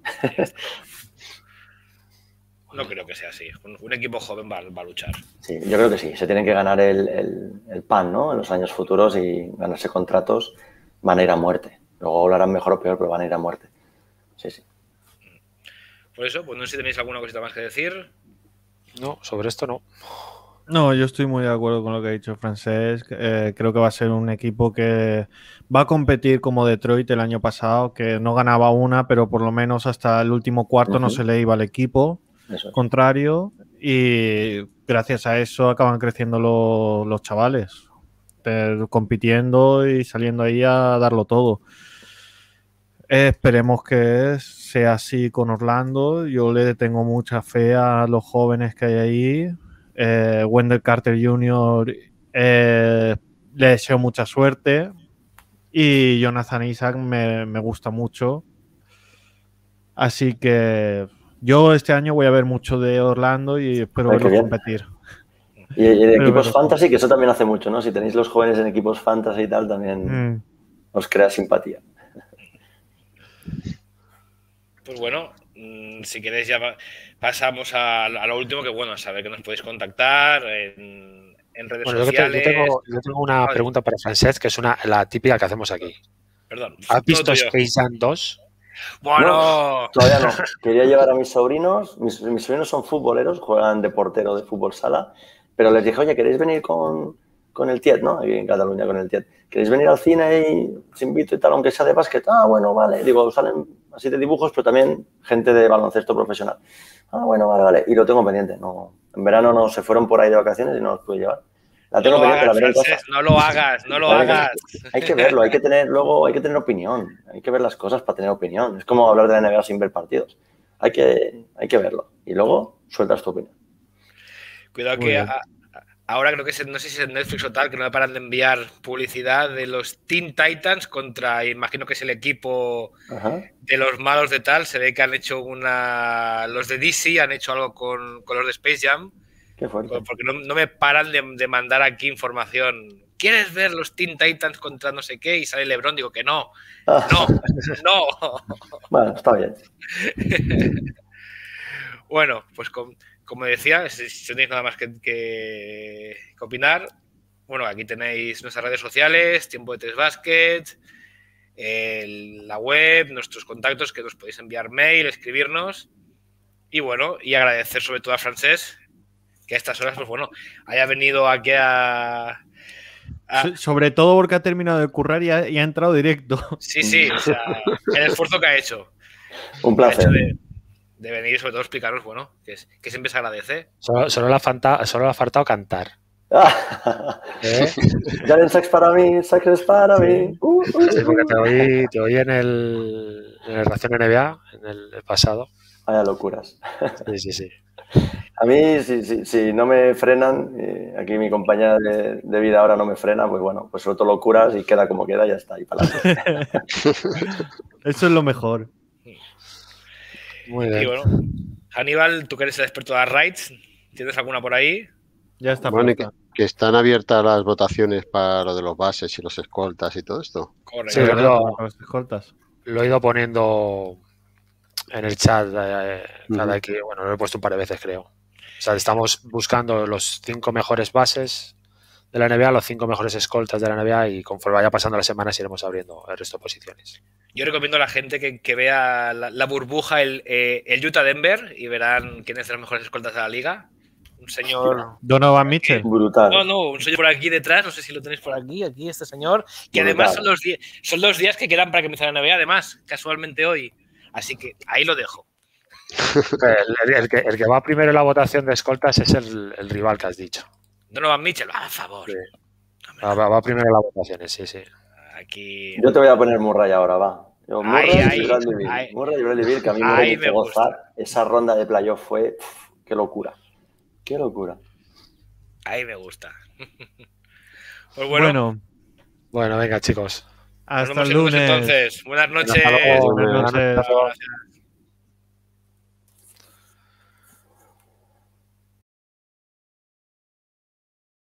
No creo que sea así. Un, un equipo joven va, va a luchar.
Sí, yo creo que sí. Se tienen que ganar el, el, el pan, ¿no? En los años futuros y ganarse contratos van a ir a muerte. Luego lo harán mejor o peor, pero van a ir a muerte. Sí, sí.
Por eso, pues no sé si tenéis alguna cosita más que decir.
No, sobre esto no.
No, yo estoy muy de acuerdo con lo que ha dicho Francesc. Eh, creo que va a ser un equipo que va a competir como Detroit el año pasado, que no ganaba una, pero por lo menos hasta el último cuarto uh-huh. no se le iba al equipo eso es. Contrario. Y gracias a eso acaban creciendo lo, los chavales, eh, compitiendo y saliendo ahí a darlo todo. Eh, esperemos que sea así con Orlando. Yo le tengo mucha fe a los jóvenes que hay ahí. Eh, Wendell Carter junior Eh, le deseo mucha suerte. Y Jonathan Isaac me, me gusta mucho. Así que yo este año voy a ver mucho de Orlando y espero
Ay,
verlos competir.
Y, y en equipos verlos fantasy, que eso también hace mucho, ¿no? Si tenéis los jóvenes en equipos fantasy y tal, también mm. os crea simpatía.
Pues bueno, si queréis ya pasamos a, a lo último, que bueno, saber que nos podéis contactar en, en redes
bueno,
sociales.
Yo, te, yo, tengo, yo tengo una vale. pregunta para Francesc, que es una, la típica que hacemos aquí.
Perdón.
¿Has visto Space Jam dos?
Bueno,
no, todavía no. Quería llevar a mis sobrinos. Mis, mis sobrinos son futboleros, juegan de portero de fútbol sala, pero les dije, oye, ¿queréis venir con, con el Tiet, ¿no? Aquí en Cataluña con el Tiet. ¿Queréis venir al cine y os invito y tal, aunque sea de básquet? Ah, bueno, vale. Digo, salen así de dibujos, pero también gente de baloncesto profesional. Ah, bueno, vale, vale. Y lo tengo pendiente. No, en verano no se fueron por ahí de vacaciones y no los pude llevar. La tengo
no
pendiente,
hagas,
la veré en casa.
No lo hagas, no lo
hay
hagas.
Que, hay que verlo, hay que tener, luego hay que tener opinión. Hay que ver las cosas para tener opinión. Es como hablar de la N B A sin ver partidos. Hay que, hay que verlo. Y luego sueltas tu opinión.
Cuidado que a, ahora creo que es, no sé si es en Netflix o tal, que no me paran de enviar publicidad de los Teen Titans contra, imagino que es el equipo Ajá. de los malos de tal. Se ve que han hecho una... Los de D C han hecho algo con, con los de Space Jam.
Qué fuerte.
Porque no, no me paran de, de mandar aquí información. ¿Quieres ver los Teen Titans contra no sé qué? Y sale LeBron, digo que no. Ah. No, no.
Bueno, está bien.
Bueno, pues con, como decía, si, si no tenéis nada más que, que, que opinar, bueno, aquí tenéis nuestras redes sociales, Tiempo de Tres Basket, el, la web, nuestros contactos, que nos podéis enviar mail, escribirnos. Y bueno, y agradecer sobre todo a Francesc, que a estas horas, pues bueno, haya venido aquí a...
a... Sobre todo porque ha terminado de currar y ha, y ha entrado directo.
Sí, sí, o sea, el esfuerzo que ha hecho.
Un placer.
De, de venir y sobre todo explicaros, bueno, que, es, que siempre se agradece.
Solo, solo, le, ha faltado, solo le ha faltado cantar.
¿Eh? Jalen Sachs para mí, Sachs es para mí. Uh, uh,
sí, porque te oí, te oí en el en el Ración N B A, en el, el pasado.
Vaya locuras.
Sí, sí, sí.
A mí, si, si, si no me frenan, eh, aquí mi compañera de, de vida ahora no me frena, pues bueno, pues suelto locuras y queda como queda y ya está. Y para adelante.
Eso es lo mejor.
Muy bien.
Y bueno, Aníbal, tú que eres el experto de las raids, ¿tienes alguna por ahí?
Ya está.
Bueno, y que, que están abiertas las votaciones para lo de los bases y los escoltas y todo esto.
Correcto.
Sí,
¿verdad?
lo-
Para las escoltas.
Lo he ido poniendo en el chat eh, cada
Ujú.
que, bueno, lo he puesto un par de veces, creo. O sea, estamos buscando los cinco mejores bases de la N B A, los cinco mejores escoltas de la N B A y conforme vaya pasando las semanas iremos abriendo el resto de posiciones.
Yo recomiendo a la gente que, que vea la, la burbuja, el, eh, el Utah Denver, y verán quién es de los mejores escoltas de la liga. Un señor.
Donovan Mitchell.
Brutal.
No, no, un señor por aquí detrás, no sé si lo tenéis por aquí, aquí, este señor, que
Brutal.
además son los, die- son los días que quedan para que empiece la N B A, además, casualmente hoy. Así que ahí lo dejo.
El, el- el que, el que va primero en la votación de escoltas es el, el rival que has dicho.
Donovan Mitchell, va, por favor.
Sí.
Hombre,
Va, va- va primero en las votaciones, sí, sí.
aquí.
Yo te voy a poner Murray ahora, va. Yo,
Ay,
Murray
ay,
y Bradley Beal.
ay.
Murray y Bradley Beal, que a mí
Ay,
Murray me
me
hizo
gusta.
gozar. Esa ronda de playoff fue... pff, qué locura. Qué locura.
Ahí me gusta. Pues bueno,
Bueno,
Bueno, venga, chicos.
nos
hasta
vemos
el
el lunes
lunes.
entonces. Buenas noches.
Hasta luego.
Buenas noches.
Gracias.